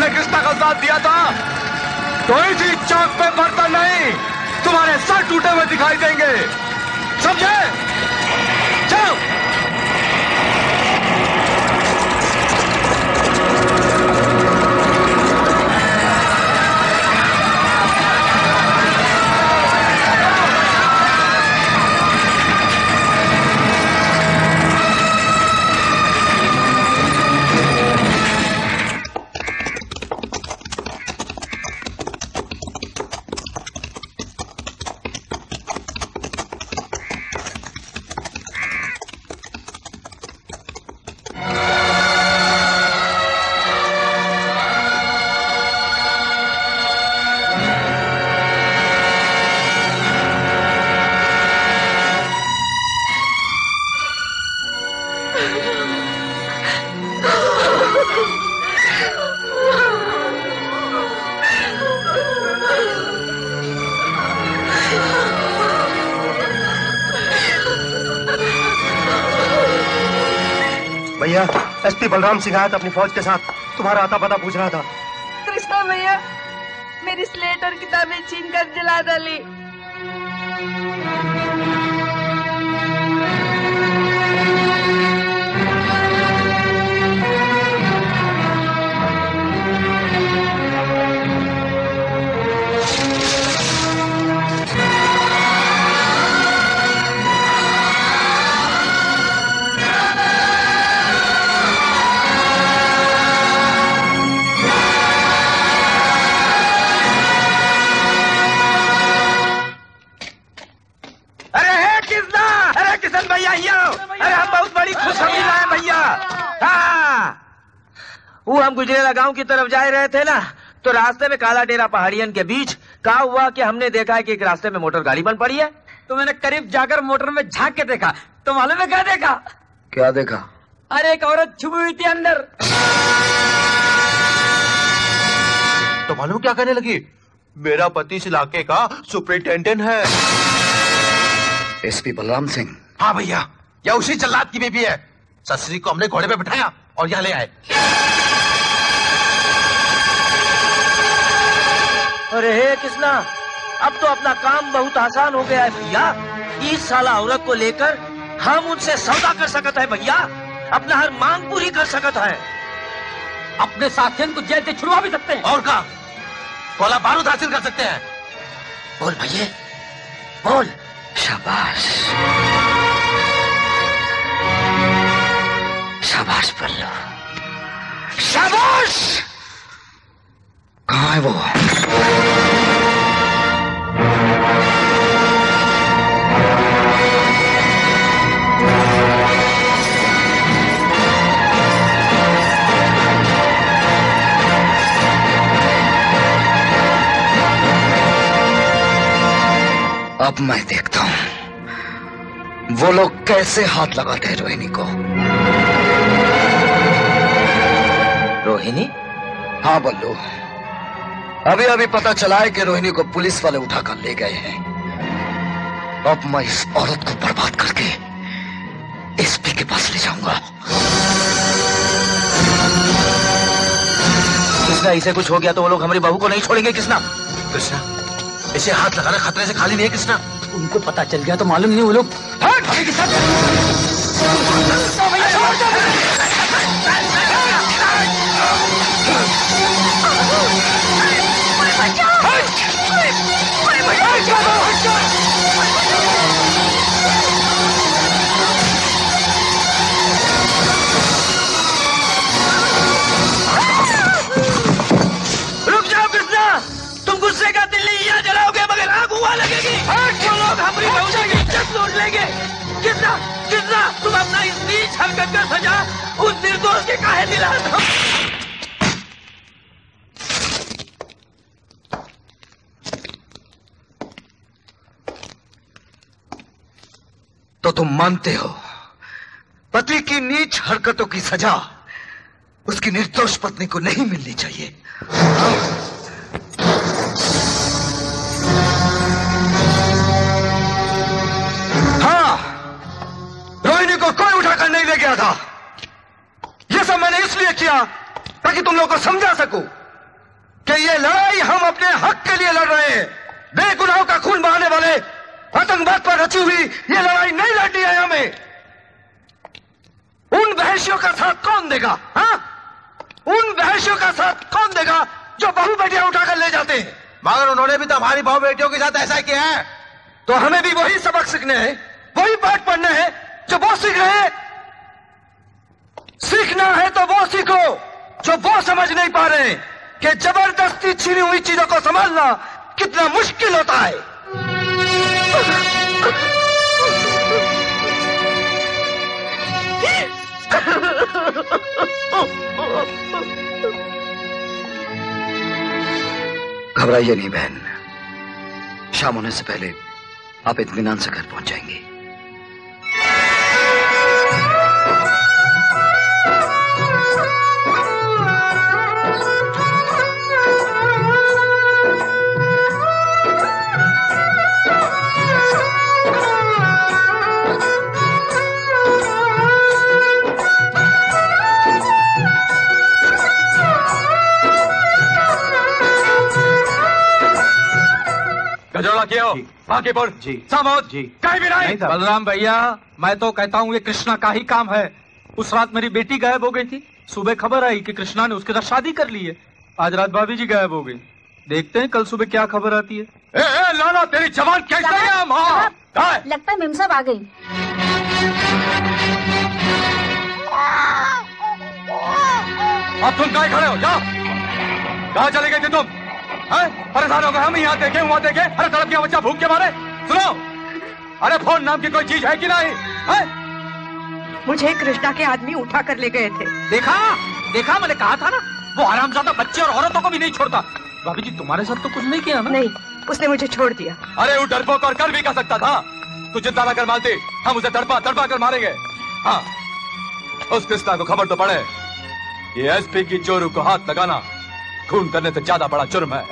[SPEAKER 10] तुमने कृष्णा का साथ दिया था कोई चीज चौक पे बर्तन नहीं, तुम्हारे सर टूटे हुए दिखाई देंगे, समझे? जाओ।
[SPEAKER 2] भैया, एसपी बलराम सिंह आया था अपनी फौज के साथ, तुम्हारा आता पता पूछ रहा था।
[SPEAKER 17] कृष्णा भैया मेरी स्लेट और किताबें छीन कर जला डाली।
[SPEAKER 5] वो हम गुजरेला गांव की तरफ जा रहे थे ना, तो रास्ते में काला डेरा पहाड़ियन के बीच कहा हुआ कि हमने देखा है कि एक रास्ते में मोटर गाड़ी बन पड़ी है।
[SPEAKER 18] तो मैंने करीब जाकर मोटर में झांक के देखा, तो मालूम है क्या देखा?
[SPEAKER 6] क्या देखा?
[SPEAKER 18] अरे एक औरत छुपी हुई थी अंदर।
[SPEAKER 21] तो मालूम क्या कहने लगी? मेरा पति इस इलाके का सुपरिटेंडेंट है।
[SPEAKER 6] एसपी बलराम सिंह?
[SPEAKER 21] हाँ भैया, यह उसी जल्लाद की बेबी है। ससुरी को हमने घोड़े पे बिठाया और यहाँ ले आए।
[SPEAKER 5] अरे हे कृष्णा, अब तो अपना काम बहुत आसान हो गया है भैया। इस साला औरत को लेकर हम उनसे सौदा कर सकते हैं भैया, अपना हर मांग पूरी कर सकते हैं,
[SPEAKER 18] अपने साथियों को जेल से छुड़वा भी सकते हैं।
[SPEAKER 21] और का गोला बारूद हासिल कर सकते हैं।
[SPEAKER 6] बोल भैया, बोल। शाबाश, शाबाश पल्लू, शाबाश। कहाँ है वो? अब मैं देखता हूं वो लोग कैसे हाथ लगाते हैं रोहिणी को।
[SPEAKER 5] रोहिणी?
[SPEAKER 6] हाँ बल्लू, अभी अभी पता चला है कि रोहिणी को पुलिस वाले उठाकर ले गए हैं। अब मैं इस औरत को बर्बाद करके एसपी के पास ले जाऊंगा।
[SPEAKER 5] कृष्णा, इसे कुछ हो गया तो वो लोग हमारी बहू को नहीं छोड़ेंगे। कृष्णा,
[SPEAKER 21] कृष्णा, इसे हाथ लगाना खतरे से खाली नहीं है। कृष्णा,
[SPEAKER 18] उनको पता चल गया तो मालूम नहीं वो लोग हमें के साथ।
[SPEAKER 5] रुक जाओ कृष्णा, तुम गुस्से का दिल नहीं यहाँ जलाओगे मगर आग हुआ लगेगी। वो लोग हमारी बहू की इज्जत लूट लेंगे। कितना कितना तुम अपना इस नीच हरकत का सजा उस निर्दोष के काहे दिलाते हो?
[SPEAKER 6] तो तुम मानते हो पति की नीच हरकतों की सजा उसकी निर्दोष पत्नी को नहीं मिलनी चाहिए? हाँ, रोहिणी को कोई उठाकर नहीं ले गया था। यह सब मैंने इसलिए किया ताकि तुम लोगों को समझा सकूं
[SPEAKER 7] रहे हैं। बेगुनाहों का खून बहाने वाले आतंकवाद पर रची हुई ये लड़ाई नहीं लड़नी है हमें। उन वहशियों का साथ कौन देगा? हाँ, उन वहशियों का साथ कौन देगा जो बहू बेटियां उठाकर ले जाते हैं?
[SPEAKER 21] मगर उन्होंने भी तो हमारी बहू बेटियों के साथ ऐसा किया है।
[SPEAKER 7] तो हमें भी वही सबक सीखने हैं, वही पाठ पढ़ना है जो वो सीख रहे हैं। सीखना है तो वो सीखो जो वो समझ नहीं पा रहे हैं कि जबरदस्ती छीनी हुई चीजों को संभालना कितना मुश्किल होता है।
[SPEAKER 4] घबराइए नहीं बहन, शाम होने से पहले आप इत्मीनान से घर पहुंच जाएंगी।
[SPEAKER 8] गजोला किया हो, बांकीपुर जी, सामोद जी, कहीं भी नहीं।
[SPEAKER 15] बलराम भैया, मैं तो कहता हूँ ये कृष्णा का ही काम है। उस रात मेरी बेटी गायब हो गई थी, सुबह खबर आई कि कृष्णा ने उसके साथ शादी कर ली है। आज रात भाभी जी गायब हो गई। देखते हैं कल सुबह क्या खबर आती है।
[SPEAKER 8] ए, ए, लाला तेरी जबान कैसे है? माँ,
[SPEAKER 12] लगता है मेम साहब आ गई।
[SPEAKER 8] अब तुम कहाँ खड़े हो? जाओ, कहाँ चले गए थे तुम? परेशान हो गए हम, यहाँ देखे वहाँ देखे, अरे तड़प गया बच्चा भूख के मारे। सुनो, अरे फोन नाम की कोई चीज है कि नहीं? है?
[SPEAKER 13] मुझे कृष्णा के आदमी उठा कर ले गए थे।
[SPEAKER 15] देखा देखा, मैंने कहा था ना, वो हरामजादा बच्चे और औरतों को भी नहीं छोड़ता। भाभी जी तुम्हारे साथ तो कुछ नहीं किया ना?
[SPEAKER 13] नहीं, उसने मुझे छोड़ दिया।
[SPEAKER 8] अरे वो डरपोक और कर भी कर सकता था। तू चिंता न कर मालती, हम उसे तड़पा तड़पा कर मारेंगे। हाँ, उस कृष्णा को खबर तो पड़े, ये एसपी की चोरू को हाथ लगाना खून करने से ज्यादा बड़ा जुर्म है।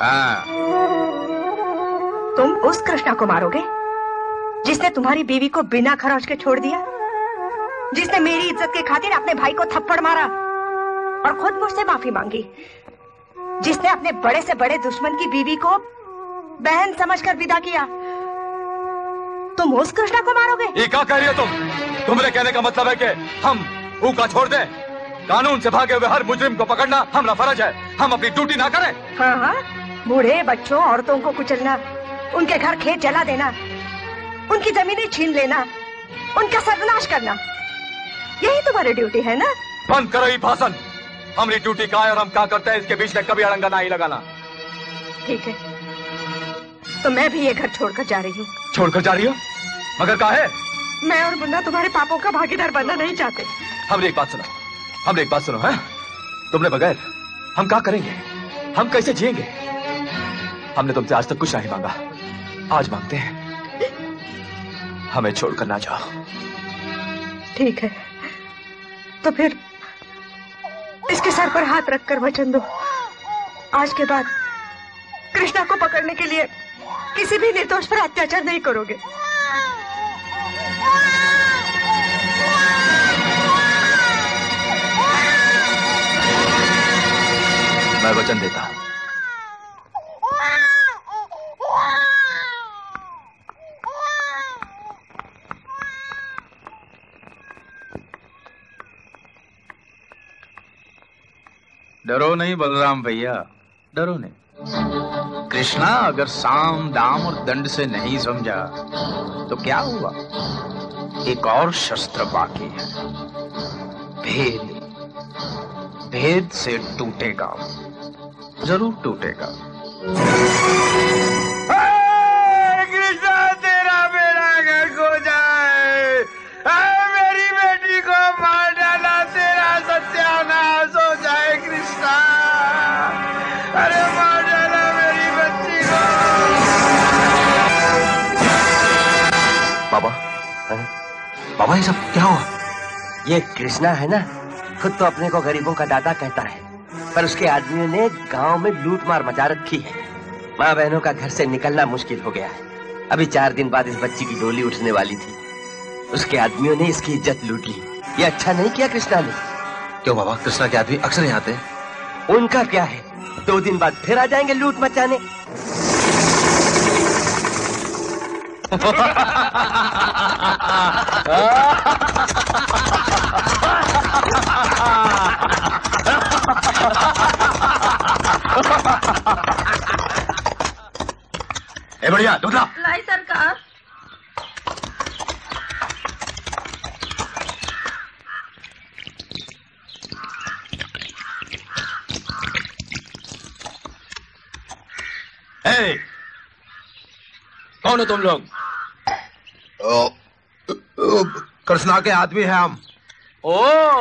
[SPEAKER 13] तुम उस कृष्णा को मारोगे जिसने तुम्हारी बीवी को बिना खरोच के छोड़ दिया, जिसने मेरी इज्जत के खातिर अपने भाई को थप्पड़ मारा और खुद मुझसे माफी मांगी, जिसने अपने बड़े से बड़े दुश्मन की बीवी को बहन समझकर विदा किया। तुम उस कृष्णा को मारोगे?
[SPEAKER 8] ये क्या कह रही हो तुम? तुम्हारे कहने का मतलब है कि हम ऊका छोड़ दें? कानून से भागे हुए हर मुजरिम को पकड़ना हमारा फर्ज है, हम अपनी ड्यूटी ना करें?
[SPEAKER 13] हाँ हाँ, बूढ़े बच्चों औरतों को कुचलना, उनके घर खेत जला देना, उनकी जमीनें छीन लेना, उनका सर्वनाश करना, यही तुम्हारी ड्यूटी है ना?
[SPEAKER 8] बंद करो ये भाषण। हमारी ड्यूटी क्या है और हम क्या करते हैं इसके बीच में कभी अड़ंगा नहीं लगाना।
[SPEAKER 13] ठीक है, तो मैं भी ये घर छोड़कर जा रही हूँ।
[SPEAKER 8] छोड़कर जा रही हो? मगर क्या है?
[SPEAKER 13] मैं और मुन्ना तुम्हारे पापों का भागीदार बनना नहीं चाहते।
[SPEAKER 8] हमने एक बात सुनो, हमने एक बात सुनो है, तुमने बगैर हम क्या करेंगे, हम कैसे जिएंगे? हमने तुमसे आज तक कुछ नहीं मांगा, आज मांगते हैं, हमें छोड़कर ना जाओ।
[SPEAKER 13] ठीक है, तो फिर इसके सर पर हाथ रखकर वचन दो, आज के बाद कृष्णा को पकड़ने के लिए किसी भी निर्दोष पर अत्याचार नहीं करोगे।
[SPEAKER 10] मैं वचन देता हूं।
[SPEAKER 15] डरो नहीं बलराम भैया, डरो नहीं। कृष्णा अगर साम दाम और दंड से नहीं समझा तो क्या हुआ, एक और शस्त्र बाकी है, भेद। भेद से टूटेगा, जरूर टूटेगा।
[SPEAKER 21] कृष्णा तेरा बेड़ा गर्क हो जाए, मेरी बेटी को मार डाला, तेरा सत्यानाश हो जाए कृष्णा। अरे मार डाला मेरी बच्ची को।
[SPEAKER 1] बाबा, बाबा ये सब क्या हुआ? ये कृष्णा है ना, खुद तो अपने को गरीबों का दादा कहता है, पर उसके आदमियों ने गांव में लूट मार मचा रखी है। माँ बहनों का घर से निकलना मुश्किल हो गया है। अभी चार दिन बाद इस बच्ची की डोली उठने वाली थी, उसके आदमियों ने इसकी इज्जत लूट ली। ये अच्छा नहीं किया कृष्णा ने।
[SPEAKER 21] क्यों बाबा, कृष्णा के आदमी अक्सर यहाँ आते हैं?
[SPEAKER 1] उनका क्या है, दो दिन बाद फिर आ जाएंगे लूट मचाने।
[SPEAKER 6] ए बढ़िया दूध ला।
[SPEAKER 17] लाई सरकार।
[SPEAKER 9] ए, कौन हो तुम लोग?
[SPEAKER 21] कृष्णा के आदमी है हम।
[SPEAKER 5] ओ,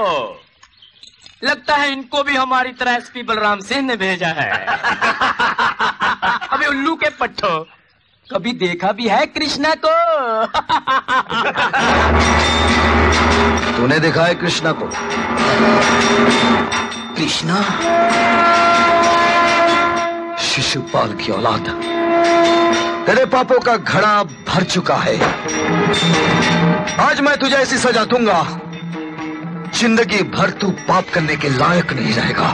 [SPEAKER 5] लगता है इनको भी हमारी तरह एसपी बलराम सिंह ने भेजा है। अबे उल्लू के पट्टो, कभी देखा भी है कृष्णा को?
[SPEAKER 4] तूने देखा है कृष्णा को? कृष्णा शिशुपाल की औलाद, तेरे पापों का घड़ा भर चुका है। आज मैं तुझे ऐसी सजा दूंगा, जिंदगी भर तू पाप करने के लायक नहीं रहेगा।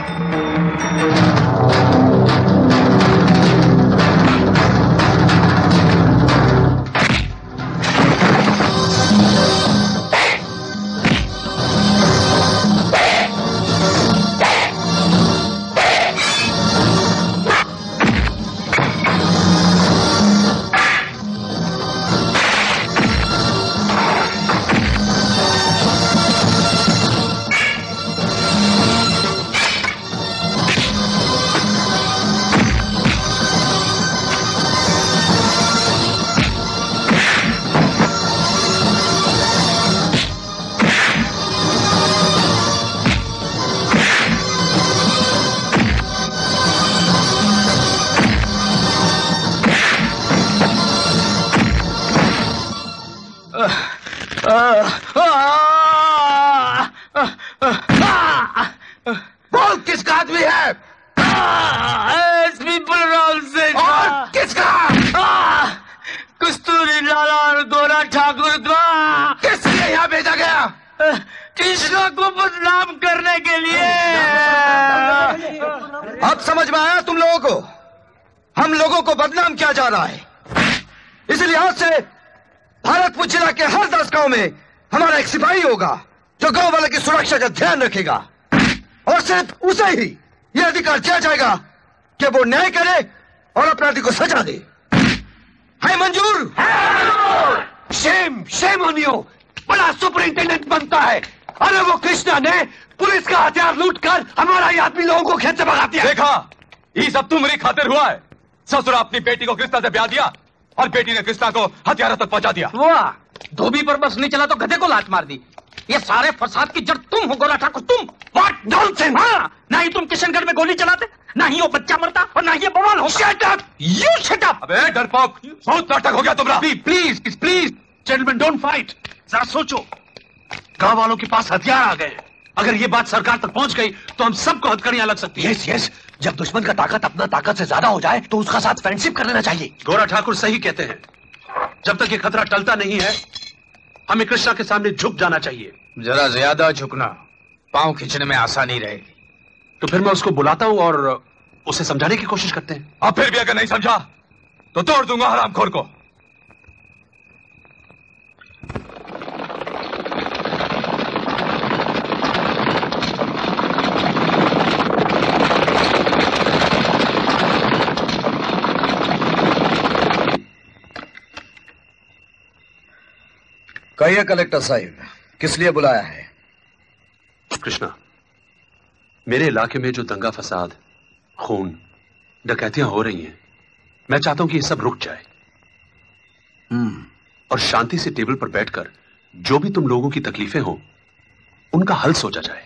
[SPEAKER 21] बोल किसका आदमी है?
[SPEAKER 5] एसपी बलराम सिंह।
[SPEAKER 21] और किसका?
[SPEAKER 5] कस्तूरी लाला और गोरा ठाकुर का।
[SPEAKER 21] किस लिए यहाँ भेजा गया?
[SPEAKER 5] कृष्णा को बदनाम करने के लिए।
[SPEAKER 4] अब समझ में आया तुम लोगों को? हम लोगों को बदनाम किया जा रहा है, इसलिए आज से भारतपुर जिला के हर दस गांव में हमारा एक सिपाही होगा जो गांव वाले की सुरक्षा का ध्यान रखेगा, और सिर्फ उसे ही यह अधिकार दिया जाएगा कि वो न्याय करे और अपराधी को सजा दे। है मंजूर?
[SPEAKER 21] Shame shame on you. बड़ा सुपरिंटेंडेंट बनता है, अरे वो कृष्णा ने पुलिस का हथियार लूटकर हमारा ही आदमी लोगों को खेत से भगा दिया।
[SPEAKER 10] देखा, ये सब तुम्हारी खातिर हुआ है। ससुर अपनी बेटी को कृष्णा से ब्याह दिया और बेटी ने कृष्णा को हथियारों तक पहुंचा दिया।
[SPEAKER 18] वाह, धोबी पर बस नहीं चला तो गधे को लात मार दी। ये सारे फसाद की जड़ तुम हो गोरा ठाकुर, तुम।
[SPEAKER 21] What nonsense!
[SPEAKER 18] हाँ, ना ही तुम किशनगढ़ में गोली चलाते, ना ही वो बच्चा मरता, और ना ही ये बवाल हो।
[SPEAKER 21] Shut up!
[SPEAKER 18] You shut up!
[SPEAKER 10] अबे डरपोक, बहुत नाटक हो गया तुम्हारा।
[SPEAKER 21] Please please gentleman don't fight. जरा सोचो, गांव वालों के पास हथियार आ गए, अगर ये बात सरकार तक पहुंच गई तो हम सबको हथकड़ियां लग सकती है।
[SPEAKER 9] यस यस, जब दुश्मन का ताकत अपना ताकत से ज्यादा हो जाए तो उसका साथ फ्रेंडशिप कर लेना चाहिए।
[SPEAKER 21] गोरा ठाकुर सही कहते हैं, जब तक ये खतरा टलता नहीं है हमें कृष्णा के सामने झुक जाना चाहिए।
[SPEAKER 15] जरा ज्यादा झुकना पांव खींचने में आसानी रहेगी।
[SPEAKER 21] तो फिर मैं उसको बुलाता हूं और उसे समझाने की कोशिश करते हैं।
[SPEAKER 10] अब फिर भी अगर नहीं समझा तो तोड़ दूंगा हरामखोर को।
[SPEAKER 4] कहिए कलेक्टर साहब, किस लिए बुलाया है?
[SPEAKER 21] कृष्णा, मेरे इलाके में जो दंगा फसाद, खून, डकैतियां हो रही हैं, मैं चाहता हूं कि ये सब रुक जाए।
[SPEAKER 4] हम्म
[SPEAKER 21] और शांति से टेबल पर बैठकर जो भी तुम लोगों की तकलीफें हो उनका हल सोचा जाए।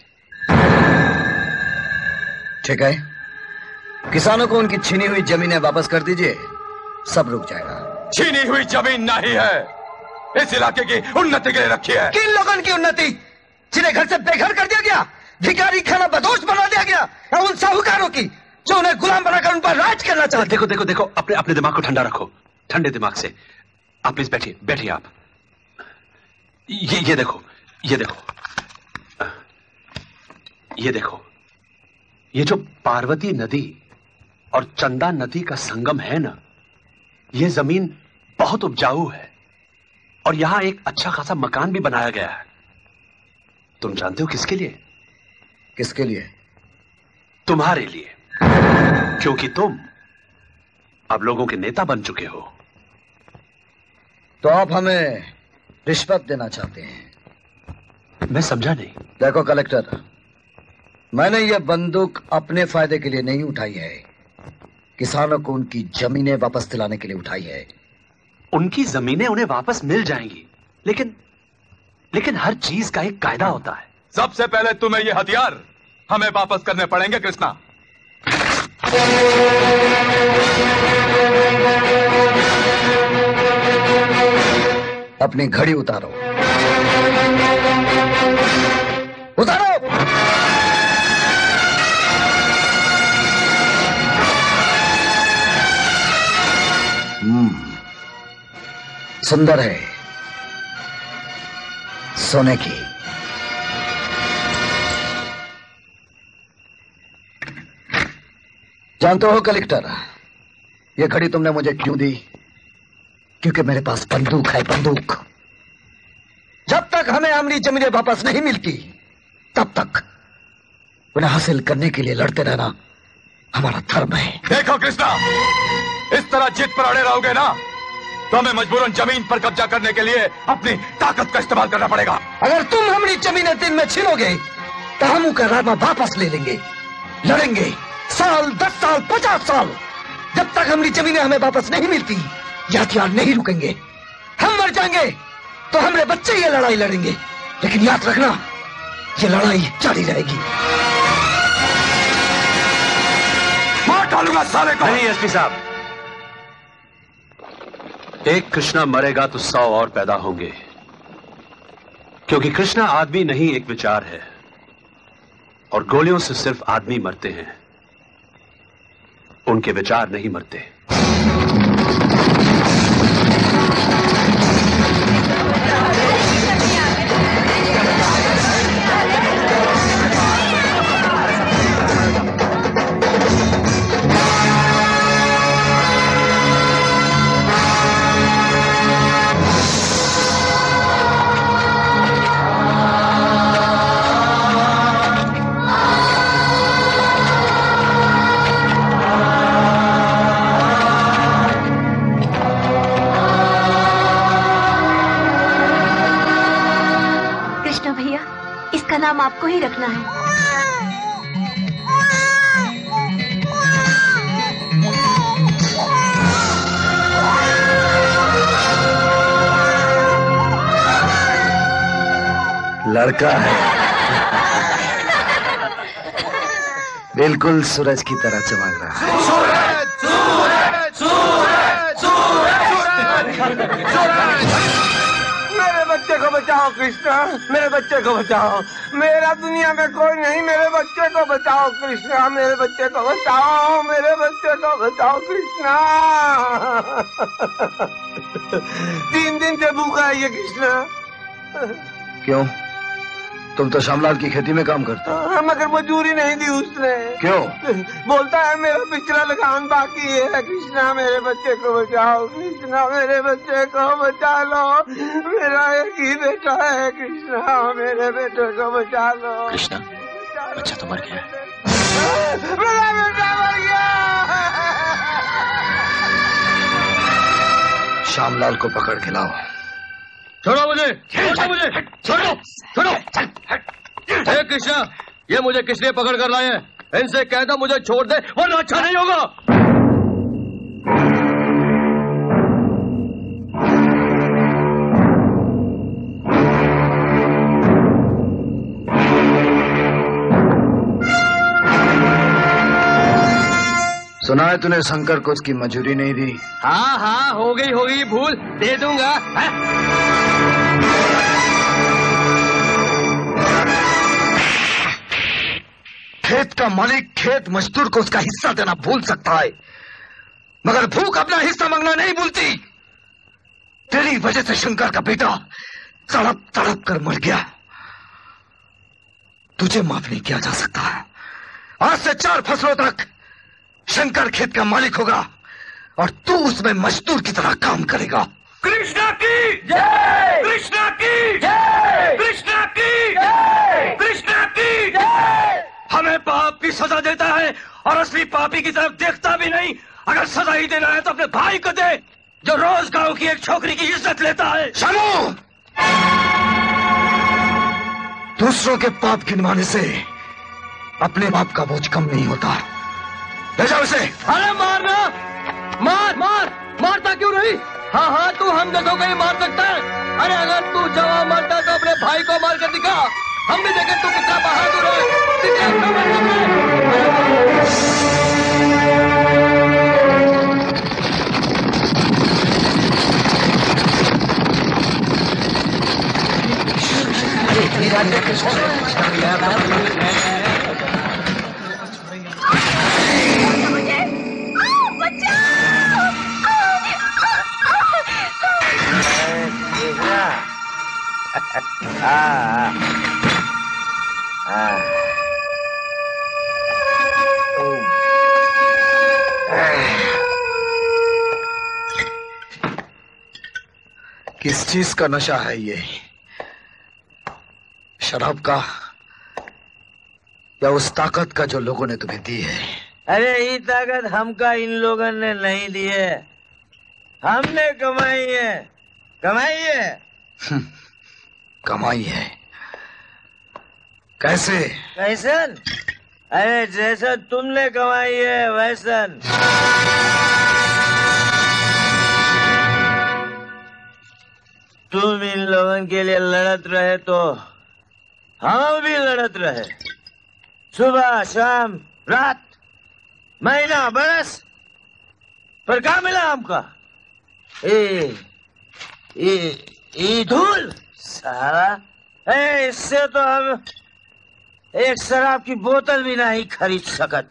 [SPEAKER 4] ठीक है, किसानों को उनकी छीनी हुई जमीनें वापस कर दीजिए, सब रुक जाएगा।
[SPEAKER 10] छीनी हुई जमीन नहीं है, इस इलाके की उन्नति के लिए रखी है।
[SPEAKER 4] किन लोगों की उन्नति? जिन्हें घर से बेघर कर दिया गया, भिखारी खाना बदोश बना दिया गया, या उन साहूकारों की जो उन्हें गुलाम बनाकर उन पर राज करना चाहते?
[SPEAKER 21] देखो देखो देखो, अपने अपने दिमाग को ठंडा रखो, ठंडे दिमाग से। आप प्लीज बैठिए बैठिए आप। ये ये देखो, ये देखो, ये देखो, ये जो पार्वती नदी और चंदा नदी का संगम है ना, ये जमीन बहुत उपजाऊ है,
[SPEAKER 3] और यहां एक अच्छा खासा मकान भी बनाया गया है। तुम जानते हो किसके लिए?
[SPEAKER 4] किसके लिए?
[SPEAKER 3] तुम्हारे लिए, क्योंकि तुम अब लोगों के नेता बन चुके हो।
[SPEAKER 4] तो आप हमें रिश्वत देना चाहते हैं?
[SPEAKER 3] मैं समझा नहीं।
[SPEAKER 4] देखो कलेक्टर, मैंने यह बंदूक अपने फायदे के लिए नहीं उठाई है, किसानों को उनकी जमीनें वापस दिलाने के लिए उठाई है।
[SPEAKER 3] उनकी जमीनें उन्हें वापस मिल जाएंगी, लेकिन लेकिन हर चीज का एक कायदा होता है।
[SPEAKER 10] सबसे पहले तुम्हें ये हथियार हमें वापस करने पड़ेंगे कृष्णा।
[SPEAKER 4] अपनी घड़ी उतारो, उतारो। हम्म, सुंदर है, सोने की। जानते हो कलेक्टर, यह घड़ी तुमने मुझे क्यों दी? क्योंकि मेरे पास बंदूक है, बंदूक। जब तक हमें अपनी जमीनें वापस नहीं मिलती, तब तक उन्हें हासिल करने के लिए लड़ते रहना हमारा धर्म है।
[SPEAKER 10] देखो कृष्णा, इस तरह जिद पर अड़े रहोगे ना, तो हमें मजबूरन जमीन पर कब्जा करने के लिए अपनी ताकत का इस्तेमाल करना पड़ेगा।
[SPEAKER 4] अगर तुम हमारी जमीनें दिन में छीनोगे, तो हम उनका राजमा वापस ले लेंगे, लड़ेंगे साल, दस साल, पचास साल। जब तक हमारी जमीनें हमें वापस नहीं मिलती, ये हथियार नहीं रुकेंगे। हम मर जाएंगे तो हमारे बच्चे ये लड़ाई लड़ेंगे, लेकिन याद रखना, ये लड़ाई जारी रहेगी।
[SPEAKER 3] मार डालूंगा साले को। नहीं एसपी साहब, एक कृष्णा मरेगा तो सौ और पैदा होंगे, क्योंकि कृष्णा आदमी नहीं एक विचार है, और गोलियों से सिर्फ आदमी मरते हैं, उनके विचार नहीं मरते।
[SPEAKER 12] नाम आपको ही रखना है।
[SPEAKER 4] लड़का है, बिल्कुल सूरज की तरह चमक रहा है।
[SPEAKER 21] सूरज, सूरज, सूरज, सूरज, सूरज। मेरे बच्चे को बचाओ कृष्णा, मेरे बच्चे को बचाओ। मेरा दुनिया में कोई नहीं, मेरे बच्चे को बचाओ कृष्णा, मेरे बच्चे को बचाओ, मेरे बच्चे को बचाओ कृष्णा। तीन दिन से भूखा है ये कृष्णा।
[SPEAKER 4] क्यों? तुम तो श्यामलाल की खेती में काम करते हो।
[SPEAKER 21] मगर मजूरी नहीं दी उसने।
[SPEAKER 4] क्यों?
[SPEAKER 21] बोलता है मेरा पिछला लगान बाकी है। कृष्णा मेरे बच्चे को बचाओ, कृष्णा मेरे बच्चे को बचा लो, मेरा एक ही बेटा है कृष्णा, मेरे बेटे को बचा लो।
[SPEAKER 9] कृष्णा, बच्चा तो मर गया है।
[SPEAKER 21] मेरा बेटा मर गया।
[SPEAKER 4] श्यामलाल को पकड़ के लाओ।
[SPEAKER 5] छोड़ो मुझे, छोड़ो मुझे, छोड़ो, छोड़ो। हे कृष्णा, ये मुझे किस लिए पकड़ कर लाए हैं? इनसे कह दो मुझे छोड़ दे, वरना अच्छा नहीं होगा।
[SPEAKER 4] सुना है तूने शंकर को उसकी मजूरी नहीं दी?
[SPEAKER 5] हाँ हाँ, हो गई हो गई भूल, दे दूंगा।
[SPEAKER 4] खेत का मालिक खेत मजदूर को उसका हिस्सा देना भूल सकता है, मगर भूख अपना हिस्सा मांगना नहीं भूलती। तेरी वजह से शंकर का बेटा तड़प तड़प कर मर गया। तुझे माफ नहीं किया जा सकता। आज से चार फसलों तक शंकर खेत का मालिक होगा और तू उसमें मजदूर की तरह काम करेगा।
[SPEAKER 21] कृष्णा की जय, कृष्णा की जय, कृष्णा की जय, कृष्णा की जय। हमें पाप की सजा देता है और असली पापी की तरफ देखता भी नहीं। अगर सजा ही देना है तो अपने भाई को दे, जो रोज गांव की एक छोकरी की इज्जत लेता है।
[SPEAKER 4] शामू, दूसरों के पाप गिनवाने से अपने पाप का बोझ कम नहीं होता। ले जाओ उसे।
[SPEAKER 5] अरे मारना, मार मार मारता क्यों नहीं? हाँ हाँ तू हम जैसों को ही मार सकता है। अरे अगर तू जवान मारता तो अपने भाई को मार कर दिखा, हम भी देखें तू कितना बहादुर है।
[SPEAKER 4] किस चीज का नशा है ये? शराब का या उस ताकत का जो लोगों ने तुम्हें दी है?
[SPEAKER 21] अरे ये ताकत हमका इन लोगों ने नहीं दी है, हमने कमाई है। कमाई है
[SPEAKER 4] कमाई है कैसे?
[SPEAKER 21] कैसन? अरे जैसा तुमने कमाई है वैसन। तुम इन लोगों के लिए लड़त रहे तो हम भी लड़त रहे। सुबह शाम रात महीना बरस, पर क्या मिला हमका? ए, ए, ए धूल सारा। ए, इससे तो हम एक शराब की बोतल भी नहीं खरीद सकत।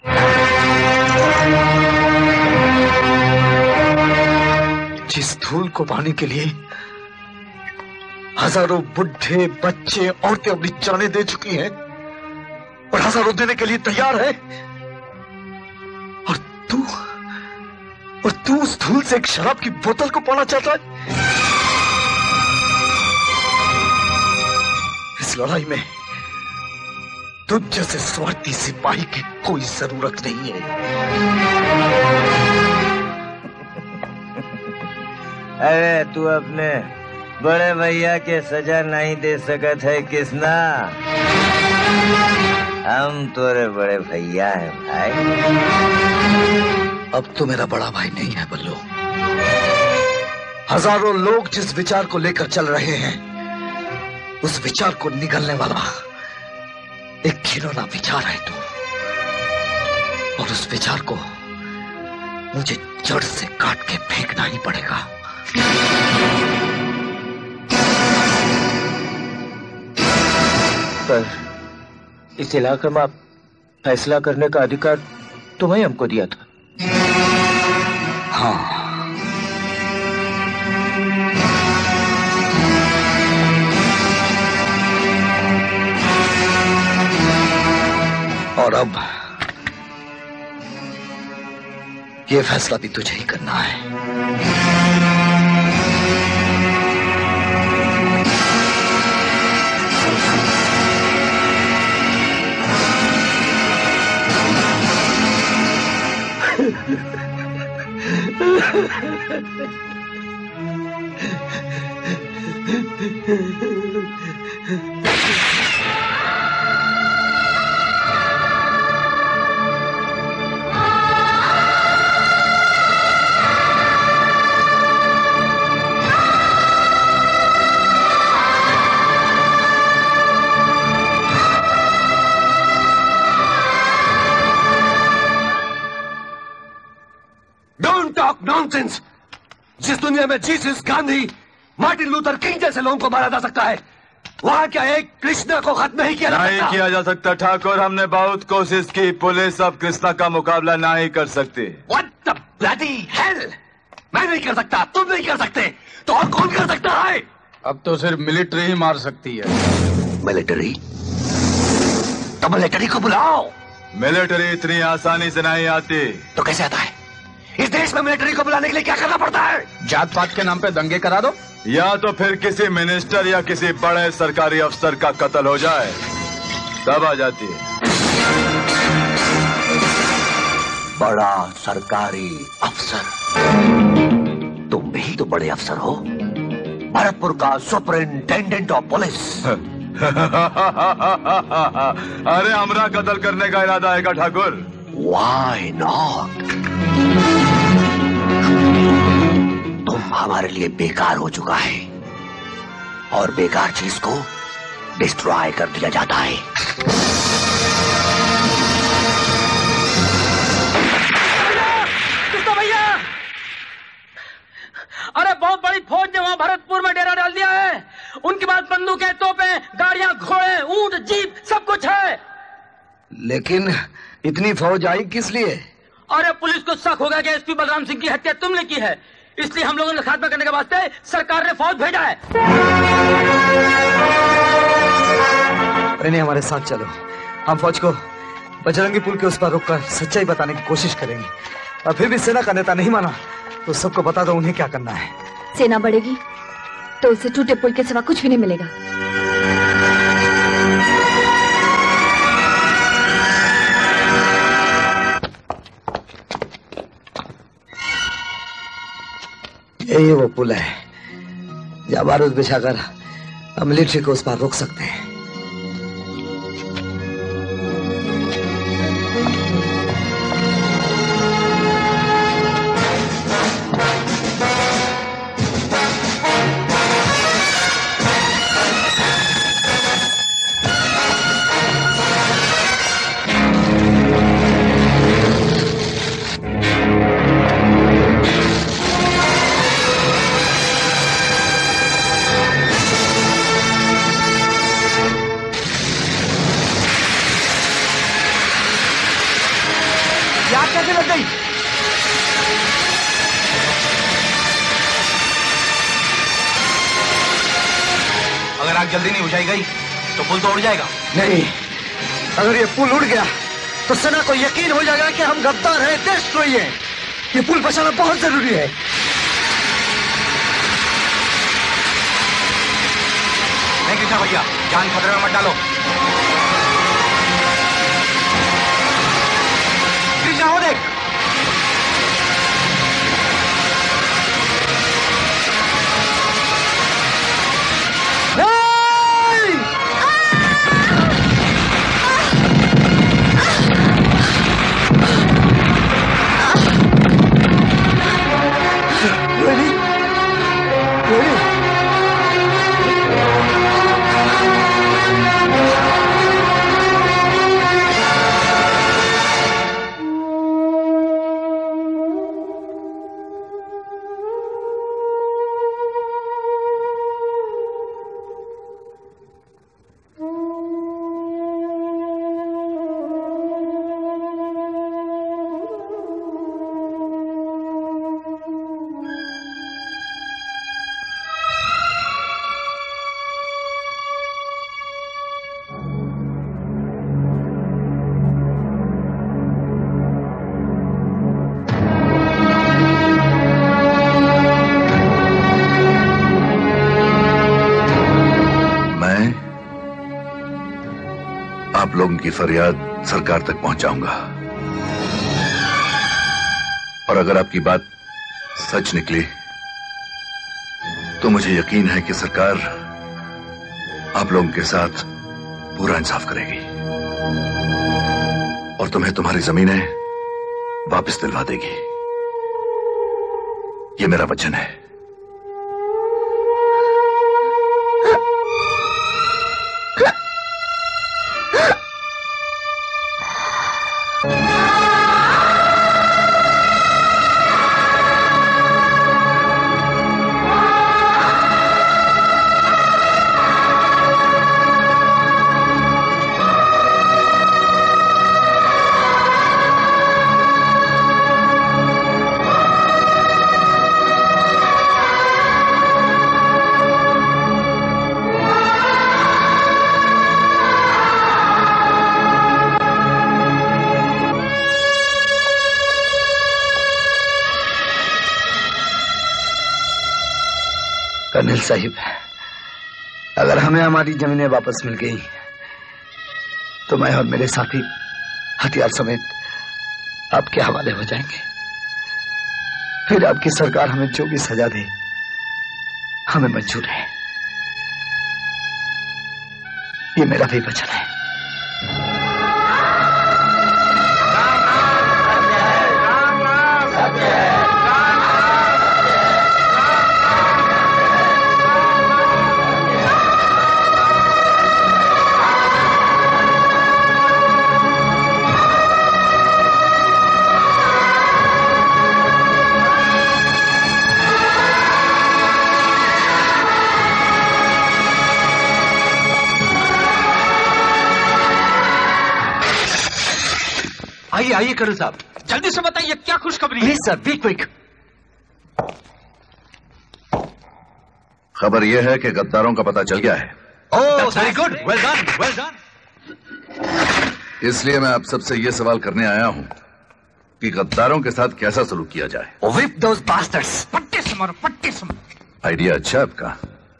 [SPEAKER 4] जिस धूल को पाने के लिए हजारों बुढ़े बच्चे औरतें अपनी जानें दे चुकी हैं और हजारों देने के लिए तैयार है, और तू और तू उस धूल से एक शराब की बोतल को पाना चाहता है? इस लड़ाई में तुझ जैसे स्वार्थी सिपाही की कोई जरूरत नहीं है।
[SPEAKER 21] अरे तू अपने बड़े भैया के सजा नहीं दे सकत है किसना? हम तोरे बड़े भैया हैं भाई।
[SPEAKER 4] अब तो मेरा बड़ा भाई नहीं है बल्लू। हजारों लोग जिस विचार को लेकर चल रहे हैं, उस विचार को निगलने वाला एक खिलौना विचार है तू, और उस विचार को मुझे जड़ से काट के फेंकना ही पड़ेगा।
[SPEAKER 5] पर इस इलाके में फैसला करने का अधिकार तुम्हें हमको दिया था।
[SPEAKER 4] हाँ, और अब ये फैसला भी तुझे ही करना है।
[SPEAKER 21] नॉनसेंस। जिस दुनिया में Jesus, Gandhi, Martin Luther King जैसे लोगों को मारा जा सकता है, वहां क्या एक कृष्णा को खत्म नहीं किया जा
[SPEAKER 10] नहीं
[SPEAKER 21] सकता?
[SPEAKER 10] किया जा सकता ठाकुर। हमने बहुत कोशिश की, पुलिस अब कृष्णा का मुकाबला नहीं कर सकती।
[SPEAKER 21] What the bloody hell? मैं नहीं कर सकता, तुम नहीं कर सकते, तो और कौन कर सकता है?
[SPEAKER 15] अब तो सिर्फ मिलिट्री ही मार सकती है।
[SPEAKER 21] मिलिट्री? तो मिलिट्री को बुलाओ।
[SPEAKER 10] मिलिट्री इतनी आसानी से नहीं आती।
[SPEAKER 21] तो कैसे आता है?
[SPEAKER 7] इस देश में मिलिट्री को बुलाने के लिए क्या करना पड़ता है?
[SPEAKER 10] जात पात के नाम पे दंगे करा दो, या तो फिर किसी मिनिस्टर या किसी बड़े सरकारी अफसर का कत्ल हो जाए तब आ जाती है।
[SPEAKER 1] बड़ा सरकारी अफसर? तुम भी तो बड़े अफसर हो, भरतपुर का सुपरिंटेंडेंट ऑफ पुलिस।
[SPEAKER 10] अरे हमरा कत्ल करने का इरादा है का ठाकुर?
[SPEAKER 1] Why not? तुम हमारे लिए बेकार हो चुका है और बेकार चीज को डिस्ट्रॉय कर दिया जाता है।
[SPEAKER 18] कृष्णा भैया, अरे बहुत बड़ी फौज ने वहां भरतपुर में डेरा डाल दिया है। उनके पास बंदूकें, तोपें, गाड़ियां, घोड़े, ऊंट, जीप सब कुछ है।
[SPEAKER 7] लेकिन इतनी फौज आई किस लिए?
[SPEAKER 18] अरे पुलिस को शक होगा कि एसपी बलराम सिंह की हत्या तुमने की है, इसलिए हम लोगों ने खात्मा करने के वास्ते सरकार ने फौज भेजा है।
[SPEAKER 7] नहीं, हमारे साथ चलो, हम फौज को बजरंगी पुल के उस पर रोककर सच्चाई बताने की कोशिश करेंगे। और फिर भी सेना का नेता नहीं माना तो सबको बता दो उन्हें क्या करना है।
[SPEAKER 12] सेना बढ़ेगी तो उसे टूटे पुल के सिवा कुछ भी नहीं मिलेगा।
[SPEAKER 7] यही वो पुल है जहाँ बारूद बिछाकर हम मिलिट्री को उस पर रोक सकते हैं।
[SPEAKER 21] अगर आग जल्दी नहीं बुझाई गई तो पुल तो उड़ जाएगा।
[SPEAKER 7] नहीं, अगर ये पुल उड़ गया तो सेना को यकीन हो जाएगा कि हम गद्दार हैं, देशद्रोही हैं। ये पुल बचाना बहुत जरूरी है।
[SPEAKER 21] नहीं कृष्णा भैया, जान खतरे में मत डालो। कृष्णा हो देख।
[SPEAKER 6] लोगों की फरियाद सरकार तक पहुंचाऊंगा और अगर आपकी बात सच निकली तो मुझे यकीन है कि सरकार आप लोगों के साथ पूरा इंसाफ करेगी और तुम्हें तुम्हारी जमीनें वापस दिलवा देगी। ये मेरा वचन है।
[SPEAKER 7] कर्नल साहिब, अगर हमें हमारी जमीनें वापस मिल गई तो मैं और मेरे साथी हथियार समेत आपके हवाले हो जाएंगे। फिर आपकी सरकार हमें जो भी सजा दे हमें मंजूर है। ये मेरा भी वचन है।
[SPEAKER 3] आइए आइए कर्नल साहब,
[SPEAKER 15] जल्दी से बताइए क्या खुशखबरी है?
[SPEAKER 3] Please sir, be quick.
[SPEAKER 6] खबर यह है कि गद्दारों का पता चल गया है।
[SPEAKER 3] Oh very good, well done, well done.
[SPEAKER 6] इसलिए मैं आप सबसे यह सवाल करने आया हूं कि गद्दारों के साथ कैसा सलूक किया जाए।
[SPEAKER 3] Whip those bastards.
[SPEAKER 15] पट्टे से मारो, पट्टे से मारो।
[SPEAKER 6] आइडिया अच्छा है आपका।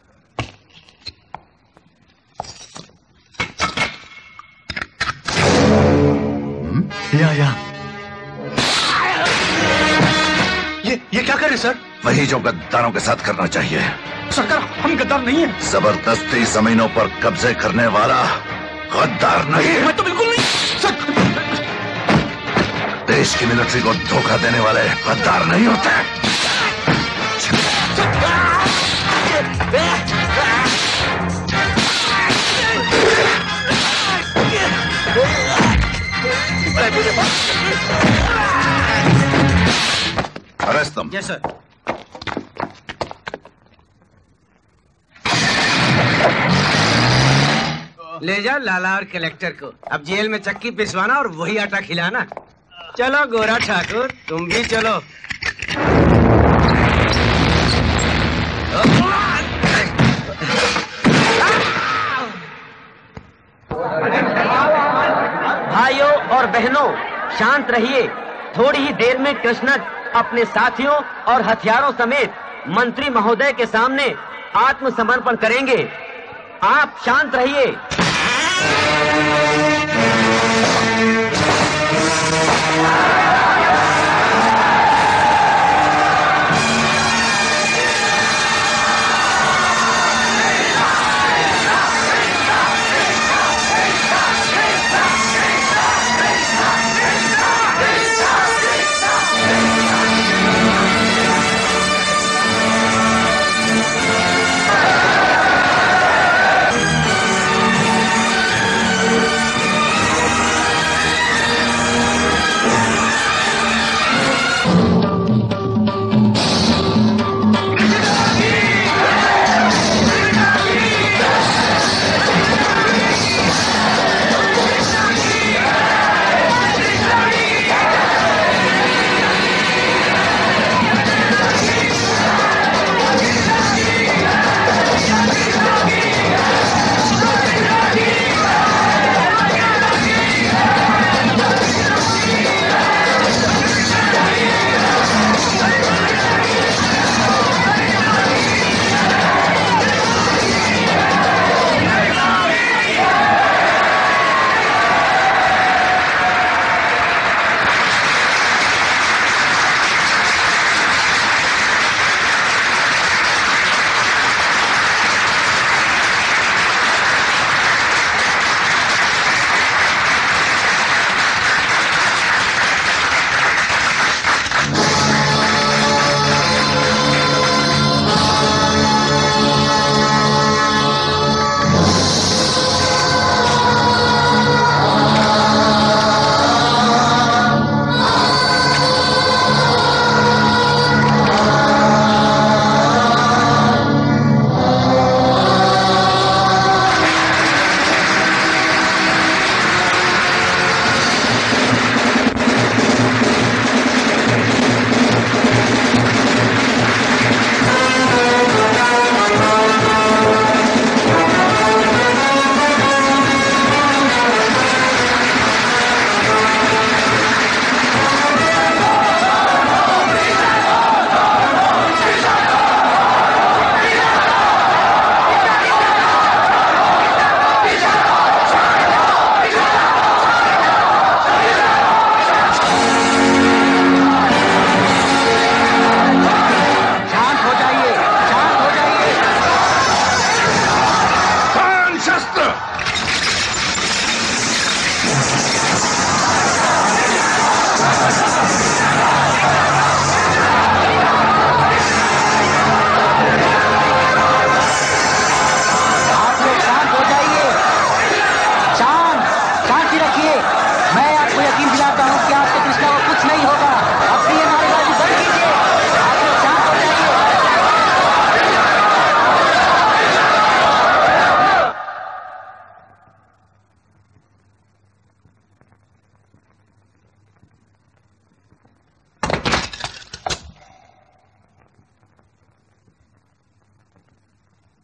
[SPEAKER 3] या या ये ये क्या करे सर?
[SPEAKER 6] वही जो गद्दारों के साथ करना चाहिए।
[SPEAKER 15] सरकार, हम गद्दार नहीं है।
[SPEAKER 6] जबरदस्ती जमीनों पर कब्जे करने वाला गद्दार नहीं है।
[SPEAKER 15] मैं तो बिल्कुल नहीं सर।
[SPEAKER 6] देश की मिलिट्री को धोखा देने वाले गद्दार नहीं होते। Arrest them.
[SPEAKER 18] Yes sir. ले जा लाला और कलेक्टर को। अब जेल में चक्की पिसवाना और वही आटा खिलाना। चलो गोरा ठाकुर, तुम भी चलो।
[SPEAKER 19] भाइयों और बहनों, शांत रहिए। थोड़ी ही देर में कृष्णा अपने साथियों और हथियारों समेत मंत्री महोदय के सामने आत्मसमर्पण करेंगे। आप शांत रहिए।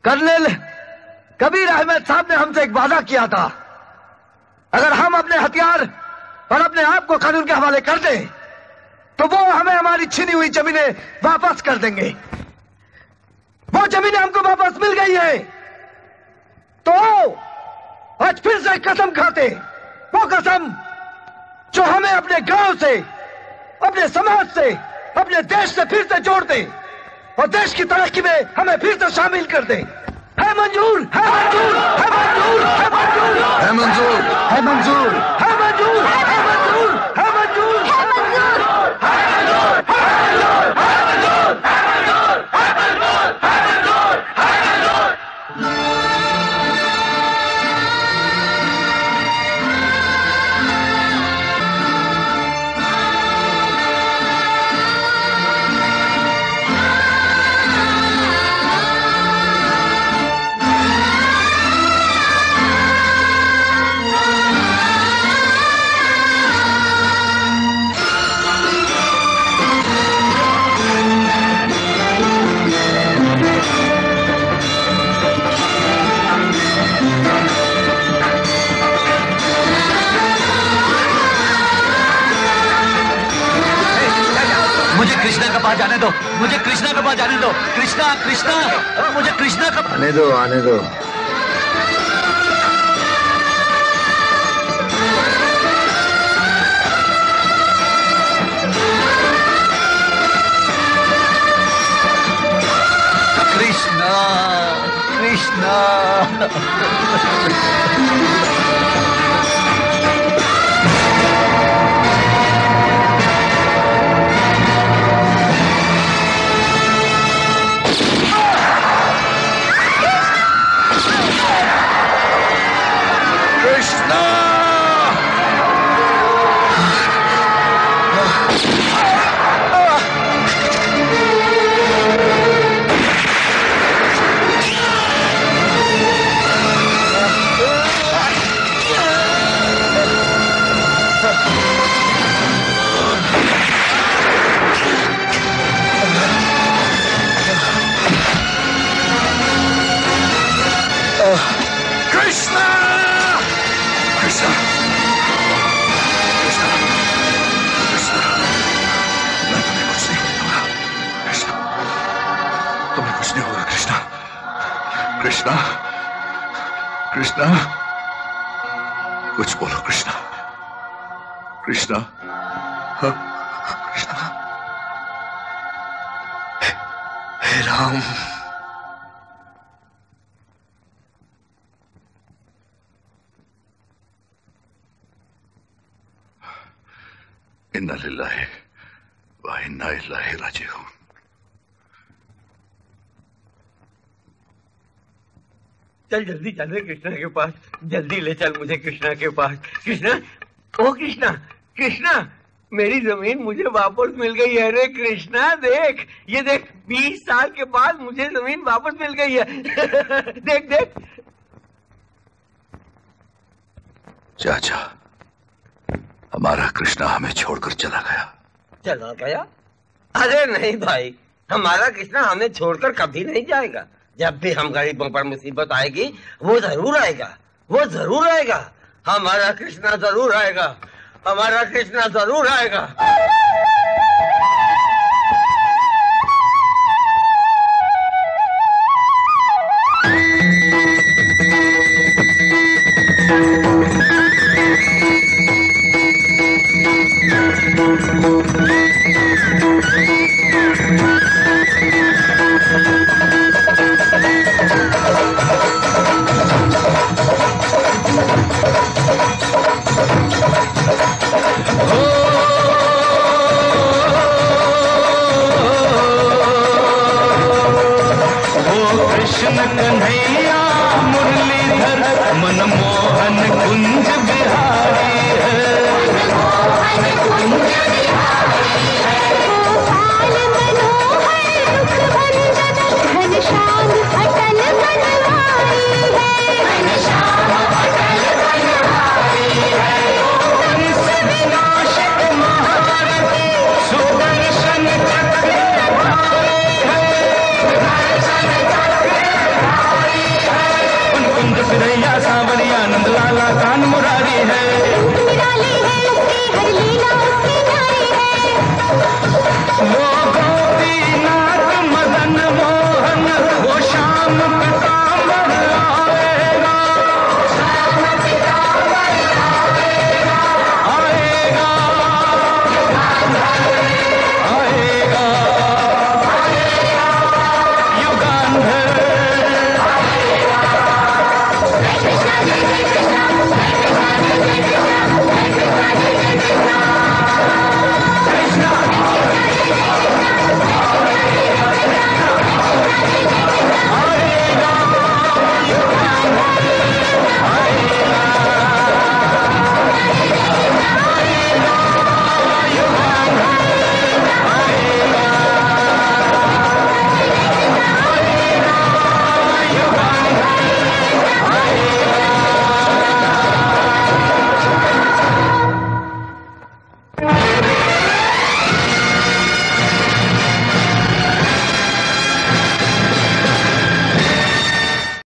[SPEAKER 7] कर्नल कबीर अहमद साहब ने हमसे एक वादा किया था, अगर हम अपने हथियार और अपने आप को कानून के हवाले कर दें तो वो हमें हमारी छिनी हुई जमीनें वापस कर देंगे। वो जमीनें हमको वापस मिल गई है, तो आज फिर से कसम खाते, वो कसम जो हमें अपने गांव से, अपने समाज से, अपने देश से फिर से जोड़ दे और देश की तरक्की में हमें फिर से शामिल कर दे। है मंजूर, है मंजूर, है मंजूर, है मंजूर,
[SPEAKER 6] है मंजूर,
[SPEAKER 7] है मंजूर, है मंजूर, है मंजूर, है मंजूर, है मंजूर, है मंजूर, है मंजूर, है मंजूर, है मंजूर, है मंजूर, है मंजूर, है मंजूर।
[SPEAKER 1] मुझे कृष्णा के पास जाने दो, मुझे कृष्णा के पास जाने दो। कृष्णा, कृष्णा, मुझे कृष्णा का
[SPEAKER 6] आने दो, आने दो।
[SPEAKER 1] कृष्णा, कृष्णा।
[SPEAKER 6] कृष्णा, कृष्णा, कृष्णा, कृष्णा, मैं तुम्हें कुछ नहीं होगा। कृष्णा, तुम्हें कुछ नहीं होगा। कृष्णा, कृष्णा, कृष्णा, कुछ बोलो। कृष्णा, कृष्णा, हाँ, कृष्णा, हे राम। इन्ना लिल्लाहि व इन्ना इलैहि राजिऊन।
[SPEAKER 21] चल जल्दी चल रे कृष्णा के पास, जल्दी ले चल मुझे कृष्णा के पास। कृष्णा, ओ कृष्णा, कृष्णा, मेरी जमीन मुझे वापस मिल गई है रे कृष्णा। देख, ये देख, बीस साल के बाद मुझे जमीन वापस मिल गई है। देख देख।
[SPEAKER 6] चाचा, हमारा कृष्णा हमें छोड़कर चला गया।
[SPEAKER 21] चला गया? अरे नहीं भाई, हमारा कृष्णा हमें छोड़कर कभी नहीं जाएगा। जब भी हम गरीबों पर मुसीबत आएगी वो जरूर आएगा, वो जरूर आएगा। हमारा कृष्णा जरूर आएगा, हमारा कृष्णा जरूर आएगा।